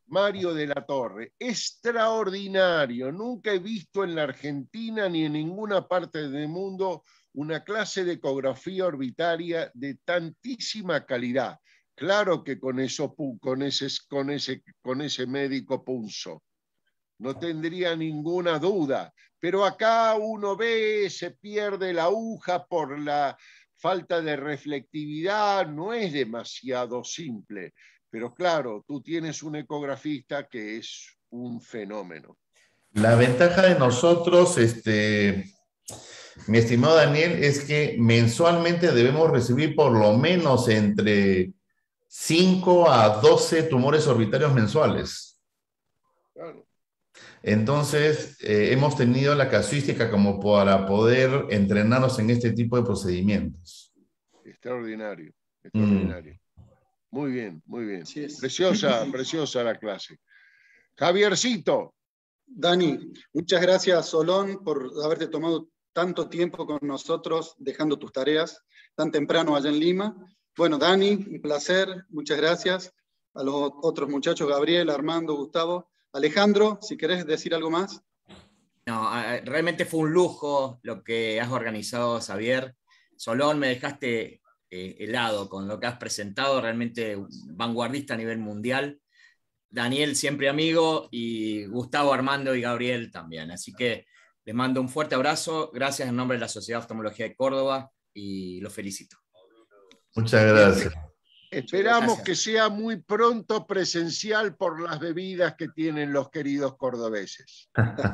Speaker 3: Mario de la Torre. Extraordinario. Nunca he visto en la Argentina ni en ninguna parte del mundo una clase de ecografía orbitaria de tantísima calidad. Claro que con, eso, con, ese, con, ese, con ese médico Punzo. No tendría ninguna duda. Pero acá uno ve, se pierde la aguja por la falta de reflectividad. No es demasiado simple. Pero claro, tú tienes un ecografista que es un fenómeno.
Speaker 5: La ventaja de nosotros, este, mi estimado Daniel, es que mensualmente debemos recibir por lo menos entre cinco a doce tumores orbitarios mensuales.
Speaker 3: Claro.
Speaker 5: Entonces, eh, hemos tenido la casuística como para poder entrenarnos en este tipo de procedimientos.
Speaker 3: Extraordinario, extraordinario. Mm. Muy bien, muy bien. Preciosa, preciosa la clase. Javiercito.
Speaker 1: Dani, muchas gracias, Solón, por haberte tomado tanto tiempo con nosotros, dejando tus tareas tan temprano allá en Lima. Bueno, Dani, un placer, muchas gracias. A los otros muchachos, Gabriel, Armando, Gustavo. Alejandro, si querés decir algo más.
Speaker 7: No, realmente fue un lujo lo que has organizado, Xavier. Solón, me dejaste eh, helado con lo que has presentado, realmente vanguardista a nivel mundial. Daniel, siempre amigo, y Gustavo, Armando y Gabriel también. Así que les mando un fuerte abrazo. Gracias en nombre de la Sociedad de Oftalmología de Córdoba y los felicito.
Speaker 5: Muchas gracias.
Speaker 3: Esperamos
Speaker 7: gracias.
Speaker 3: que sea muy pronto presencial por las bebidas que tienen los queridos cordobeses.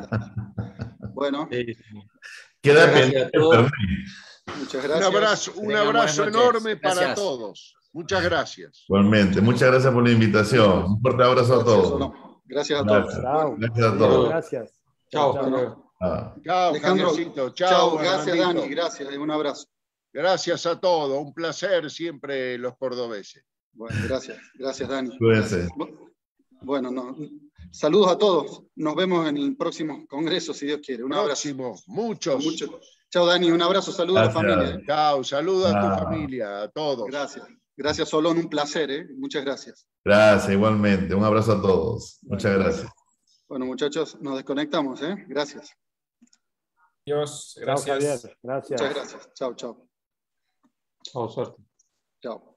Speaker 1: Bueno.
Speaker 8: Sí.
Speaker 5: Queda
Speaker 8: Gracias a todos.
Speaker 1: Muchas gracias.
Speaker 3: Un abrazo, un abrazo enorme para todos. Muchas gracias.
Speaker 5: Igualmente, muchas gracias por la invitación. Un fuerte abrazo a todos.
Speaker 1: Gracias a
Speaker 5: Gracias.
Speaker 1: todos.
Speaker 5: Gracias a todos.
Speaker 2: Gracias.
Speaker 8: Chao.
Speaker 1: Chao.
Speaker 5: Ah.
Speaker 3: Chao,
Speaker 1: Alejandro.
Speaker 3: Javiercito. Chao,
Speaker 1: Chao, gracias,
Speaker 3: Armandito.
Speaker 1: Dani. Gracias, un abrazo.
Speaker 3: Gracias a todos. Un placer siempre los cordobeses.
Speaker 1: Bueno, gracias. Gracias, Dani.
Speaker 5: Cuídense.
Speaker 1: Bueno, no, saludos a todos. Nos vemos en el próximo congreso, si Dios quiere. Un
Speaker 3: Próximo.
Speaker 1: abrazo.
Speaker 3: Muchos.
Speaker 1: Mucho. Chao, Dani. Un abrazo. Saludos
Speaker 5: Gracias.
Speaker 1: a la familia.
Speaker 3: Chao. Saludos
Speaker 5: Ah.
Speaker 3: a tu familia, a todos.
Speaker 1: Gracias. Gracias, Solón. Un placer. ¿eh? Muchas gracias.
Speaker 5: Gracias, igualmente. Un abrazo a todos. Muchas gracias.
Speaker 1: Bueno, muchachos, nos desconectamos. ¿eh? Gracias.
Speaker 6: Dios,
Speaker 2: Chao,
Speaker 6: gracias.
Speaker 2: Javier. Gracias.
Speaker 1: Muchas gracias. Chao, chao.
Speaker 8: Chao, suerte.
Speaker 1: Chao.